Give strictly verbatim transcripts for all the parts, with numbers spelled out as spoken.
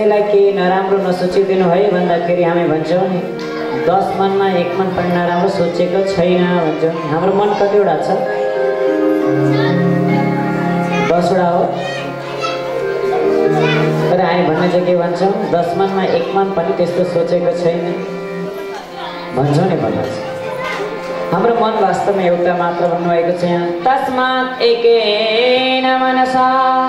कसैलाई केही नराम्रो नसोचिदिनु है भन्दाखेरि हामी भन्छौँ नि दस मनमा एक मन पनि नराम्रो सोचेको छैन भन्छौँ। हाम्रो मन कतिवटा छ? दसवटा हो। तर हामी भन्ने चाहिँ के भन्छौँ? दस मनमा एक मन पनि त्यस्तो सोचेको छैन भन्छौँ नि भन्नु छ। हाम्रो मन वास्तवमा एउटा मात्र भन्नुभएको छ यहाँ। तस्मात् एकेन मनसा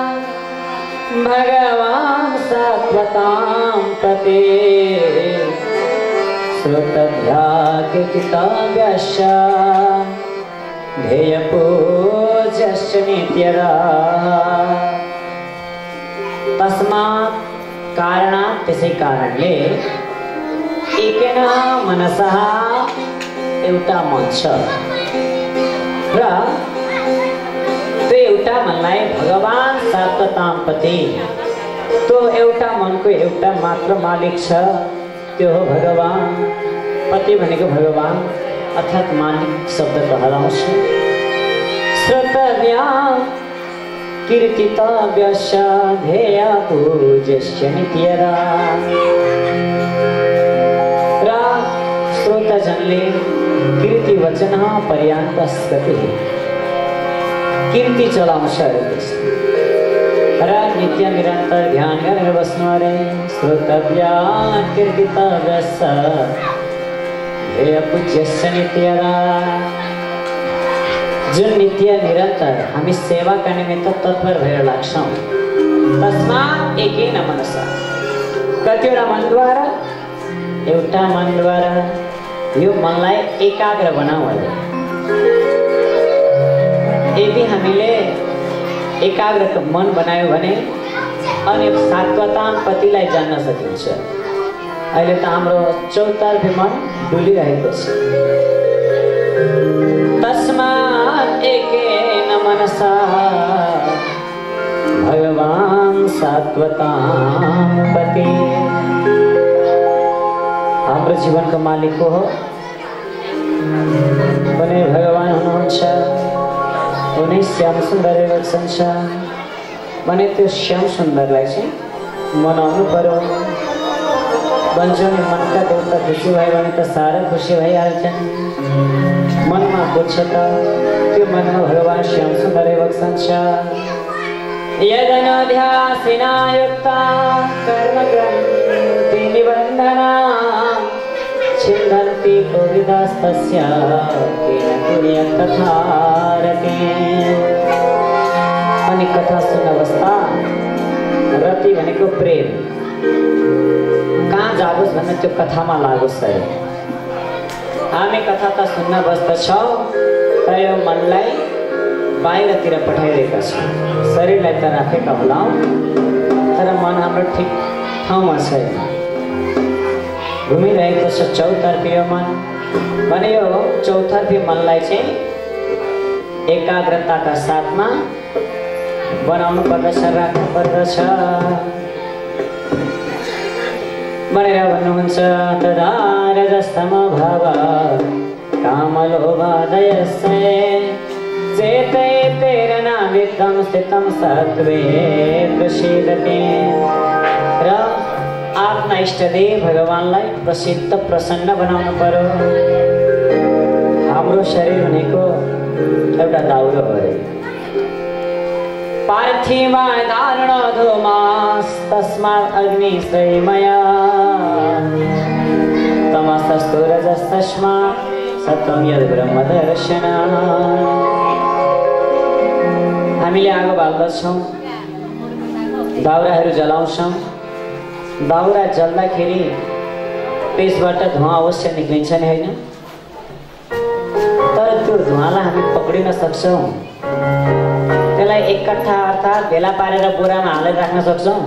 भगवान् सात्वतां प्रति श्रोतव्या कीर्तितव्यश्च ध्येयपूज्यश्च नित्यतः। तस्मात् कारणात् त्यसै कारणले एकेन मनसा एउटा मन छ र त्यो एउटा मनलाई भगवान् सात्वतां प्रति त्यो एउटा मनको एउटा मात्र मालिक छ, त्यो हो भगवान्। पति भनेको भगवान् अर्थात् मालिक शब्द कहलाउँछ। श्रोतव्या कीर्तितव्यश्च ध्येयपूज्यश्च नित्यतः। र श्रोताजनले कीर्ति वचन पर्यान्तस्गति कीर्ति चलाउँछ र नित्य निरन्तर ध्यान गरेर बस्नु अरे। श्रोतव्या कीर्तितव्यश्च ध्येयपूज्यश्च नित्यतः। जुन नित्य निरन्तर हामी सेवाका निमित्त तत्पर भएर लाग्छौँ। तस्मात् एकेन मनसा कतिवटा मनद्वारा? एउटा मनद्वारा। यो मनलाई एकाग्र बनाऊ। यदि हामीले एकाग्र मन बनायो भने अनि सात्वतां पतिलाई जान्न सकिन्छ। अहिले त हाम्रो चौतर्फी मन डुलिरहेको छ। तस्मात् एकेन मनसा भगवान् सात्वतां पति। हाम्रो जीवनको मालिक को हो भने भगवान् हुनुहुन्छ। उनी श्याम सुन्दर बस्छन् भने त्यो श्याम सुन्दरलाई चाहिँ मनाउनु पर्यो। भन्छौँ नि मनका देवता खुसी भयो भने त सारा खुसी भइहाल्छन्। मनमा बुझ्छ त त्यो मनमा भगवान् श्याम सुन्दर बस्छन्। यदनुध्यासिना युक्ता कर्मग्रन्थि निबन्धना छिन्दन्ति कोविदास्तस्य केन कुर्यात् कथारते। अनि कथा सुन्न बस्दा रति भनेको प्रेम कहाँ जागोस् भन्ने त्यो कथामा लागोस् अरे। हामी कथा त सुन्न बस्दछौँ तर यो मनलाई बाहिरतिर पठाइरहेका छौँ। शरीरलाई त राखेका होलाौँ तर मन हाम्रो ठिक ठाउँमा छैन, घुमिरहेको छ चौतर्फी यो मन। भने यो चौतर्फी मनलाई चाहिँ एकाग्रताका साथमा बनाउनु पर्दछ, राख्नु पर्दछ भनेर भन्नुहुन्छ। तदा रजस्तम भाव कामलोभादयस्ते चेते तेरना विद्धं स्थितं सत्त्वे प्रसीदते। र आफ्ना इष्टदेव भगवानलाई प्रसिद्ध प्रसन्न बनाउनु पर्यो। हाम्रो शरीर भनेको एउटा दाउरो हो रे। पार्थिव दारुण धूमास् तस्मात् अग्निश्रयमय तमसस्तु रजस्तस्मात् सत्वं यद् ब्रह्मदर्शनम्। हामीले आगो बाल्दछौँ, दाउराहरू जलाउँछौँ। दाउरा जल्दाखेरि त्यसबाट धुवा अवश्य निक्लिन्छ नि होइन? तर त्यो धुवालाई हामी पक्रिन सक्छौँ? त्यसलाई एकट्ठा अर्थात् भेला पारेर बोरामा हालेर राख्न सक्छौँ?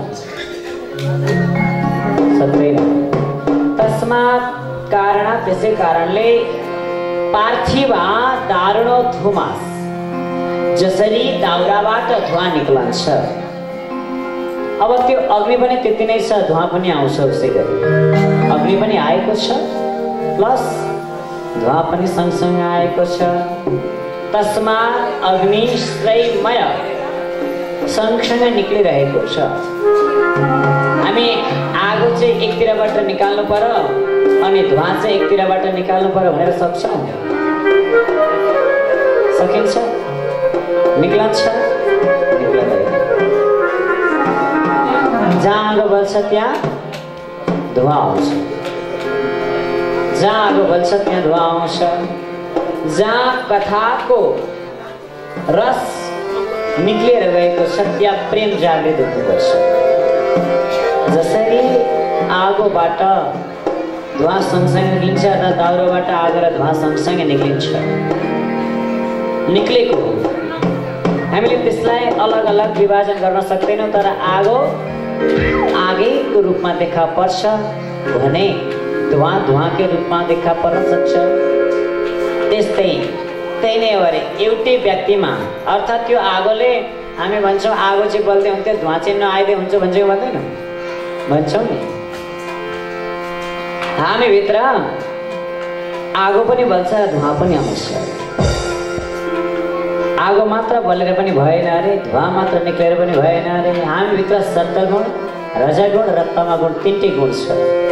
सक्दैन। तस्मात् कारणात् त्यसै कारणले पार्थिव दारुणो धुमास् जसरी दाउराबाट धुवा निक्लन्छ अब त्यो अग्नि पनि त्यति नै छ, धुवा पनि आउँछ। उसै गरी अग्नि पनि आएको छ प्लस धुवा पनि सँगसँगै आएको छ। तस्मात् अग्निश्रयमय सँगसँगै निक्लिरहेको छ। हामी आगो चाहिँ एकतिरबाट निकाल्नु पर्यो अनि धुवा चाहिँ एकतिरबाट निकाल्नु पर्यो भनेर सक्छ सकिन्छ निक्लन्छ निक्लदैन जहाँ आगो बल्छ त्यहाँ धुवा आउँछ जहाँ आगो बल्छ त्यहाँ धुवा आउँछ जहाँ कथाको रस निक्लेर गएको छ त्यहाँ प्रेम जागृत हुनुपर्छ जसरी आगोबाट धुवा सँगसँगै निक्लिन्छ र दाउरोबाट आगो र धुवा सँगसँगै निक्लिन्छ निक्लेको हामीले त्यसलाई अलग अलग विभाजन गर्न सक्दैनौँ तर आगो आगैको रूपमा देखा पर्छ भने धुवा धुवाकै रूपमा देखा पर्न सक्छ त्यस्तै त्यही नै हो अरे एउटै व्यक्तिमा अर्थात् त्यो आगोले हामी भन्छौँ आगो चाहिँ बल्दै हुन्थ्यो धुवा चाहिँ नआइदिए हुन्छ भन्छ भन्दैनौँ भन्छौँ नि हामीभित्र आगो पनि बल्छ धुवा पनि आउँछ आगो मात्र बलेर पनि भएन अरे धुवा मात्र निक्लेर पनि भएन अरे हामीभित्र सत्वगुण रजगुण र तमगुण तिनटै गुण छ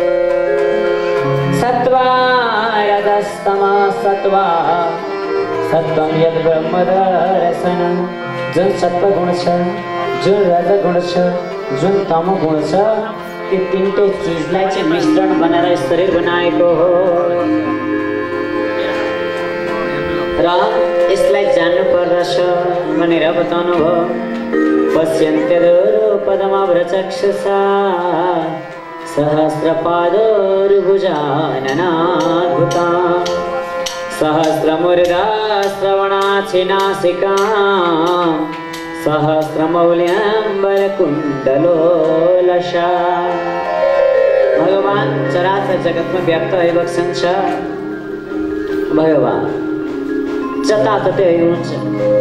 सत्वा रजस्तमा सत्वा सत्वम यद ब्रह्मदर्शन जुन सत्वगुण छ जुन रजगुण छ जुन तमगुण छ त्यो तिनटै चिजलाई चाहिँ मिश्रण बनाएर शरीर बनाएको हो र यसलाई जान्नु पर्दछ भनेर बताउनु भयो पश्यन्त्यदोरुपदमभ्रचक्षुषा सहस्रपादोर्भुजाननाद्भुता सहस्रमूर्धा श्रवणाचिनासिका सहस्रमौल्यम्बरकुण्डलोलसा भगवान् चराचर जगतमा व्याप्त भइबस्छन् भगवान् जताततै हुनुहुन्छ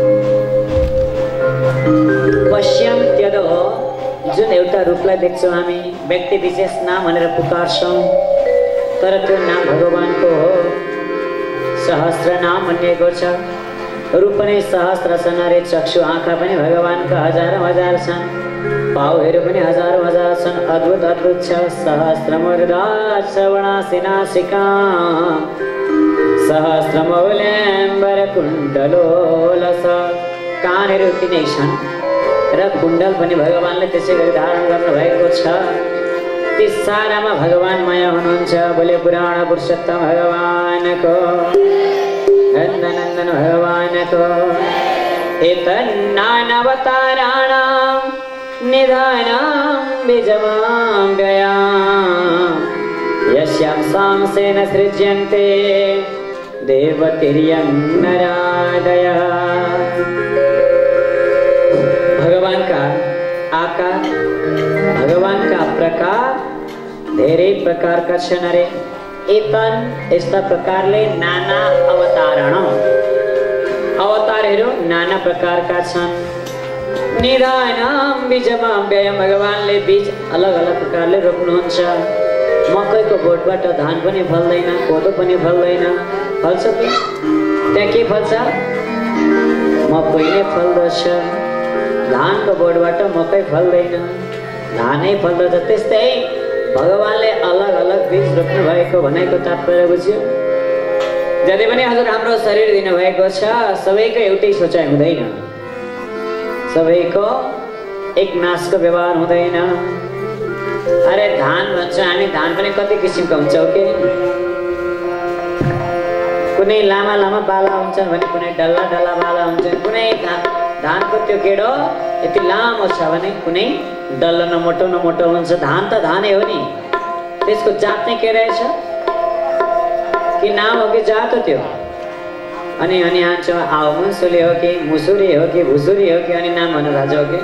पश्यम त्यदो जुन एउटा रूपलाई देख्छौँ हामी व्यक्ति विशेष नाम भनेर पुकार्छौँ तर त्यो नाम भगवानको हो सहस्र नाम भनिएको छ रूप पनि सहस्र छन् अरे चक्षु आँखा पनि भगवानका हजारौँ हजार छन् पाउहरू पनि हजारौँ हजार छन् अद्भुत अद्भुत छ सहस्रमूर्धा श्रवणासिनासिका सहस्रमौल्यम्बरकुण्डलोलसा कानहरू तिनै छन् र कुण्डल पनि भगवानले त्यसै गरी धारण गर्नुभएको छ ती सारामा भगवान माया हुनुहुन्छ बोले पुराण पुरुषोत्तम भगवानको नन्दनन्दन भगवानको एतन्नानवताराणां निधानां बीजमाम्बयां यस्यां सांसेन सृज्यन्ते देवतिर्यन्नरादयः भगवान का आकार भगवान का प्रकार धेरै प्रकार का छन् अरे एतन यस्ता प्रकारले नाना अवतारण अवतारहरू नाना प्रकारका छन् निधानां बीजमाम्बयां भगवानले बीज अलग अलग प्रकारले रोप्नुहुन्छ मकैको बोटबाट धान पनि फल्दैन कोदो पनि फल्दैन फल्छ त्यहाँ के फल्छ मकै नै फल्दछ धानको बोटबाट मकै फल्दैन धानै फल्दछ त्यस्तै भगवानले अलग अलग बीज रोप्नु भएको भनेको तात्पर्य बुझ्यो जति पनि हजुर हाम्रो शरीर दिनुभएको छ सबैको एउटै सोचाइ हुँदैन सबैको एक नासको व्यवहार हुँदैन अरे धान भन्छ हामी धान पनि कति किसिमका हुन्छौँ के कुनै लामा लामा बाला हुन्छन् भने कुनै डल्ला डल्ला बाला हुन्छन् कुनै धानको त्यो गेडो यति लामो छ भने कुनै डल्लो न मोटो न मोटो हुन्छ धान त धानै हो नि त्यसको जात नै के रहेछ कि नाम हो कि जात हो त्यो अनि अनि हान्छ आउ मुसुली हो कि मुसुरी हो कि भुसुरी हो कि अनि नाम भन्न थाल्छ हो कि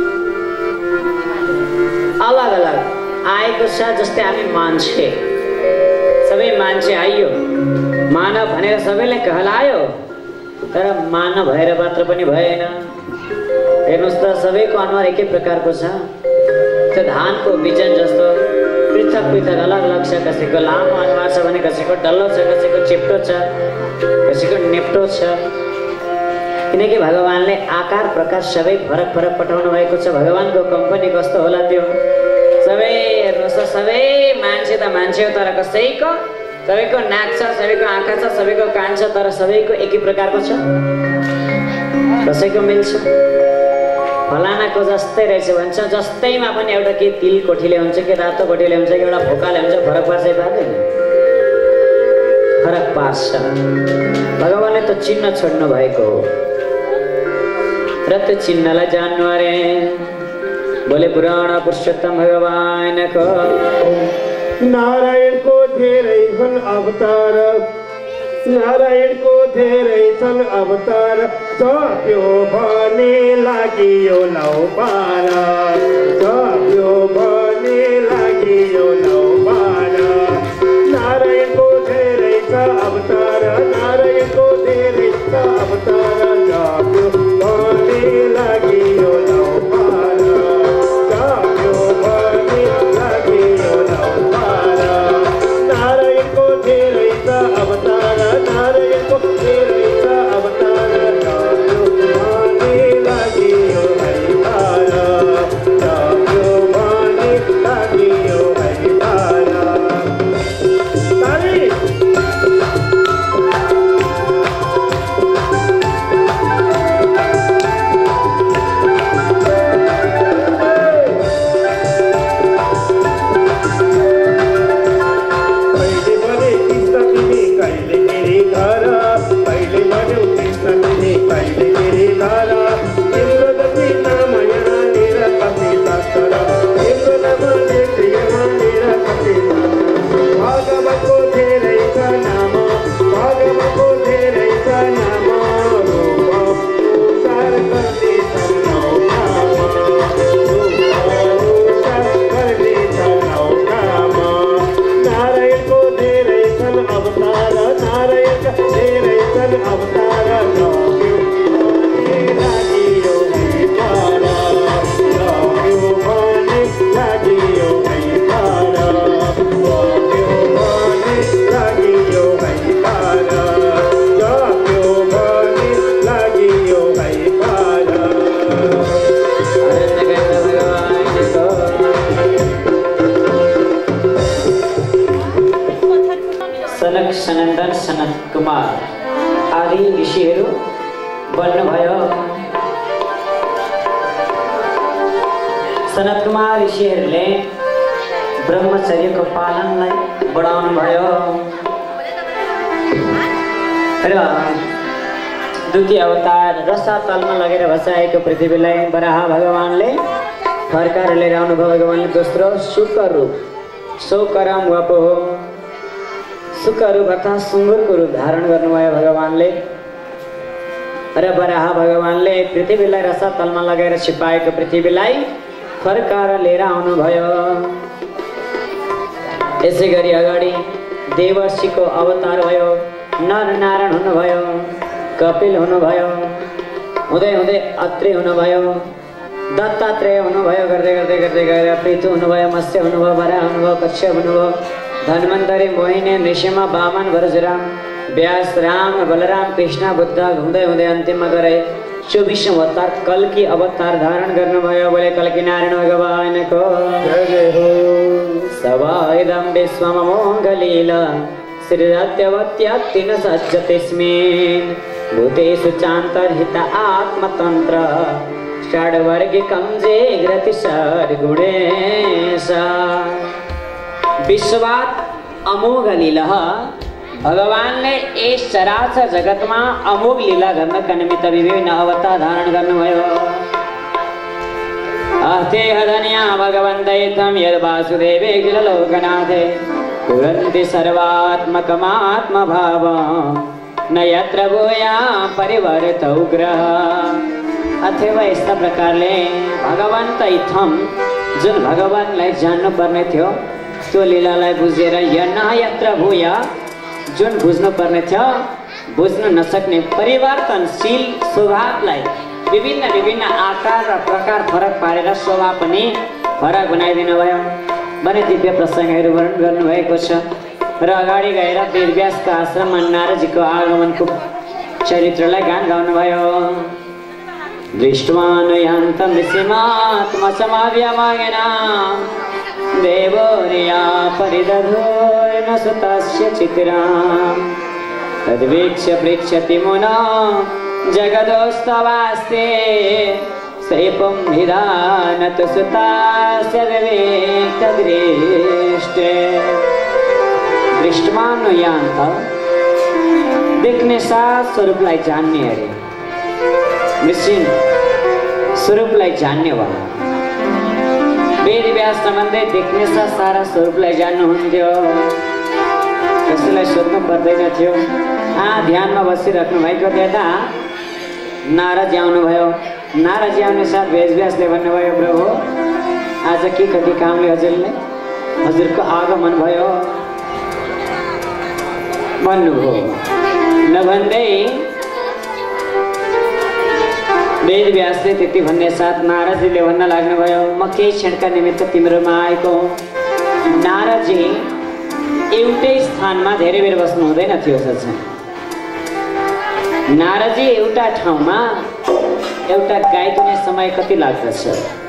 अलग अलग आएको छ जस्तै हामी मान्छे सबै मान्छे आइयो मानव भनेर सबैलाई कहलायो तर मानव भएर मात्र पनि भएन हेर्नुहोस् त सबैको अनुहार एकै प्रकारको छ त्यो धानको बिजन जस्तो पृथक पृथक अलग अलग छ कसैको लामो अनुहार छ भने कसैको डल्लो छ कसैको चेप्टो छ कसैको नेप्टो छ किनकि भगवानले आकार प्रकार सबै फरक फरक पठाउनु भएको छ भगवानको कम्पनी कस्तो होला त्यो सबै सबै हेर्नुहोस् सबै मान्छे त मान्छे हो तर कसैको सबैको नाक छ सबैको आँखा छ सबैको कान छ तर सबैको एकै प्रकारको छ कसैको मिल्छ फलानाको जस्तै रहेछ भन्छ जस्तैमा पनि एउटा के तिल कोठीले हुन्छ कि रातो कोठीले हुन्छ कि एउटा फोकाले हुन्छ फरक पार्छ पार्दैन फरक पार्छ भगवानले त चिन्ह छोड्नु भएको हो र त्यो चिन्हलाई जान्नु अरे बोले पुराण पुरुषोत्तम भगवानको नारायणको धेरै छन् अवतार नारायणको धेरै छन् अवतार सक्यो भने लागियो लौ पार सक्यो भने लागियो लौ पार नारायणको धेरै छ अवतार नारायणको धेरै छ अवतार सक्यो भने लागियो लौ पार सक्यो भने लागियो लौ पार नारायणको धेरै छ अवतार नारायणको धेरै छ अवतार सक्यो भने लागियो हरिपार सक्यो भने लागियो हरिपार तारी सनंदन सनत कुमार आदि ऋषिहरू बन्नुभयो सनत कुमार ऋषिहरूले ब्रह्मचर्यको पालनलाई बढाउनु भयो र द्वितीय अवतार रसातलमा लगेर भसाएको पृथ्वीलाई वराह भगवानले फर्काएर लिएर आउनुभयो भगवानले दोस्रो सुख रूप सौकरम वपो सुख रूप अर्थात् सुँगुरको रूप धारण गर्नुभयो भगवानले र वराह भगवानले पृथ्वीलाई रसातलमा लगेर छिपाएको पृथ्वीलाई फर्काएर लिएर आउनुभयो यसै गरी अगाडि देवर्षिको अवतार भयो नर नारायण हुनुभयो कपिल हुनुभयो हुँदै हुँदै अत्रि हुनुभयो दत्तात्रेय हुनुभयो गर्दै गर्दै गर्दै गएर पृथु हुनुभयो मत्स्य हुनुभयो वराह हुनुभयो कश्यप हुनुभयो धन्वन्तरी मोहिनी नृसिंह वामन परशुराम व्यास राम बलराम कृष्ण बुद्ध हुँदै हुँदै अन्तिममा गए चौबिसौँ अवतार कल्की अवतार धारण गर्नुभयो बोले कल्की नारायण भगवानको जय जय हो सवाइदं विश्वममोघलीला श्रीरत्यवत्यत्तिन सज्जतेऽस्मिन् भूतेषु चान्तर्हित आत्मतन्त्र षड्वर्गिकं जेग्रति षड्गुणेश विश्वात अमोघ लीला भगवानले यस चराचर जगतमा अमोघ लीला गर्नका निमित्त विभिन्न अवतार धारण गर्नुभयो अहते हदन्या भगवन्ते तं यद् वासुदेवे किल लोकनाथे कुर्वन्ति सर्वात्मकमात्मभावं न यत्र भूया परिवर्तौ ग्रह अथवा यस्ता प्रकारले भगवन्त इत्थम जुन भगवानलाई जान्नु पर्ने थियो त्यो लीलालाई बुझेर यना यत्र भूया जुन बुझ्नु पर्ने थियो बुझ्न नसक्ने परिवर्तनशील स्वभावलाई विभिन्न विभिन्न आकार र प्रकार फरक पारेर स्वभाव पनि फरक बनाइदिनु भयो भने दिव्य प्रसङ्गहरू वर्णन गर्नुभएको छ र अगाडि गएर वेदव्यासका आश्रममा नारदजीको आगमनको चरित्रलाई गान गाउनुभयो दृष्ट्वा नयान्तं ऋषिमात्मसमाव्यमागेन देवोर्या परिदधो न सुतस्य चित्राम् तद्वीक्ष्य पृच्छति मुना जगदोस्तवास्ते सैपं निधानत सुतास्य विवेक दृष्टे दृष्टमान यान्त देखने साथ स्वरूपलाई जान्ने अरे निश्चिन स्वरूपलाई जान्ने वाला वेद व्यास सम्बन्धी देख्ने साथ सारा स्वरूपलाई जान्नुहुन्थ्यो कसैलाई सोध्नु पर्दैन थियो। आ ध्यानमा बसिराख्नु भएको देख्दा नारद आउनुभयो। नारद आउने साथ वेदव्यासले भन्नुभयो प्रभु आज के कति कामले हजुरले हजुरको आगमन भयो भन्नुभयो। नभन्दै वेदव्यासले त्यति भन्ने साथ नारदजीले भन्न लाग्नुभयो म केही क्षणका निमित्त तिम्रोमा आएको। नारदजी एउटै स्थानमा धेरै बेर बस्नु हुँदैन थियो। सच्चा नारदजी एउटा ठाउँमा एउटा गाई दुने समय कति लाग्दछ?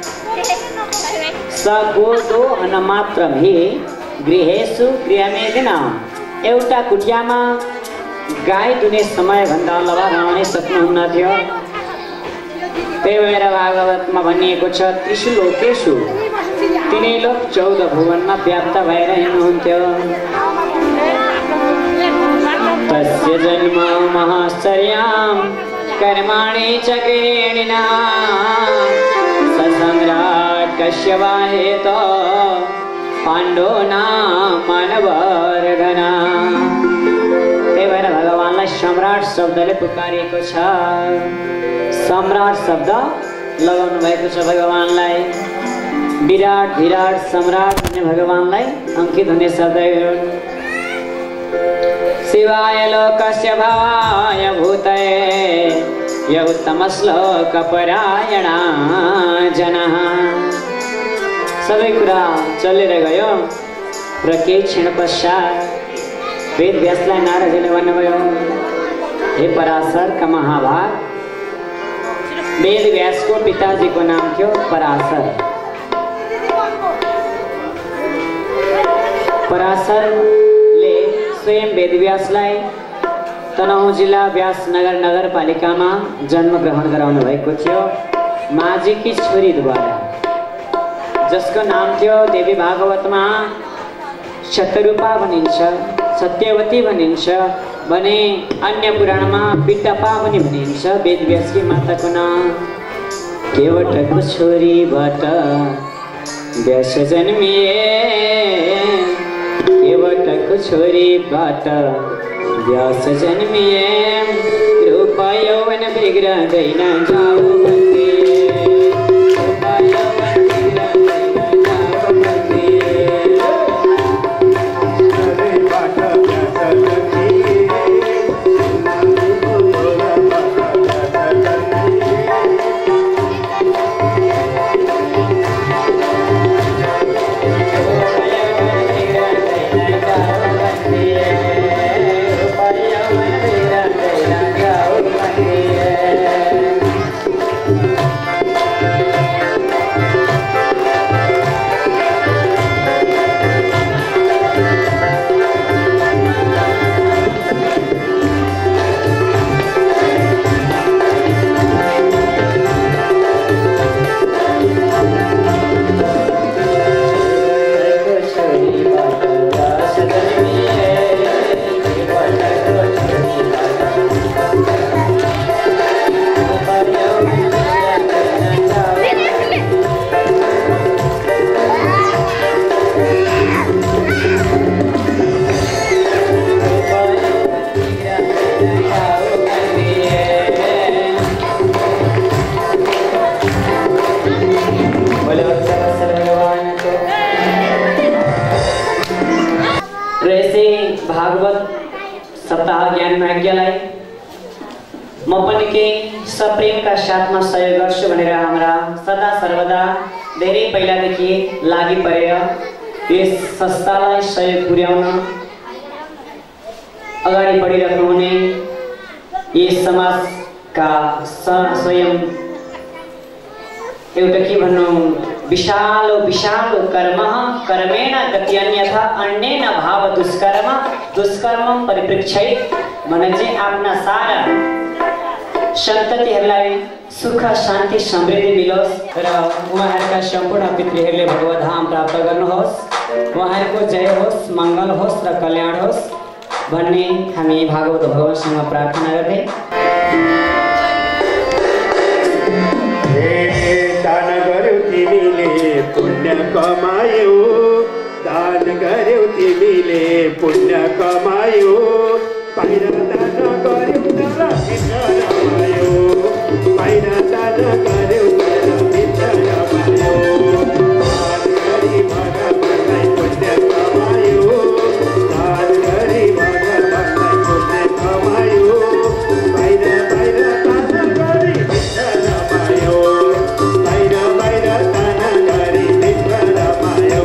सगोदो अनमात्रम हि गृहेषु गृहमेदिना एउटा कुटियामा गाई दुने समय भन्दा लभा रहनै सक्नुहुन्न थियो। त्यही भएर भागवतमा भनिएको छ त्रिषु लोकेषु तिनै लोक चौध भुवनमा व्याप्त भएर हिँड्नुहुन्थ्यो। तस्य जन्म महाश्चर्यां कर्माणि चक्रेणिना सम्राट कश्यपाहेत पाण्डूनां मानवर्धना। त्यही भएर भगवानलाई सम्राट शब्दले पुकारिएको छ। सम्राट शब्द लगाउनु भएको छ भगवानलाई। विराट विराट सम्राट भन्ने भगवानलाई अंकित हुने शब्द हो। शिवाय लोकस्य भाय भूतये य उत्तम श्लोक परायणा जनः। सबै कुरा चलेर गयो र केही क्षण पश्चात वेदव्यासलाई नारदले भन्नुभयो हे पराशर का महाभाग। वेदव्यासको पिताजीको नाम थियो पराशर। पराशरले स्वयं वेदव्यासलाई तनहुँ जिल्ला व्यासनगर नगरपालिकामा जन्म ग्रहण गराउनु भएको थियो माझीकी छोरीद्वारा, जसको नाम थियो देवी भागवतमा शतरूपा भनिन्छ, सत्यवती भनिन्छ भने अन्य पुराणमा पिट्टपा पनि भनिन्छ। वेदव्यासकी माताको नाम केवटको छोरीबाट व्यास जन्मिए, केवटको छोरीबाट व्यास जन्मिए, रूप यौवन बिग्रदैन जाऊ भन्थे, रूप यौवन बिग्रदैन जाऊ भन्थे। म पनि के सप्रेमका साथमा सहयोग गर्छु भनेर हाम्रा सदा सर्वदा धेरै पहिलादेखि लागि परेर यस संस्थालाई सहयोग पुर्याउन अगाडि बढिरहनु हुने यस समाजका स्वयं एउटा के भन्नु विशालो विशालो कर्म कर्मेण गति अन्यथा अन्येन भाव दुष्कर्म दुष्कर्म परिप्रेक्षित भने चाहिँ आफ्ना सारा सन्ततिहरूलाई सुख शान्ति समृद्धि मिलोस् र उहाँहरूका सम्पूर्ण पितृहरूले भगवत धाम प्राप्त गर्नुहोस्, उहाँहरूको जय होस्, मङ्गल होस् र कल्याण होस् भन्ने हामी भागवत भगवानसँग प्रार्थना गर्दै दान गर्यौ तिमीले पुण्य कमायौ, दान गर्यौ तिमीले पुण्य कमायौ, बाहिर दान गर्यौ तर भित्र रमायौ, बाहिर दान गर्यौ तर भित्र रमायौ, दान गरी भगवानलाई पुण्य कमायौ, दान गरी भगवानलाई पुण्य कमायौ, बाहिर बाहिर दान गरी भित्र रमायौ, बाहिर बाहिर दान गरी भित्र रमायौ।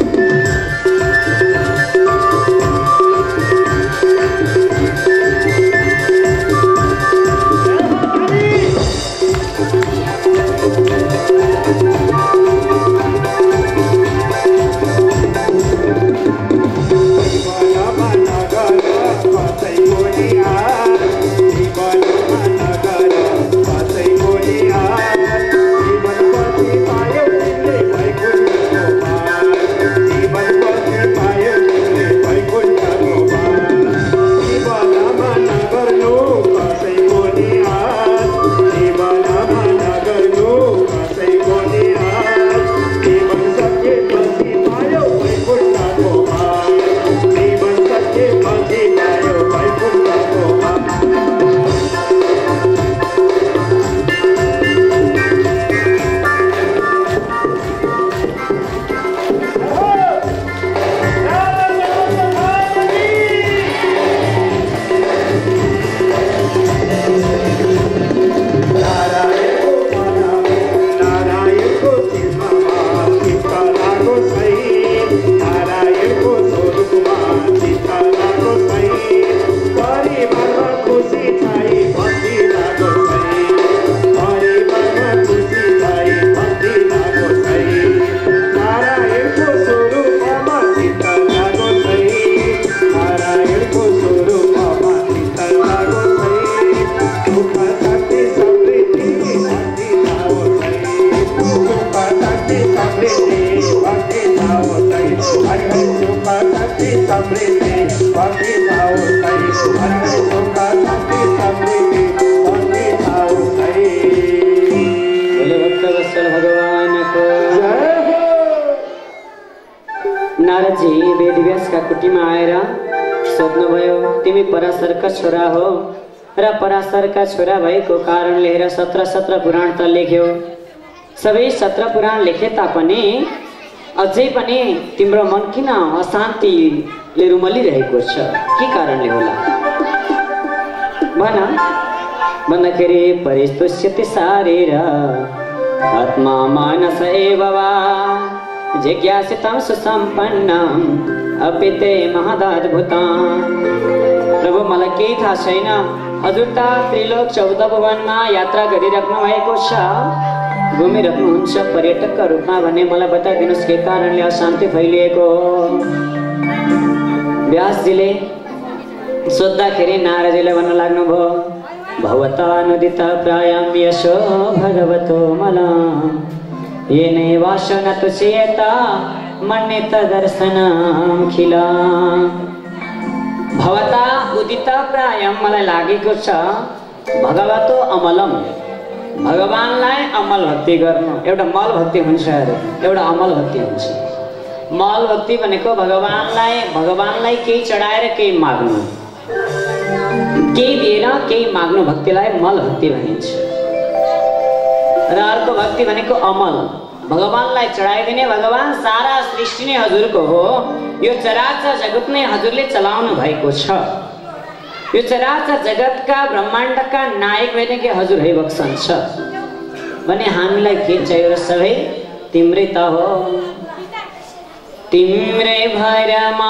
नारदजी वेदव्यासका कुटीमा आएर सोध्नुभयो, तिमी पराशरका छोरा हो र पराशरका छोरा भएको कारणले हेर सत्र सत्र पुराण त लेख्यो, सबै सत्र पुराण लेखे तापनि अझै पनि तिम्रो मन किन अशान्तिले रुमलिरहेको छ, के कारणले होला भन भन्दाखेरि परिस्तुष्यति शारीर आत्मा मानस एव वा जिज्ञासितं सुसम्पन्नं अपि ते महदद्भुतं। प्रभु मलाई केही थाहा छैन, हजुर त त्रिलोक चौध भुवनमा यात्रा गरिराख्नु भएको छ, घुमिराख्नुहुन्छ पर्यटकका रूपमा भने मलाई बताइदिनुहोस् के कारणले अशान्ति फैलिएको हो। व्यासजीले सोद्धाखेरि नारदजीले भन्न लाग्नुभयो, भवतानुदित प्रायं यशो भगवतो मलाम् येने वासना तुष्येता मन्यत दर्शनमखिला। भवता उदित प्रायं मलाई लागेको छ भगवतो अमलम, भगवानलाई अमल भक्ति गर्नु। एउटा मल भक्ति हुन्छ अरे एउटा अमल भक्ति हुन्छ। मल भक्ति भनेको भगवानलाई भगवानलाई केही चढाएर केही माग्नु, केही दिएर केही माग्नु भक्तिलाई मल भक्ति भनिन्छ। र अर्को भक्ति भनेको अमल, भगवानलाई चढाइदिने, भगवान सारा सृष्टि नै हजुरको हो, यो चराचर जगत नै हजुरले चलाउनु भएको छ, यो चराचर जगतका ब्रह्माण्डका नायक भनेकै हजुर है बक्सन छ भने हामीलाई के चाहियो र सबै तिम्रै त हो। तिम्रै भरमा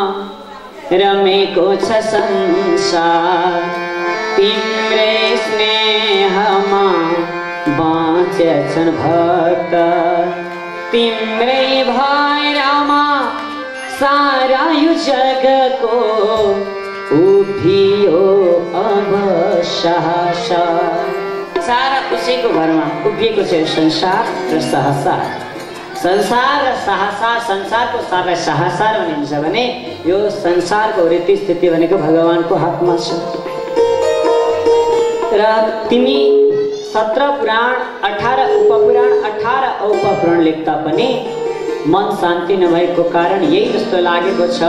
रमेको छ संसार, तिम्रै स्नेहमा बाँचेछन् भक्त, तिम्रै भएर म सारा यो जगको उभियो अब सहसा। सारा उसैको घरमा उभिएको छ संसार र सहसा। संसार र सहसा, संसारको सारलाई सहसार भनिन्छ भने यो संसारको रीति स्थिति भनेको भगवानको हातमा छ। र तिमी सत्र पुराण, अठारह उपपुराण, अठारह उपपुराण लेख्दा पनि मन शान्ति नभएको कारण यही जस्तो लागेको छ।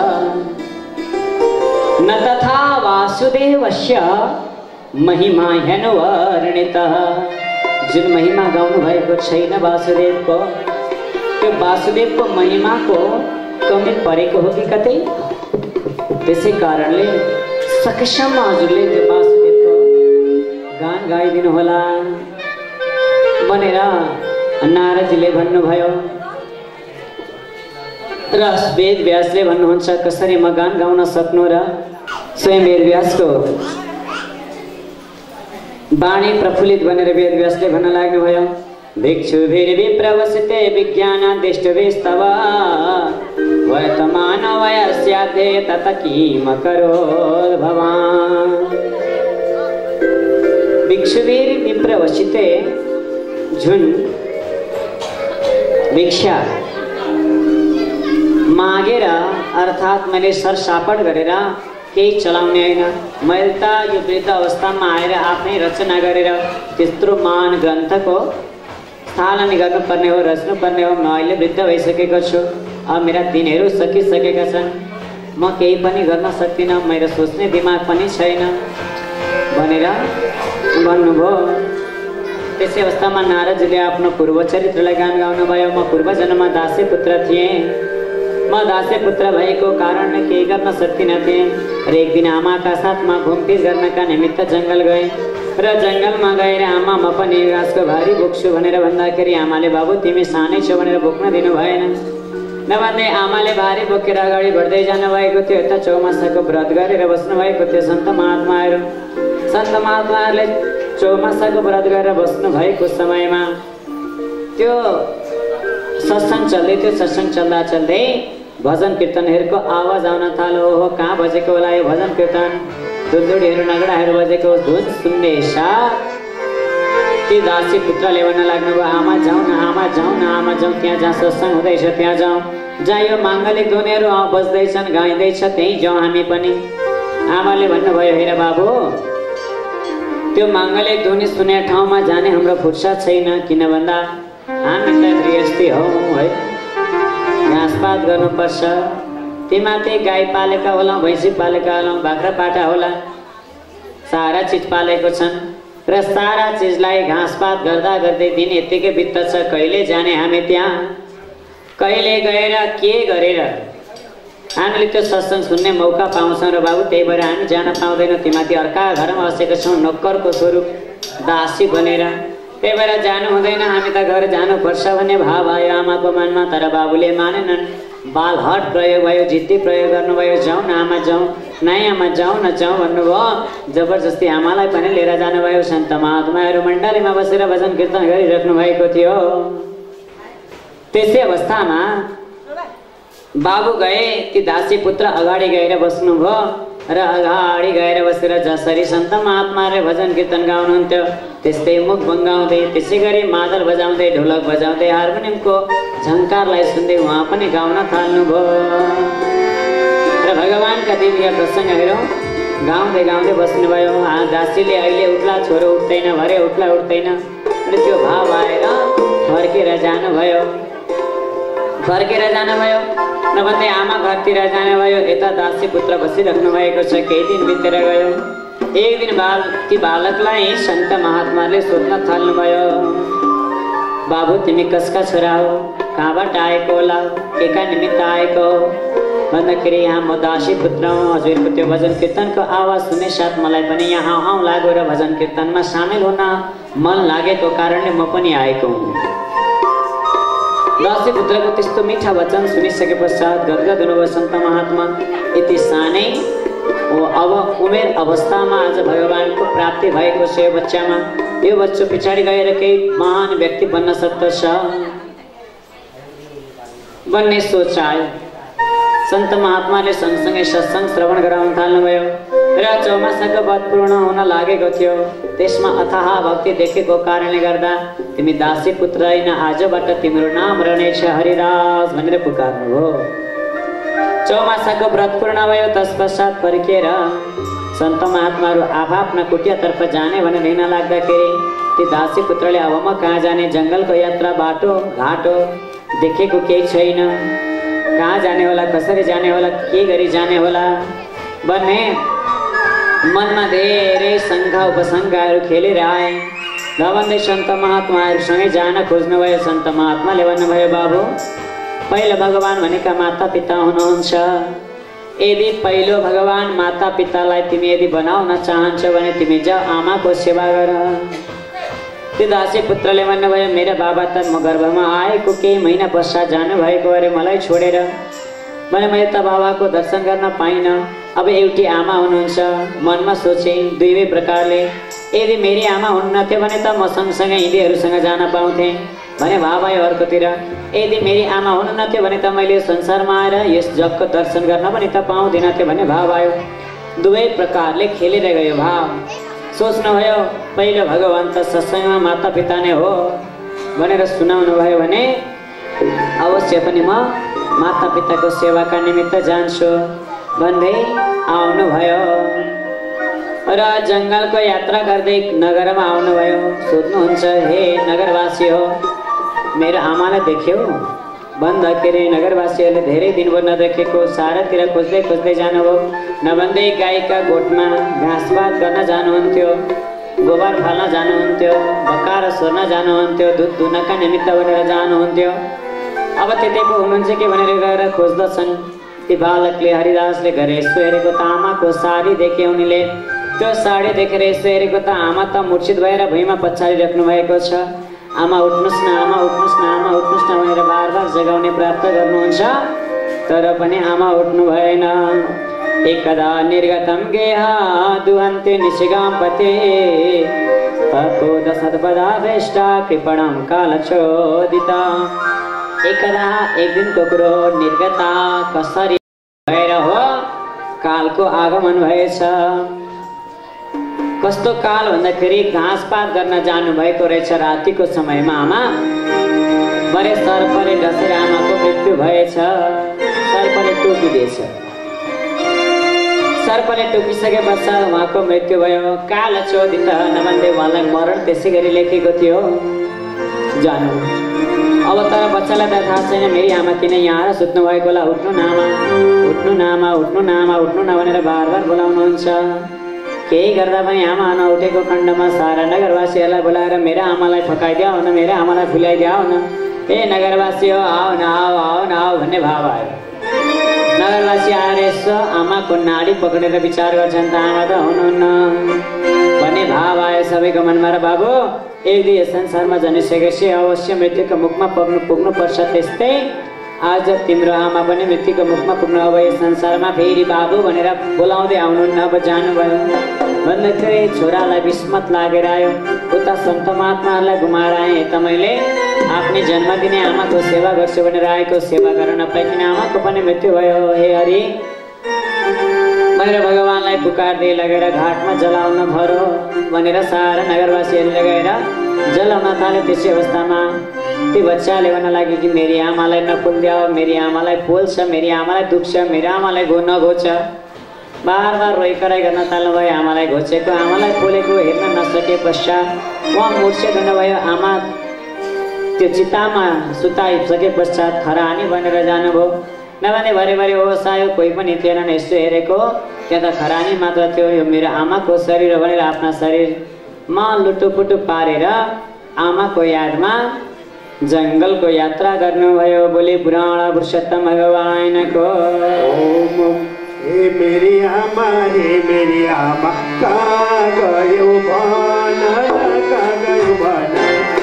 न तथा वासुदेवस्य महिमा ह्यनुवर्णितः। जुन महिमा गाउनु भएको छैन वासुदेवको, त्यो वासुदेवको महिमाको कमी परेको हो कि कतै। त्यसै कारणले सकेसम्म हजुरले त्यो वासुदेवको गान गाइदिनु होला भनेर नारदजीले भन्नुभयो। र वेद व्यासले भन्नुहुन्छ कसरी म गान गाउन सक्नु र स्वयं वेद व्यासको वाणी प्रफुल्लित भनेर वेद व्यासले भन्न लाग्नुभयो। भिक्षुभिर्विप्रवसिते विज्ञानादिष्टभिस्तव वर्तमान वयस्याद्धे तत किम करोत् भवान्। भिक्षुभिर्विप्रवसिते जुन भिक्षा मागेर अर्थात् मैले सरसापट गरेर केही चलाउने होइन। मैले त यो वृद्ध अवस्थामा आएर आफ्नै रचना गरेर त्यत्रो महान ग्रन्थको स्थालन गर्नुपर्ने हो, रच्नुपर्ने हो। म अहिले वृद्ध भइसकेको छु, अब मेरा दिनहरू सकिसकेका छन्, म केही पनि गर्न सक्दिनँ, मेरो सोच्ने दिमाग पनि छैन भनेर भन्नुभयो। त्यसै अवस्थामा नारदजीले आफ्नो पूर्व चरित्रलाई गान गाउनुभयो। म पूर्व जन्ममा दासे पुत्र थिएँ, म दासे पुत्र भएको कारणले केही गर्न सक्दिनँ थिएँ। र एक दिन आमाका साथमा घुमफिर गर्नका निमित्त जङ्गल गएँ र जङ्गलमा गएर आमा म पनि घाँसको भारी बोक्छु भनेर भन्दाखेरि आमाले बाबु तिमी सानै छौ भनेर बोक्न दिनु भएन। नभन्दै आमाले भारी बोकेर अगाडि बढ्दै जानुभएको थियो। यता चौमासाको व्रत गरेर बस्नुभएको थियो सन्त महात्माहरू। सन्त महात्माहरूले चौमासाको व्रत गरेर बस्नु भएको समयमा त्यो सत्सङ्ग चल्दै थियो। सत्सङ्ग चल्दा चल्दै भजन कीर्तनहरूको आवाज आउन थाल्यो। हो कहाँ बजेको होला यो भजन कीर्तन, दुलदुडीहरू नगडाहरू बजेको धुन सुन्ने साथ ती दासी पुत्रले भन्न लाग्नुभयो आमा जाउँ न, आमा जाउँ न, आमा जाउँ त्यहाँ जहाँ सत्सङ्ग हुँदैछ त्यहाँ जाउँ, जहाँ यो माङ्गलिक ध्वनिहरू बज्दैछन् गाइँदैछ त्यहीँ जाउँ हामी पनि। आमाले भन्नुभयो हेर बाबु त्यो माङ्गलिक ध्वनि सुने ठाउँमा जाने हाम्रो फुर्सद छैन, किन भन्दा हामी त गृहस्थी हौ है, घाँसपात गर्नुपर्छ। तिमीमाथि गाई पालेका होला, भैँसी पालेका होला, बाख्रा पाटा होला, सारा चिज पालेको छन् र सारा चिजलाई घाँसपात गर्दा गर्दै दिन यत्तिकै बित्दछ। कहिले जाने हामी त्यहाँ, कहिले गएर के गरेर हामीले त्यो सत्सङ्ग सुन्ने मौका पाउँछौँ र बाबु त्यही भएर हामी जान पाउँदैनौँ। तिमीमाथि अर्का घरमा बसेको छौँ नोकरको स्वरूप दासी बनेर, त्यही भएर जानु हुँदैन, हामी त घर जानुपर्छ भन्ने भाव आयो आमाको मनमा। तर बाबुले मानेनन्, बाल हट प्रयोग भयो, जिद्दी प्रयोग गर्नुभयो। जाउँ न आमा जाउँ, नाइ आमा जाउँ न जाउँ भन्नुभयो। जबरजस्ती आमालाई पनि लिएर जानुभयो। सन्त महात्माहरू मण्डलीमा बसेर भजन कीर्तन गरिराख्नु भएको थियो। त्यसै अवस्थामा बाबु गए, ती दासी पुत्र अगाडि गएर बस्नुभयो र अगाडि गएर बसेर जसरी सन्त महात्माले भजन कीर्तन गाउनुहुन्थ्यो त्यस्तै मुख बङ्गाउँदै, त्यसै गरी मादल बजाउँदै, ढोलक बजाउँदै, हार्मोनियमको झङ्कारलाई सुन्दै उहाँ पनि गाउन थाल्नुभयो। र भगवानका दिव्य प्रसङ्गहरू गाउँदै गाउँदै बस्नुभयो। दासीले अहिले उठ्ला छोरो उठ्दैन, भरे उठ्ला उठ्दैन, र त्यो भाव आएर फर्केर जानुभयो। फर्केर जानुभयो नभन्दै आमा घरतिर जानुभयो। यता दासी पुत्र बसिराख्नु भएको छ। केही दिन बितेर गयो। एक दिन बाल ती बालकलाई सन्त महात्माले सोध्न थाल्नुभयो बाबु तिमी कसका छोरा हो, कहाँबाट आएको होला, केका निमित्त आएको हो भन्दाखेरि यहाँ म दासी पुत्र हुँ। हजुरको त्यो भजन कीर्तनको आवाज सुने साथ मलाई पनि यहाँ आउँ लाग्यो र भजन कीर्तनमा सामेल हुन मन लागेको कारणले म पनि आएको हुँ। दासी पुत्रको त्यस्तो मिठा वचन सुनिसके पश्चात गदगद हुनुभयो सन्त महात्मा। यति सानै अब उमेर अवस्थामा आज भगवानको प्राप्ति भएको छ यो बच्चामा। यो बच्चो पछाडि गएर केही महान व्यक्ति बन्न सक्दछ। भन्ने सोच आयो। सन्त महात्माले सँगसँगै सत्सङ्ग श्रवण गराउन थाल्नुभयो र चौमासाको व्रत पूर्ण हुन लागेको थियो। त्यसमा अथाह भक्ति देखेको कारणले गर्दा तिमी दासी पुत्र होइन, आजबाट तिम्रो नाम रहनेछ हरिदास भनेर पुकार्नुभयो। चौमासाको व्रत पूर्ण भयो। तत्पश्चात फर्किएर सन्त महात्माहरू आफआफ्ना कुटियातर्फ जाने भनेर हिँड्न लाग्दाखेरि ती दासी पुत्रले अब म कहाँ जाने, जङ्गलको यात्रा बाटो घाटो देखेको केही छैन, कहाँ जाने होला, कसरी जाने होला, के गरी जाने होला भन्ने मनमा धेरै शङ्का उपशङ्काहरू खेलेर आए। नभन्दै सन्त महात्माहरूसँगै जान खोज्नुभयो। सन्त महात्माले भन्नुभयो, बाबु पहिलो भगवान भनेका माता पिता हुनुहुन्छ। यदि पहिलो भगवान माता पितालाई तिमी यदि बनाउन चाहन्छौ भने तिमी जा आमाको सेवा गर। त्यो दासी पुत्रले भन्नुभयो, मेरो बाबा त म गर्भमा आएको केही महिना पश्चात जानुभएको अरे, मलाई छोडेर भने मैले त बाबाको दर्शन गर्न पाइनँ। अब एउटी आमा हुनुहुन्छ। मनमा सोचे दुवै प्रकारले, यदि मेरी आमा हुन्नथ्यो भने त म सँगसँगै यिनीहरूसँग जान पाउँथेँ भने भाव आयो अर्कोतिर। यदि मेरी आमा हुनुहुन्थ्यो भने त मैले संसारमा आएर यस जगको दर्शन गर्न पनि त पाउँदिन थियो भन्ने भाव आयो। दुवै प्रकारले खेलेर गयो भाव। सोच्नुभयो पहिलो भगवान त सत्सङ्गमा माता पिता नै हो भनेर सुनाउनु भयो भने अवश्य पनि म माता पिताको सेवाका निमित्त जान्छु भन्दै आउनुभयो र जङ्गलको यात्रा गर्दै नगरमा आउनुभयो। सोध्नुहुन्छ, हे नगरवासी हो, मेरो आमालाई देख्यौ भन्दाखेरि नगरवासीहरूले धेरै दिन भयो नदेखेको सारातिर खोज्दै खोज्दै जानुभयो। नभन्दै गाईका गोठमा घाँसपात गर्न जानुहुन्थ्यो, गोबर फाल्न जानुहुन्थ्यो, बकार सोर्न जानुहुन्थ्यो, दुध दुहुनका निमित्त भनेर जानुहुन्थ्यो। अब त्यतै पो हुनुहुन्छ कि भनेर गएर खोज्दछन्। ती बालकले हरिदासले घर यसो हेरेको त आमाको साडी देखे। उनीले त्यो साडी देखेर यसो हेरेको त आमा त मूर्छित भएर भुइँमा पछाडिराख्नु भएको छ। आमा उठ्नुहोस् न, आमा उठ्नुहोस् न, आमा उठ्नुहोस् न भनेर बार बार जगाउने प्राप्त गर्नुहुन्छ, तर पनि आमा उठ्नु भएन। एकदा निर्गतम गेह दुहन्ते निशिगाम पते तपोद सतपदा भेष्टा कृपणम कालचोदिता। एकदा एक दिनको कुरो निर्गता कसरी भएर हो कालको आगमन भएछ। कस्तो काल भन्दाखेरि घाँसपात गर्न जानुभएको रहेछ रातिको समयमा आमा। भरे सर्पले डसेर आमाको मृत्यु भएछ। सर्पले टोकिदिएछ। सर्पले टोकिसके पश्चात उहाँको मृत्यु भयो। काल चोदित नभन्दै उहाँलाई मरण त्यसै गरी लेखेको थियो। जानु अब तर बच्चालाई त थाहा छैन मेरी आमा किन यहाँ सुत्नु भएको होला। उठ्नु नामा, उठ्नु नामा, उठ्नु नामा, उठ्नु न भनेर बार बार बोलाउनुहुन्छ। केही गर्दा पनि आमा नउठेको खण्डमा सारा नगरवासीहरूलाई बोलाएर मेरो आमालाई फकाइदिऊ न, मेरो आमालाई फुल्याइदिऊ न, ए नगरवासी हो आओ न, आओ आओ न आओ भन्ने भाव आयो। नगरवासी आएर यसो आमाको नाडी पक्रेर विचार गर्छन् त आमा त हुनुहुन्न भन्ने भाव आयो सबैको मनमा। र बाबु एक दिन यस संसारमा जन्मिसकेपछि अवश्य मृत्युको मुखमा पुग्नु पुग्नुपर्छ। त्यस्तै आज तिम्रो आमा पनि मृत्युको मुखमा पुग्नु। अब यस संसारमा फेरि बाबु भनेर बोलाउँदै आउनुहुन्न, अब जानुभयो भन्दाखेरि छोरालाई विस्मत लागेर आयो। उता सन्त महात्माहरूलाई गुमाएर आएँ, यता मैले आफ्नै जन्म दिने आमाको सेवा गर्छु भनेर आएको, सेवा गर्न नपाइकन आमाको पनि मृत्यु भयो। हे हरि भनेर भगवानलाई पुकार्दै लगेर घाटमा जलाउन भरो भनेर सारा नगरवासीहरूले गएर जलाउन थाले। त्यसै अवस्थामा ती बच्चाले भन्न लाग्यो कि मेरी आमालाई नफुल्याऊ, मेरी आमालाई पोल्छ, मेरी आमालाई दुख्छ, मेरी आमालाई घो नघोच। बार बार रोइकराइ गर्न थाल्नुभयो। आमालाई घोचेको आमालाई पोलेको हेर्न नसके पश्चात उहाँ मूर्छित हुनुभयो। आमा त्यो चितामा सुताइसके पश्चात खरानी बनेर जानुभयो। नभने भरेभरि होस आयो, कोही पनि थिएनन्। यसो हेरेको त्यहाँ त खरानी मात्र थियो। यो मेरो आमाको शरीर भनेर आफ्ना शरीरमा लुटुपुटु पारेर आमाको यादमा जङ्गलको यात्रा गर्नुभयो। बोले पुराण पुरुषोत्तम भगवानको। हे मेरी आमा, हे मेरी आमा, कहाँ गयो भन, कहाँ गयो भन।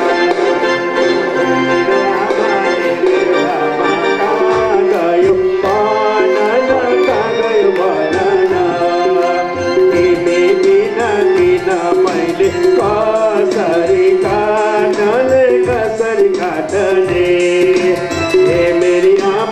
कसरी काटने, कसरी काटने, हे मेरी आमा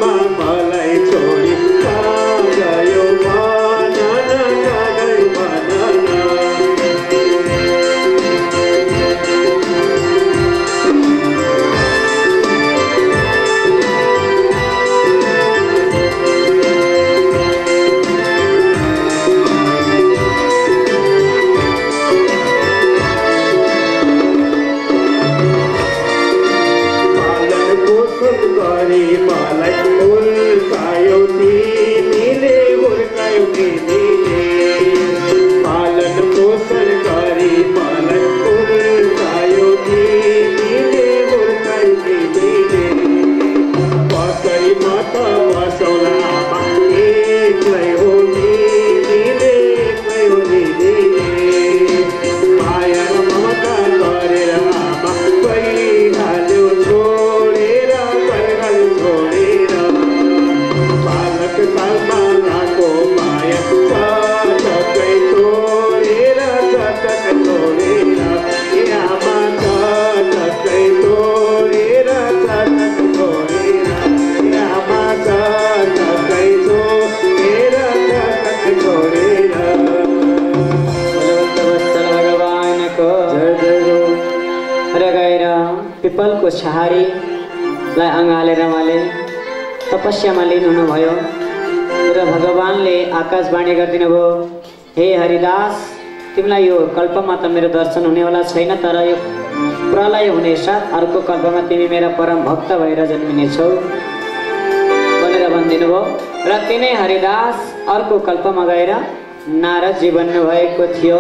गएर पिपलको छहारीलाई अँगालेर उहाँले तपस्यामा लिनुहुनुभयो र भगवानले आकाशवाणी गरिदिनु भयो, हे हरिदास, तिमीलाई यो कल्पमा त मेरो दर्शन हुनेवाला छैन, तर यो प्रलय हुने साथ अर्को कल्पमा तिमी मेरा परम भक्त भएर जन्मिनेछौ भनेर भनिदिनु भयो। र तिनै हरिदास अर्को कल्पमा गएर नारदजी बन्नुभएको थियो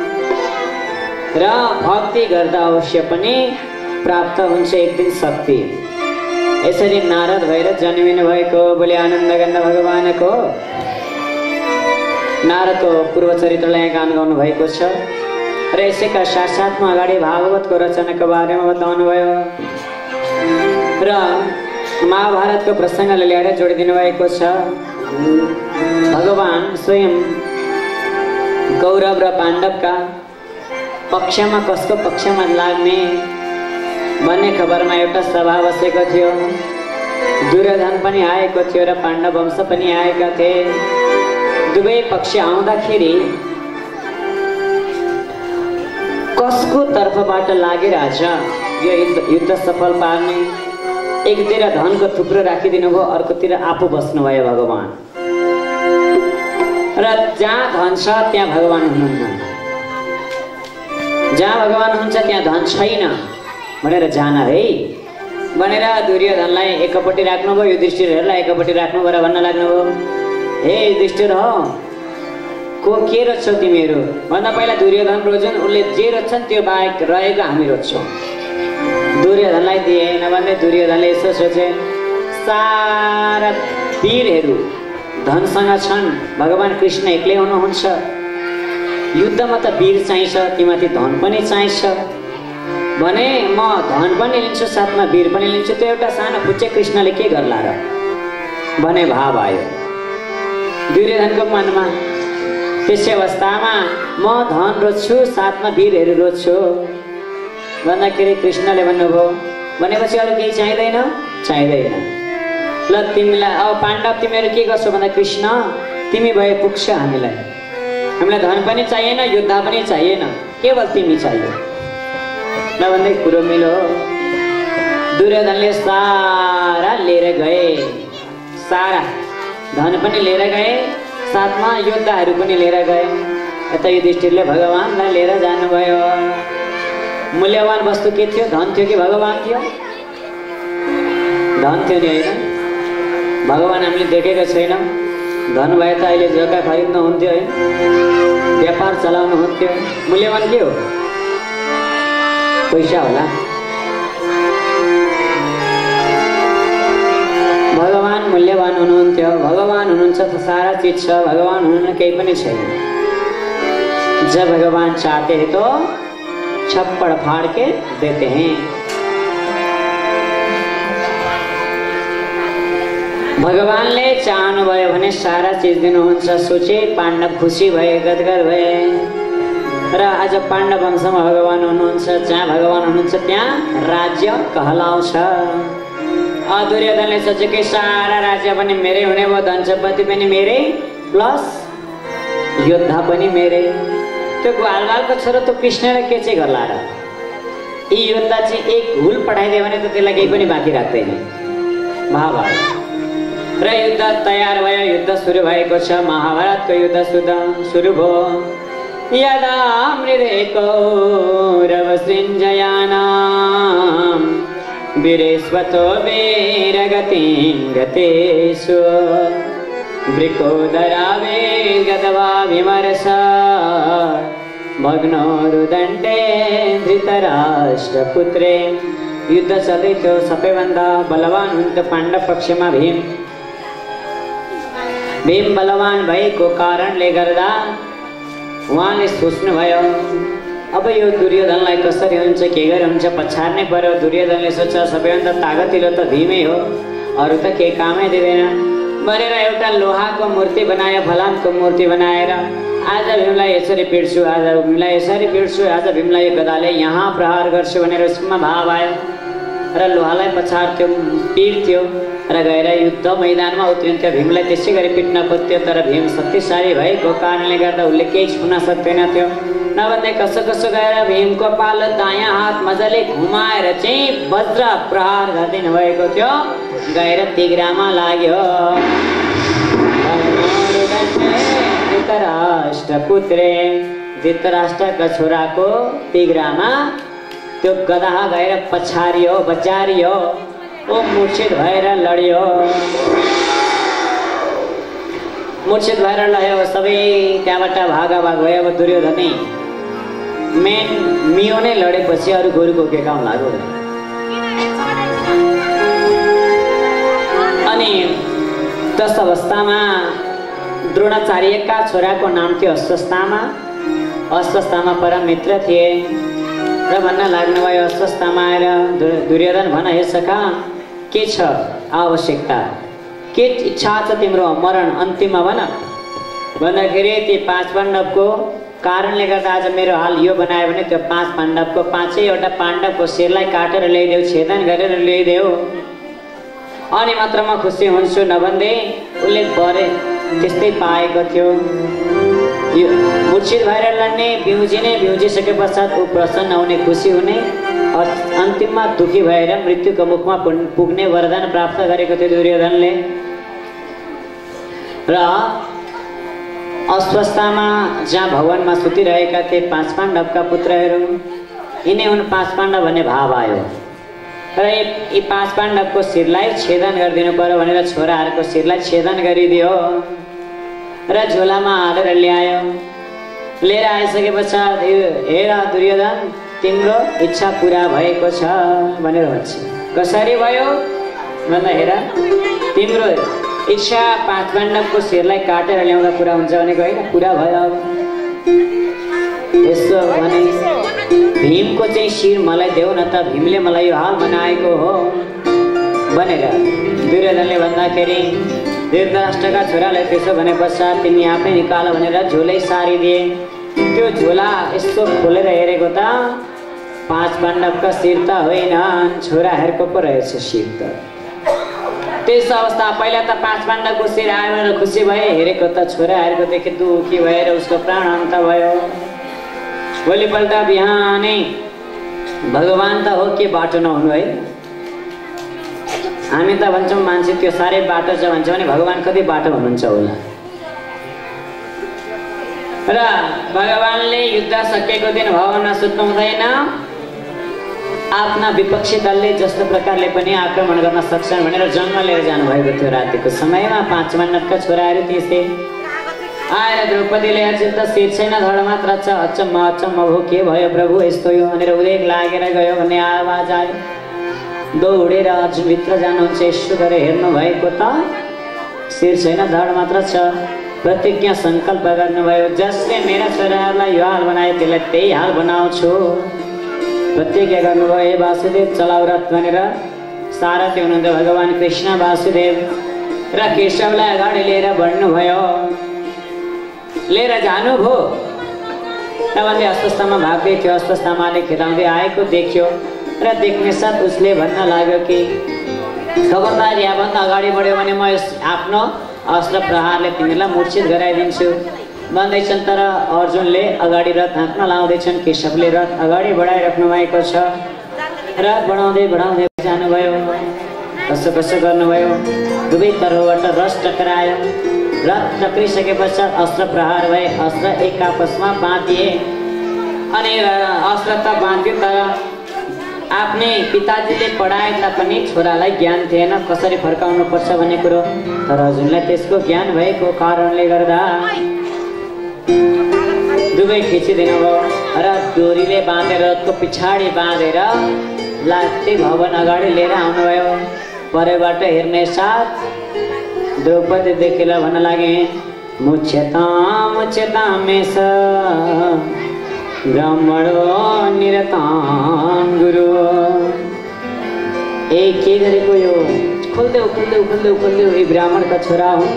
र भक्ति गर्दा अवश्य पनि प्राप्त हुन्छ एक दिन शक्ति। यसरी नारद भएर जन्मिनु भएको बोले आनन्द गन्ध भगवानको। नारदको पूर्व चरित्रलाई गान गाउनु भएको छ र यसैका साथसाथमा अगाडि भागवतको रचनाको बारेमा बताउनु भयो र महाभारतको प्रसङ्गले ल्याएर जोडिदिनु भएको छ। भगवान स्वयं कौरव र पाण्डवका पक्षमा कसको पक्षमा लाग्ने भन्ने खबरमा एउटा सभा बसेको थियो। दुर्योधन पनि आएको थियो र पाण्डव वंश पनि आएका थिए। दुवै पक्ष आउँदाखेरि कसको तर्फबाट लागिरहेछ यो युद्ध सफल पार्ने, एकतिर धनको थुप्रो राखिदिनु भयो, अर्कोतिर आफू बस्नुभयो भगवान। र जहाँ धन छ त्यहाँ भगवान हुनुहुन्न, जहाँ भगवान हुनुहुन्छ त्यहाँ धन छैन भनेर जान है भनेर दुर्योधनलाई एकपट्टि राख्नुभयो, युधिष्ठिरहरूलाई एकपट्टि राख्नु भनेर भन्न लाग्नुभयो, हे युधिष्ठिर हो को के रोज्छौ तिमीहरू भन्दा पहिला दुर्योधन रोज्छन्, उसले जे रोज्छन् त्यो बाहेक रहेको हामी रोज्छौँ। दुर्योधनलाई दिएन भने दुर्योधनले यसो सोचे, सारा वीरहरू धनसँग छन्, भगवान कृष्ण एक्लै हुनुहुन्छ, युद्धमा त वीर चाहिन्छ, तीमाथि धन पनि चाहिन्छ भने म धन पनि लिन्छु साथमा वीर पनि लिन्छु, त्यो एउटा सानो पुच्चे कृष्णले के गर्ला र भने भाव आयो दुर्योधनको मनमा। त्यसै अवस्थामा म धन रोज्छु साथमा वीरहरू रोज्छु भन्दाखेरि कृष्णले भन्नुभयो, भनेपछि अरू केही चाहिँदैन चाहिँदैन ल तिमीलाई अब पाण्डव तिमीहरू के गर्छौ भन्दा कृष्ण तिमी भए पुग्छ, हामीलाई हामीलाई धन पनि चाहिएन, युद्ध पनि चाहिएन, केवल तिमी चाहियो ल भन्दै कुरो मिलो। दुर्योधनले सारा लिएर गए, सारा धन पनि लिएर गए, साथमा योद्धाहरू पनि लिएर गए। यता युधिष्ठिरले भगवानलाई लिएर जानुभयो। मूल्यवान वस्तु के थियो, धन थियो कि भगवान थियो? धन थियो नि होइन, भगवान हामीले देखेको छैनौँ। धन भए त अहिले जग्गा खरिद्नु हुन्थ्यो है, व्यापार चलाउनु हुन्थ्यो। मूल्यवान के हो? पैसा होला। भगवान मूल्यवान हुनुहुन्थ्यो, भगवान हुनुहुन्छ त सारा चिज छ, भगवान हुनुहुन्न केही पनि छैन। जब भगवान चाहते हैं तो छप्पड़ फाड़ के देते हैं। भगवानले चाहनुभयो भने सारा चिज दिनुहुन्छ। सोचे पाण्डव खुसी भए, गदगद भए र आज पाण्डव वंशमा भगवान हुनुहुन्छ, जहाँ भगवान हुनुहुन्छ त्यहाँ राज्य कहलाउँछ। दुर्योधनले सोचे कि सारा राज्य पनि मेरै हुने भयो, धन सम्पत्ति पनि मेरै, प्लस योद्धा पनि मेरै। त्यो ग्वालवालको छोरो त कृष्णले के चाहिँ गर्ला र? यी योद्धा चाहिँ एक हुल पठाइदियो भने त त्यसलाई केही पनि बाँकी राख्दैन। महाभारत र युद्ध तयार भयो, युद्ध सुरु भएको छ। महाभारतको युद्ध सुरु भयो। यदा मृदे कौरव सृञ्जयानां वीरेश्वतो वीरगतिं गतेषु वृकोदरावे गदवा विमर्श भग्नोरुदण्डे धृतराष्ट्रपुत्रे। युद्ध चल्दै थियो। सबैभन्दा बलवान हुन्थ्यो पाण्डव पक्षमा भीम। भीम बलवान भएको कारणले गर्दा उहाँले सोच्नुभयो अब यो दुर्योधनलाई कसरी हुन्छ, के गरी हुन्छ, पछाड्नै पर्यो। दुर्योधनले सोच्छ सबैभन्दा तागतिलो त भीमै हो, अरू त केही कामै दिँदैन भनेर एउटा लोहाको मूर्ति बनायो, फलामको मूर्ति बनाएर आज भीमलाई यसरी पिट्छु, आज भीमलाई यसरी पिट्छु, आज भीमलाई गदाले यहाँ प्रहार गर्छु भनेर उसमा भाव आयो। र लोहालाई पछाड्थ्यो, पिट्थ्यो र गएर युद्ध मैदानमा उत्रिन्थ्यो। भीमलाई त्यसै गरी पिट्न खोज्थ्यो, तर भीम शक्तिशाली भएको कारणले गर्दा उसले केही छुन सक्दैनथ्यो। नभन्दै कसो कसो गएर भीमको पालो दायाँ हात मजाले घुमाएर चाहिँ वज्र प्रहार गरिदिनु भएको थियो। गएर तिघ्रामा लाग्यो। धृतराष्ट्र पुत्रे, धृतराष्ट्रका छोराको तिघ्रामा त्यो गधा गएर पछारियो, बचारियो, ओ मूर्छित भएर लड्यो। मूर्छित भएर लड्यो, सबै त्यहाँबाट भागाभाग भयो। अब दुर्योधनै मेन मियो नै लडेपछि अरू गोरुको के काम लाग्यो। अनि त्यस अवस्थामा द्रोणाचार्यका छोराको नाम थियो अश्वत्थामा। अश्वत्थामा परम मित्र थिए र भन्न लाग्नुभयो, अश्वत्थामा आएर दुर्योधन भन, हे सखा के छ आवश्यकता, के इच्छा छ तिम्रो मरण अन्तिममा भन। भन्दाखेरि ती पाँच पाण्डवको कारणले गर्दा आज मेरो हाल यो बनायो भने त्यो पाँच पाण्डवको पाँचैवटा पाण्डवको शिरलाई काटेर ल्याइदेऊ, छेदन गरेर ल्याइदेऊ, अनि मात्र म खुसी हुन्छु। नभन्दै उसले बरे त्यस्तै पाएको थियो। यो मूर्छित भएर लड्ने, बिउजिने, बिउजिसके पश्चात ऊ प्रसन्न हुने, खुसी हुने, अन्तिममा दुखी भएर मृत्युको मुखमा पुग्ने वरदान प्राप्त गरेको थियो दुर्योधनले। र अश्वत्थामा जहाँ भवनमा सुतिरहेका थिए पाँच पाण्डवका पुत्रहरू, यिनै हुन् पाँच पाण्डव भन्ने भाव आयो। र यी पाँच पाण्डवको शिरलाई छेदन गरिदिनु पर्यो भनेर छोराहरूको शिरलाई छेदन गरिदियो र झोलामा हालेर ल्यायो। लिएर आइसके पश्चात हेर दुर्योधन, तिम्रो इच्छा पुरा भएको छ भनेर भन्छ। कसरी भयो भन्दा हेर, तिम्रो इच्छा पाँच पाण्डवको शिरलाई काटेर ल्याउँदा पुरा हुन्छ भनेको होइन, पुरा भयो। यसो भने भीमको चाहिँ शिर मलाई देऊ न त, भीमले मलाई यो हाल बनाएको हो भनेर दुर्योधनले भन्दाखेरि धृतराष्ट्रका छोराले त्यसो भने पश्चात तिमी आफै निकाल भनेर झोलै सारिदिए। त्यो झोला यस्तो खोलेर हेरेको त पाँच पाण्डवका शिर त होइन, छोराहरूको पो रहेछ शिर त। त्यस अवस्था पहिला त पाँच पाण्डवको शिर आयो भनेर खुसी भए, हेरेको त छोराहरूको देखे दुखी भएर उसको प्राण अन्त भयो। भोलिपल्ट बिहानै भगवान त हो के बाटो नहुनु है। हामी त भन्छौँ मान्छे त्यो साह्रै बाटो छ भन्छ भने भगवान कति बाटो हुनुहुन्छ होला। र भगवानले युद्ध सकेको दिन भवनमा सुत्नु हुँदैन। आफ्ना विपक्षी दलले जस्तो प्रकारले पनि आक्रमण गर्न सक्छन् भनेर जङ्ग लिएर जानुभएको थियो। रातिको समयमा पाँच पाण्डवका छोराहरू थिए। आएर द्रौपदीले अझै त शिर छैन, धड मात्र छ। अचम्म अचम्म भयो, के भयो प्रभु यस्तो यो भनेर उदेक लागेर गयो भन्ने आवाज आयो। दौडेर भित्र जानुहुन्छ, यसो गरेर हेर्नु भएको त शिर छैन, धड मात्र छ। प्रतिज्ञा सङ्कल्प गर्नुभयो, जसले मेरा छोराहरूलाई यो हाल बनायो त्यसलाई त्यही हाल बनाउँछु प्रतिज्ञा गर्नुभयो। हे वासुदेव चलाउ रथ भनेर सारथी हुनुहुन्थ्यो भगवान कृष्ण वासुदेव र केशवलाई अगाडि लिएर बढ्नुभयो, लिएर जानुभयो। नभन्दै अश्वत्थामा भाग्दै थियो। अश्वत्थामाले खेदाउँदै आएको देख्यो र देख्ने साथ उसले भन्न लाग्यो कि खबरदार यहाँभन्दा अगाडि बढ्यो भने म आफ्नो अस्त्र प्रहारले तिमीलाई मूर्छित गराइदिन्छु भन्दैछन्। तर अर्जुनले अगाडि रथ हाँक्न लाउँदैछन्, केशवले रथ अगाडि बढाइराख्नु भएको छ। रथ बढाउँदै बढाउँदै जानुभयो, कसो कसो गर्नुभयो। दुवै तर्फबाट रस टक्रायो। रथ टक्रिसके पश्चात अस्त्र प्रहार भए। अस्त्र एक आपसमा बाँधिए अनि अस्त्र त बाँध्यो, तर आफ्नै पिताजीले पढाए तापनि छोरालाई ज्ञान थिएन कसरी फर्काउनु पर्छ भन्ने कुरो। तर अर्जुनलाई त्यसको ज्ञान भएको कारणले गर्दा दुवै खिचिदिनु भयो र डोरीले बाँधेर रथको पछाडि बाँधेर लात्ते भवन अगाडि लिएर आउनुभयो। परैबाट हेर्ने साथ द्रौपदी देखेर भन्न लागे, मुच्यतां मुच्यतां मेष ब्राह्मणो निरतां गुरु। ए के गरेको यो, खोल्देऊ खोल्देऊ खोल्देऊ खोल्देऊ, ए ब्राह्मणका छोरा हुन्।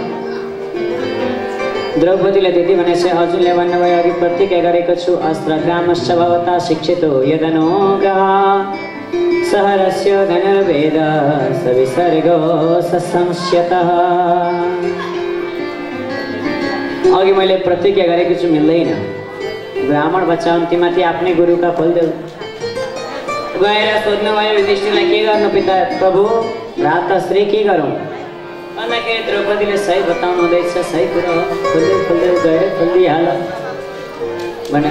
द्रौपदीले त्यति भनेछ। अर्जुनले भन्नुभयो, अघि प्रतिज्ञा गरेको छु, अस्त्र ग्रामश्च भवता शिक्षितो यदनो ग्रह स सहरस्य धनुर्वेद सविसर्गो ससंस्यतः। अघि मैले प्रतिज्ञा गरेको छु मिल्दैन। ब्राह्मण बच्चा अन्तिममाथि आफ्नै गुरुका फलदेऊ गएर सोध्नुभयो युधिष्ठिरलाई के गर्नु पिता प्रभु भ्राताश्री के गरौँ भन्दाखेरि द्रौपदीले सही बताउनु हुँदैछ। सही कुरो हो, फुलदेऊ फुलदेऊ गएर फुलिहाल भनेर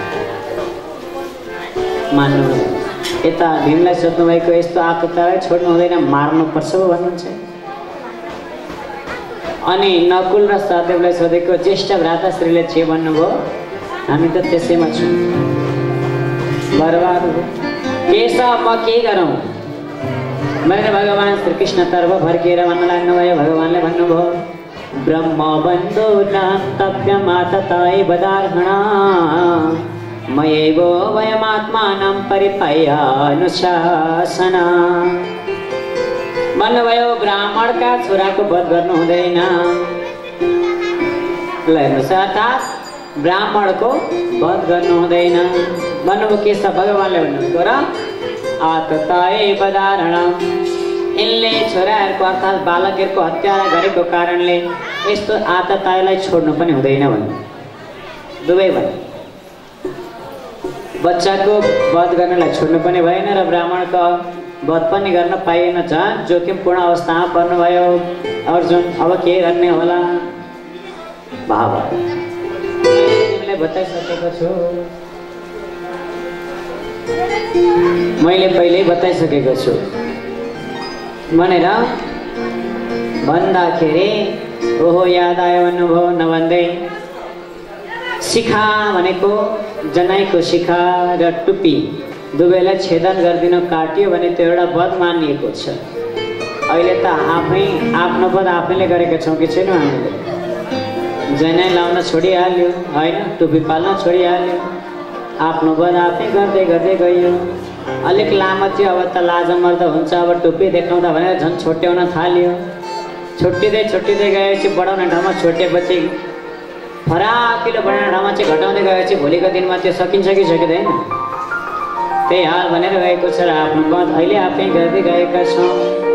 मान्नु। यता भीमलाई सोध्नुभएको यस्तो आतुरतालाई छोड्नु हुँदैन, मार्नुपर्छ भन्नुहुन्छ। अनि नकुल र सहदेवलाई सोधेको ज्येष्ठ भ्राताश्रीले के भन्नुभयो, हामी त त्यसैमा छौँ बर्बाद हो के छ म के गरौँ भनेर भगवान् श्रीकृष्णतर्फ फर्किएर भन्न लाग्नुभयो। भगवान्ले भन्नुभयो ब्रह्म बन्धो नान्तव्यमातताय बदार्हणा मयैवो वयमात्मानं परिपायानुशासना। भन्नुभयो ब्राह्मणका छोराको वध गर्नु हुँदैन। ल हेर्नुहोस् अर्थात् ब्राह्मणको वध गर्नु हुँदैन भन्नुभयो। के छ भगवान्ले भन्नुभएको र आतताय बदारण यिनले छोराहरूको अर्थात् बालकहरूको हत्या गरेको कारणले यस्तो आततायलाई छोड्नु पनि हुँदैन भन्नु दुवै भन्नु। बच्चाको वध गर्नलाई छोड्नु पनि भएन र ब्राह्मणको वध पनि गर्न पाइएन। झन् जोखिमपूर्ण अवस्थामा पर्नुभयो अर्जुन। अब के गर्ने होला भाव तिमीलाई बताइसकेको छु, मैले पहिल्यै बताइसकेको छु भनेर भन्दाखेरि ओहो याद आयो भन्नुभयो। नभन्दै शिखा भनेको जनाइको शिखा र टुप्पी दुवैलाई छेदन गरिदिनु काट्यो भने त्यो एउटा वध मानिएको छ। अहिले त आफै आफ्नो वध आफैले गरेका छौँ कि छैनौँ। हामीले जनै लाउन छोडिहाल्यो होइन, टुप्पी पाल्न छोडिहाल्यो, आफ्नो वध आफै गर्दै गर्दै गयो। अलिक लामो थियो, अब त लाजमर्दो हुन्छ, अब टुप्पी देखाउँदा भनेर झन् छोट्याउन थाल्यो। छुट्टिँदै छुट्टिँदै गएपछि बढाउने ठाउँमा छोटेपछि फराकिलो बढाउने ठाउँमा चाहिँ घटाउँदै गएपछि भोलिको दिनमा त्यो सकिन्छ कि सकिँदैन त्यही हाल भनेर गएको छ र आफ्नो वध अहिले आफै गर्दै गएका छौँ।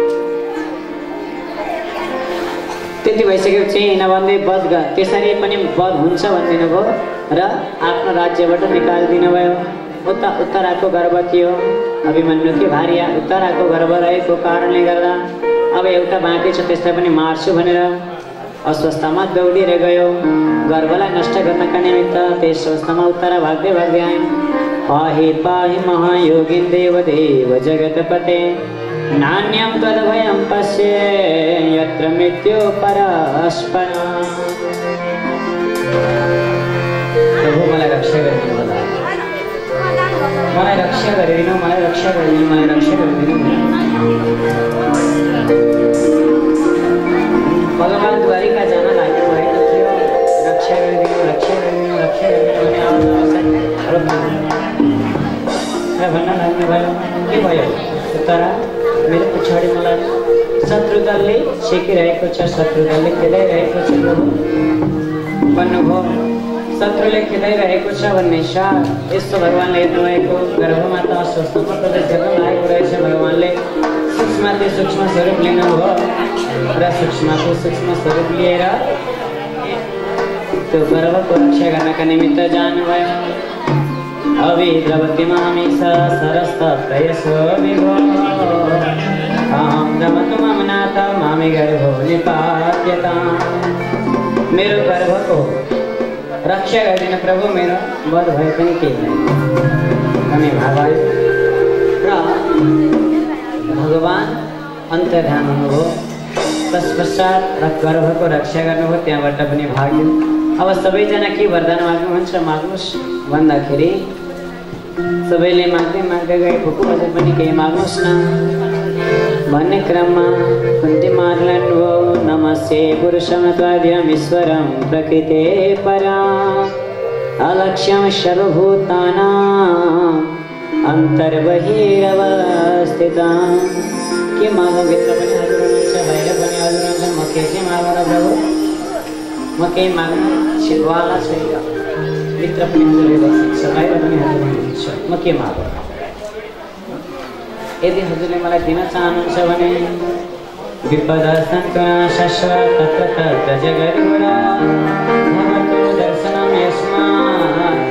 त्यति भइसकेपछि नभन्दै वध त्यसरी पनि वध हुन्छ भनिदिनु भयो र आफ्नो राज्यबाट निकालिदिनु भयो। उता उत्तराको गर्भ थियो अभिमन्युकी भार्या, उत्तराको गर्भ रहेको कारणले गर्दा अब एउटा बाँकी छ त्यसलाई पनि मार्छु भनेर अस्वस्थमा दौडिएर गयो। गर्भलाई नष्ट गर्नका निमित्त त्यस अवस्थामा उत्तरा भाग्दै भाग्दै आइन्। पाहि पाहि महायोगिन देवदेव जगतपते नान्यं तद्भयं पश्य यत्र मृत्यु परस्परा। प्रभु मलाई रक्षा गरिदिनु होला, मलाई रक्षा गरिदिनु, मलाई रक्षा गरिदिनु, मलाई रक्षा गरिदिनु। भगवान् द्वारिका जान लाग्नु भएको थियो। रक्षा गरिदिनु, रक्षा गरिदिनु, रक्षा गरिदिनु र भन्न लाग्नुभयो। के भयो उत्तरा मेरो पछाडि मलाई शत्रु दलले छेकिरहेको छ, शत्रु दलले खेदाइरहेको छ भन्नुभयो। शत्रुले खेदाइरहेको छ भन्ने साथ यस्तो भगवान्ले हेर्नुभएको गर्भमा त अस्वस्थमा प्रदेश हेर्न लागेको रहेछ। भगवान्ले सूक्ष्मते सूक्ष्म स्वरूप लिनुभयो र सूक्ष्मको सूक्ष्म स्वरूप लिएर त्यो गर्भको रक्षा गर्नका निमित्त जानुभयो। अभिद्रवती मामिष सरस्तत्रयसो विभो अहं रमतु मम नाथ मामे गर्भो निपात्यता। मेरो गर्भको रक्षा गरिदिनु प्रभु, मेरो वध भए पनि केही छैन भन्ने भाव आयो र भगवान् अन्तर्ध्यान हुनुभयो। तत्पश्चात गर्भको रक्षा गर्नुभयो, त्यहाँबाट पनि भाग्यो। अब सबैजना के वरदान माग्नुहुन्छ माग्नुहोस् भन्दाखेरि सबैले माग्दै माग्दै गए। फुपू हजुर पनि केही माग्नुहोस् न भन्ने क्रममा कुन्ती मार्लन्वो नमस्ते पुरुषं त्वाद्यं ईश्वरं प्रकृते परा अलक्ष्यं सर्वभूतानां अन्तर्बहिरवस्थितं। के मागौँ भित्र पनि हजुर हुनुहुन्छ, बाहिर पनि हजुर हुनुहुन्छ। म के चाहिँ मागौँ र प्रभु, म केही माग्नु छिर्वाला छैन। भित्र पनि हजुर बस्नुहुन्छ, बाहिर पनि हजुर हुनुहुन्छ, म के मागौँ। यदि हजुरले मलाई दिन चाहनुहुन्छ भने विपदा सन्तनाशश तत्र तत्र जगद्गुरा भवतु दर्शनं यस्मात्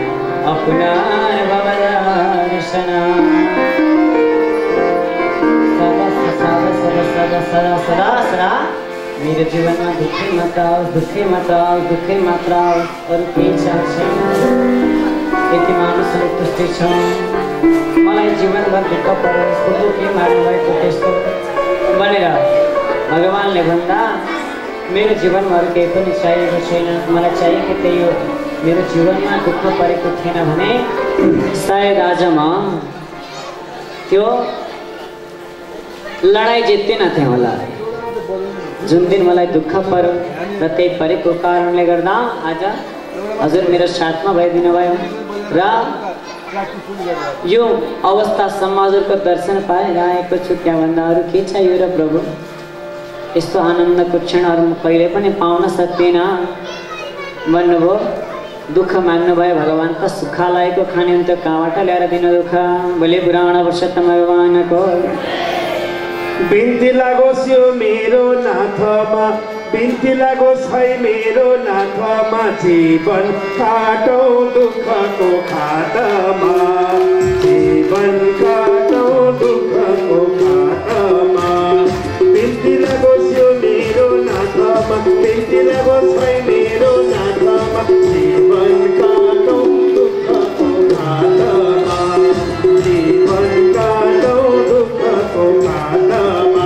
अपुनर्भवदर्शनम्। सदा सदा सदा सदा सदा सदा मेरो जीवनमा दुःखै मात्र आओस्, दुःखै मात्र आओस्, दुःखै मात्र आओस्, अरू केही चाह छैन। यति मानु सन्तुष्टि छ। मलाई जीवनभर दुःख परोस्, बुझ्नु के मार्नु भएको त्यस्तो भनेर भगवानले भन्दा मेरो जीवनमा अरू केही पनि चाहिएको छैन। मलाई चाहिएको त्यही हो। मेरो जीवनमा दुःख परेको थिएन भने सायद आज म त्यो लडाइँ जित्दिन थिएँ होला। जुन दिन मलाई दुःख पर्यो र त्यही परेको कारणले गर्दा आज हजुर मेरो साथमा भइदिनु भयो र यो अवस्थासम्म हजुरको दर्शन पाइरहेको छु। त्यहाँभन्दा अरू के चाहियो र प्रभु? यस्तो आनन्दको क्षणहरू म कहिले पनि पाउन सक्दिनँ भन्नुभयो। दुःख माग्नुभयो भगवान् त सुखालयको खाने हुन्थ्यो, कहाँबाट ल्याएर दिनु दुःख? बोले पुराण पुरुषोत्तम भगवानको बिन्ती लागोस् यो मेरो नाथमा, बिन्ती लागोस् है मेरो नाथमा, जीवन काटौँ दुःखको खातामा, जीवन काटौँ दुःखको खातामा। बिन्ती लागोस् यो मेरो नाथमा, बिन्ती लागोस् है मेरो नाथमा, जीवन काटौँ दुःखको खातामा, जीवन काटौँ दुःखको खातामा।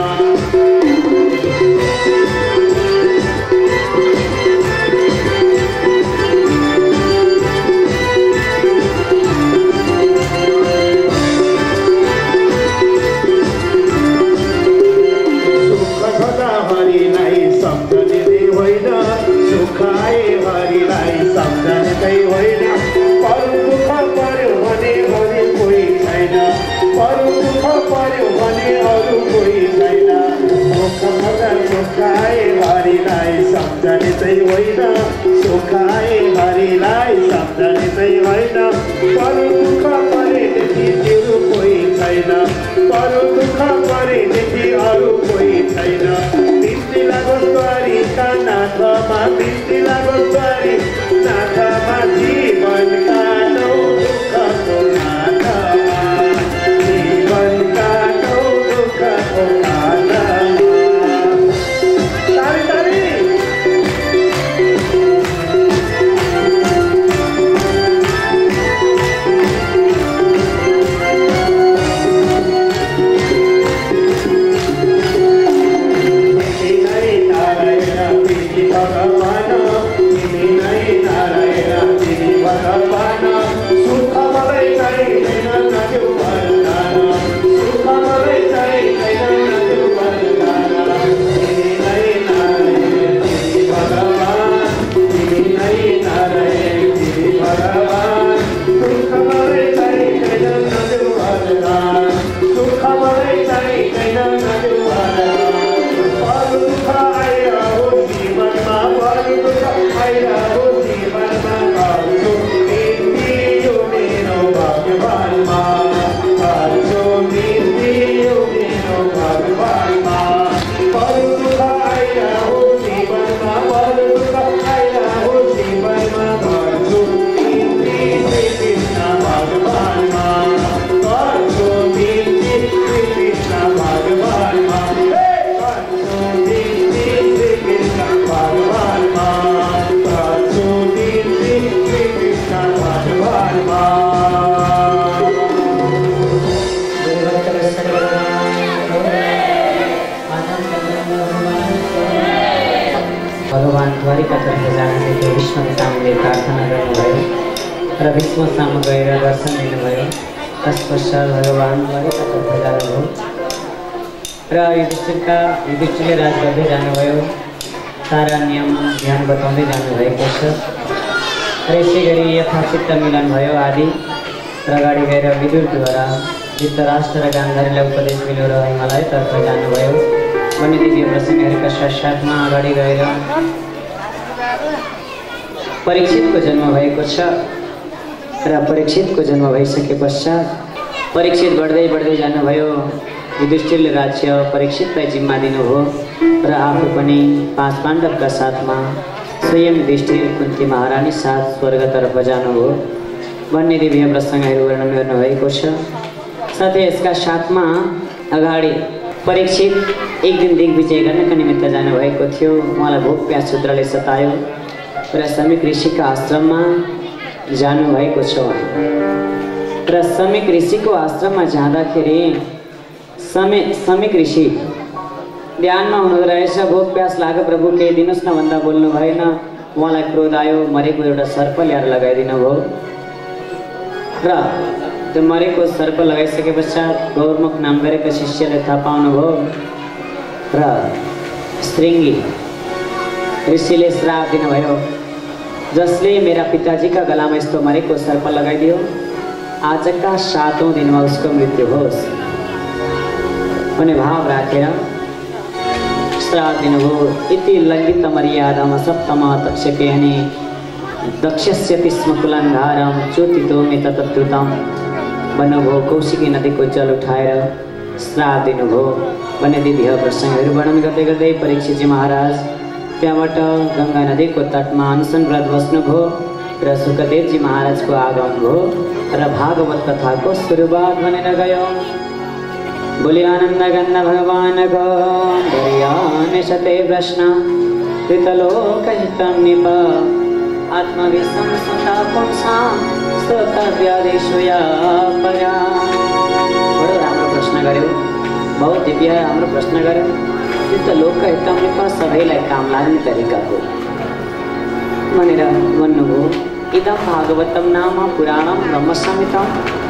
सुखाए हरिलाई सम्झने चाहिँ होइन, परु दुःख परेदेखि अरू कोही छैन, परु दुःख परेदेखि अरू कोही छैन। बिन्ती लागोस् द्वारिका नाथमा, बिन्ती लागोस् द्वारी नाथमा, जीवन काटौँ दुःखको नाथमा, जीवन काटौँ दुःखको नाथमा। र विश्वसम्म गएर दर्शन दिनुभयो। तत्पश्चात भगवान् द्वारिकातर्फ जानुभयो र युधिष्ठिरका युधिष्ठिरले राज गर्दै जानुभयो। सारा नियम ध्यान बताउँदै जानुभएको छ र यसै गरी यथाचित्त मिलन भयो आदि र अगाडि गएर विदुरद्वारा धृतराष्ट्र र गान्धारीलाई उपदेश मिल्यो र हिमालयतर्फ जानुभयो भन्ने दिव्य प्रसङ्गहरूका साथसाथमा अगाडि गएर परीक्षितको जन्म भएको छ र परीक्षितको जन्म भइसके पश्चात परीक्षित बढ्दै बढ्दै जानुभयो। युधिष्ठिरले राज्य परीक्षितलाई जिम्मा दिनुभयो र आफू पनि पाँच पाण्डवका साथमा स्वयं युधिष्ठिर कुन्ती महारानी साथ स्वर्गतर्फ जानुभयो भन्ने दिव्य प्रसङ्गहरू वर्णन गर्नुभएको छ। साथै यसका साथमा अगाडि परीक्षित एक दिन दिग्विजय गर्नका निमित्त जानुभएको थियो। उहाँलाई भोक प्यास सूत्रले सतायो र समीक ऋषिका आश्रममा जानुभएको छ। र समीक ऋषिको आश्रममा जाँदाखेरि समी समीक ऋषि ध्यानमा हुनुहुँदो रहेछ। भोक प्यास लाग्यो प्रभु केही दिनुहोस् न भन्दा बोल्नु भएन। उहाँलाई क्रोध आयो, मरेको एउटा सर्प ल्याएर लगाइदिनु भयो र त्यो मरेको सर्प लगाइसके पश्चात गौरमुख नाम गरेको शिष्यले थाहा पाउनुभयो र श्रृङ्गी ऋषिले श्राप दिनुभयो, जसले मेरा पिताजीका गलामा यस्तो मरेको सर्प लगाइदियो आजका सातौँ दिनमा उसको मृत्यु होस् भन्ने भाव राखेर श्राप दिनुभयो। इति लङ्घित मर्यादामा सप्तमा तक्षकेयने दक्षस्य स्म कुलाङ्गारम चोतितोमे ततद्रुतम भन्नुभयो। कौशिकी नदीको जल उठाएर श्राप दिनुभयो भन्ने दिव्य प्रसङ्गहरू वर्णन गर्दै गर्दै परीक्षितजी महाराज त्यहाँबाट गङ्गा नदीको तटमा अनसन व्रत बस्नुभयो र सुखदेवजी महाराजको आगमन भयो र भागवत कथाको सुरुवात भनेर गयो। बोली आनन्द गन्ध भगवानको धर्यान सते प्रश्न कृतलोकहितं निप आत्मविश्वं सुता पुंसा श्रोतव्यादेशु या परा। बडो राम्रो प्रश्न गर्यो, बहुत दिव्य राम्रो प्रश्न गर्यो। यो त लोकहितं निप सबैलाई काम लाग्ने तरिका हो भनेर भन्नुभयो। इदं भागवतम नाम पुराणम ब्रह्म संहिता,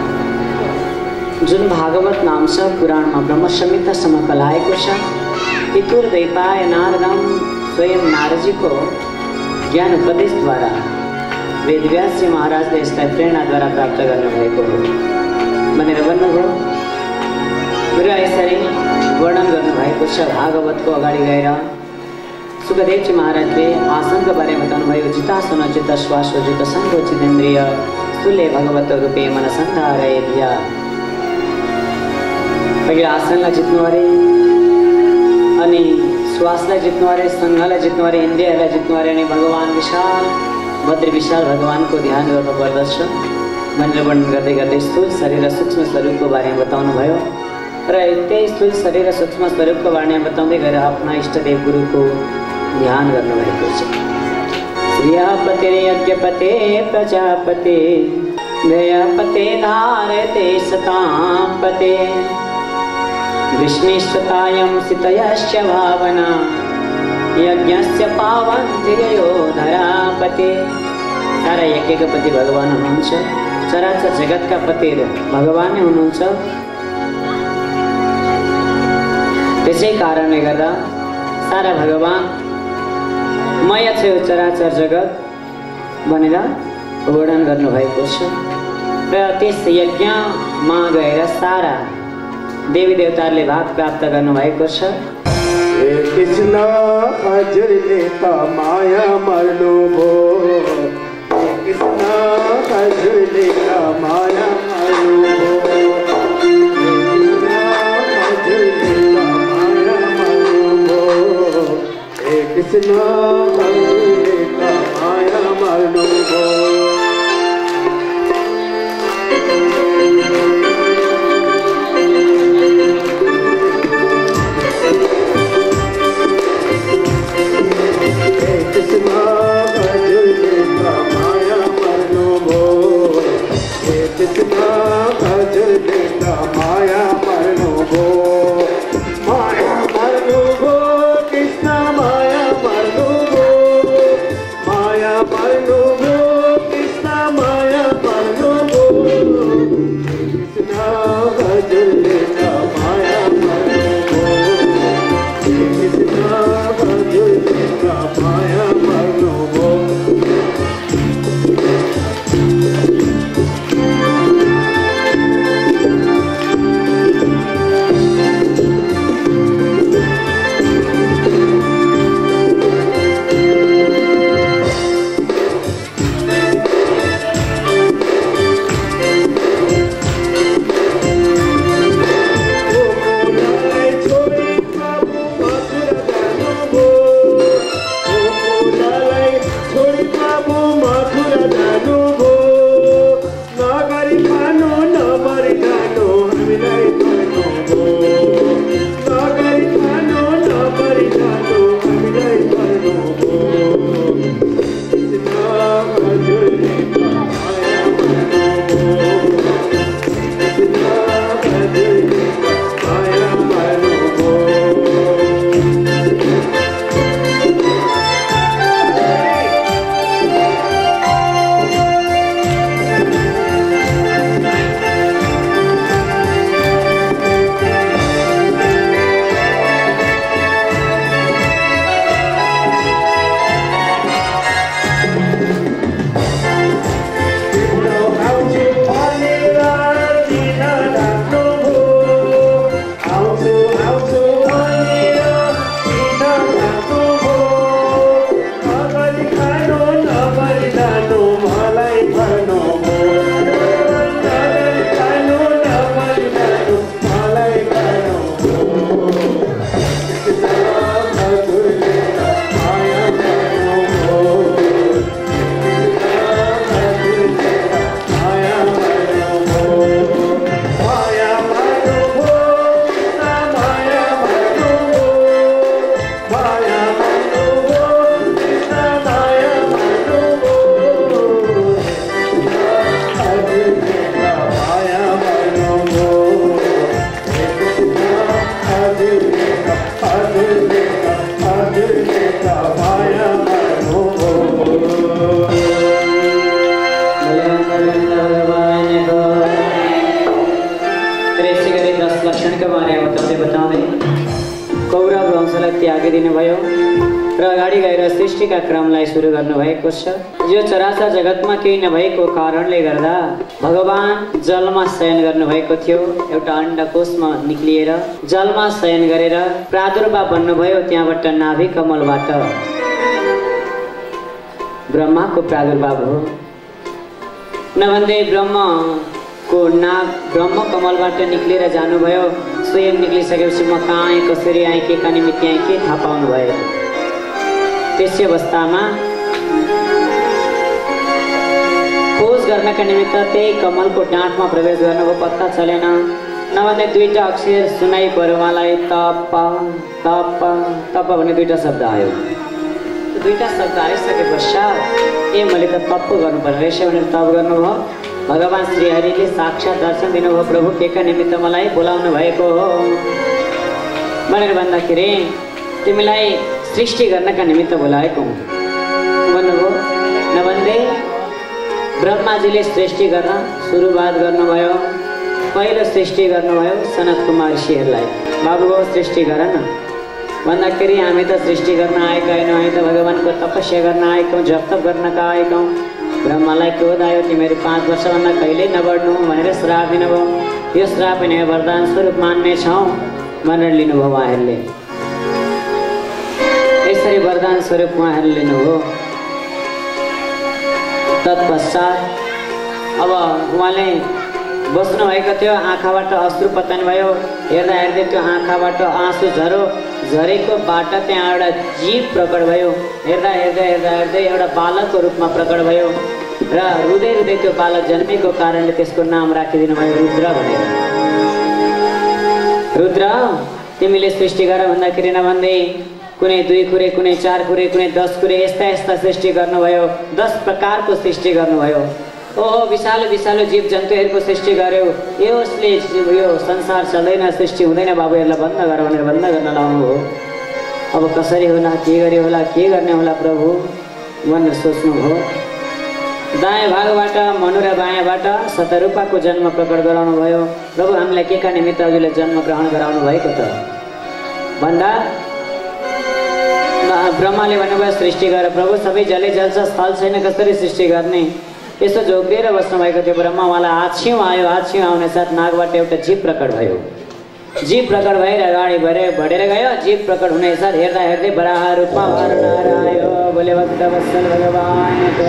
जुन भागवत नाम छ पुराणमा ब्रह्म संहितासम्म कलाएको छ। पितुर्दैपाय नारदम, स्वयं नारदजीको ज्ञान उपदेशद्वारा वेदव्यासजी महाराजले यसलाई प्रेरणाद्वारा प्राप्त गर्नुभएको हो भनेर भन्नुभयो र यसरी वर्णन गर्नुभएको छ। भागवतको अगाडि गएर सुखदेवजी महाराजले आसनको बारेमा बताउनुभयो। जितासन जित श्वास जित सङ्कोचितेन्द्रिय स्थूले भगवत रूपे मन सन्धारय धिया। पहिले आसनलाई जित्नु अरे, अनि श्वासलाई जित्नु अरे, सङ्घलाई जित्नु अरे, इन्द्रियहरूलाई जित्नु अरे अनि भगवान् विशाल भद्र विशाल भगवानको ध्यान गर्नुपर्दछ भनेर वर्णन गर्दै गर्दै स्थूल शरीर र सूक्ष्म स्वरूपको बारेमा बताउनु भयो र त्यही स्थूल शरीर र सूक्ष्म स्वरूपको बारेमा बताउँदै गएर आफ्ना इष्टदेव गुरुको ध्यान गर्नुभएको छ। श्रियापते यज्ञपते प्रजापते दयापते धारते सतापते विष्णुस्वतायं सितयश्च भावना यज्ञस्य पावन्तिर्यो धरापते। सारा यज्ञका पति भगवान हुनुहुन्छ, चराचर जगतका पति भगवान नै हुनुहुन्छ। त्यसै कारणले गर्दा सारा भगवान मय छ यो चराचर जगत भनेर वर्णन गर्नुभएको छ र त्यस यज्ञमा गएर सारा देवी देवताहरूले भाग प्राप्त गर्नुभएको छ। कृष्ण हजुरले त माया मर्नु भो, कृष्ण हजुरले त माया मर्नु भो, हजुरले त माया मर्नु भो, कृष्ण हजुरले त माया मर्नु भो। माया मर्नु भो, कृष्ण माया मर्नु भो, बताउँदै बताउँदै कौरव वंशलाई त्यागिदिनु भयो र अगाडि गएर सृष्टिका क्रमलाई सुरु गर्नुभएको छ। यो चराचर जगतमा केही नभएको कारणले गर्दा भगवान जलमा शयन गर्नुभएको थियो। एउटा अण्डकोशमा निक्लिएर जलमा शयन गरेर प्रादुर्भाव बन्नुभयो। त्यहाँबाट नाभि कमलबाट ब्रह्माको प्रादुर्भाव हो। नभन्दै ब्रह्मको नाभ ब्रह्म कमलबाट निक्लिएर जानुभयो। स्वयं निक्लिसकेपछि म कहाँ आएँ, कसरी आएँ, के का निमित्त आएँ, के थाहा पाउनु भयो। त्यसै अवस्थामा खोज गर्नका निमित्त त्यही कमलको डाँठमा प्रवेश गर्नुभयो। पत्ता चलेन। नभन्दै दुईटा अक्षर सुनाइ पर्यो उहाँलाई, तप तप तप भन्ने दुईटा शब्द आयो। दुईटा शब्द आइसके पश्चात ए मैले त तप गर्नुपर्ने रहेछ भनेर तप गर्नुभयो। भगवान श्रीहरिले साक्षात् दर्शन दिनुभयो। प्रभु के का निमित्त मलाई बोलाउनु भएको हो भनेर भन्दाखेरि तिमीलाई सृष्टि गर्नका निमित्त बोलाएको हुँ भन्नुभयो। नभन्दै ब्रह्माजीले सृष्टि गर्न सुरुवात गर्नुभयो। पहिलो सृष्टि गर्नुभयो सनत कुमार ऋषिहरूलाई। बाबु हो सृष्टि गर न भन्दाखेरि हामी त सृष्टि गर्न आएका होइनौँ, हामी त भगवानको तपस्या गर्न आएका हौँ, जप तप गर्नका आएका हौँ। ब्रह्मालाई क्रोध आयो, तिमीहरू पाँच वर्षभन्दा कहिल्यै नबढ्नु भनेर श्राप दिनुभयो। यो श्राप नै वरदान स्वरूप मान्नेछौँ भनेर लिनुभयो उहाँहरूले। यसरी वरदान स्वरूप उहाँहरूले लिनुभयो। तत्पश्चात अब उहाँले बस्नुभएको थियो। आँखाबाट अश्रु पतन भयो। हेर्दा हेर्दै त्यो आँखाबाट आँसु झरो झरेको बाट त्यहाँ एउटा जीव प्रकट भयो। हेर्दा हेर्दा हेर्दा हेर्दै एउटा बालकको रूपमा प्रकट भयो र रुँदै रुँदै त्यो बालक जन्मेको कारणले त्यसको नाम राखिदिनु भयो रुद्र भनेर। रुद्र तिमीले सृष्टि गर भन्दाखेरि नभन्दै कुनै दुई कुरे, कुनै चार कुरे, कुनै दस कुरे यस्ता यस्ता सृष्टि गर्नुभयो। दस प्रकारको सृष्टि गर्नुभयो। ओहो विशालो विशालो जीव जन्तुहरूको सृष्टि गर्यो। यसले यो संसार चल्दैन, सृष्टि हुँदैन, बाबुहरूलाई बन्द गर भनेर बन्द गर्न लाउनु हो। अब कसरी होला, के गरे होला, के गर्ने होला प्रभु भनेर सोच्नुभयो। दायाँ भागबाट मनु र बायाँबाट शतरूपाको जन्म प्रकट गराउनु भयो। प्रभु हामीलाई के का निमित्त हजुरले जन्म ग्रहण गराउनु भएको त भन्दा ब्रह्माले भन्नुभयो सृष्टि गर। प्रभु सबै जलै जल्छ, स्थल छैन, कसरी सृष्टि गर्ने। यसो झोक्रिएर बस्नुभएको थियो ब्रह्मा। उहाँलाई आछ्यौँ आयो। आछ्यौँ आउने साथ नागबाट एउटा जीव प्रकट भयो। जीव प्रकट भएर अगाडि बढेर बढेर गयो। जीव प्रकट हुने साथ हेर्दा हेर्दै बराह रूपमा भर्नार आयो। बोले भक्त वत्सल भगवानको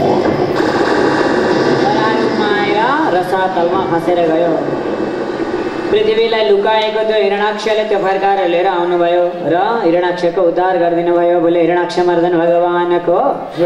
बराह रूपमा आएर रसातलमा खसेर गयो। पृथ्वीलाई लुकाएको त्यो हिरणाक्षले त्यो फर्काएर लिएर आउनुभयो र हिरणाक्षको उद्धार गरिदिनु भयो। बोले हिरणाक्ष मर्दन भगवानको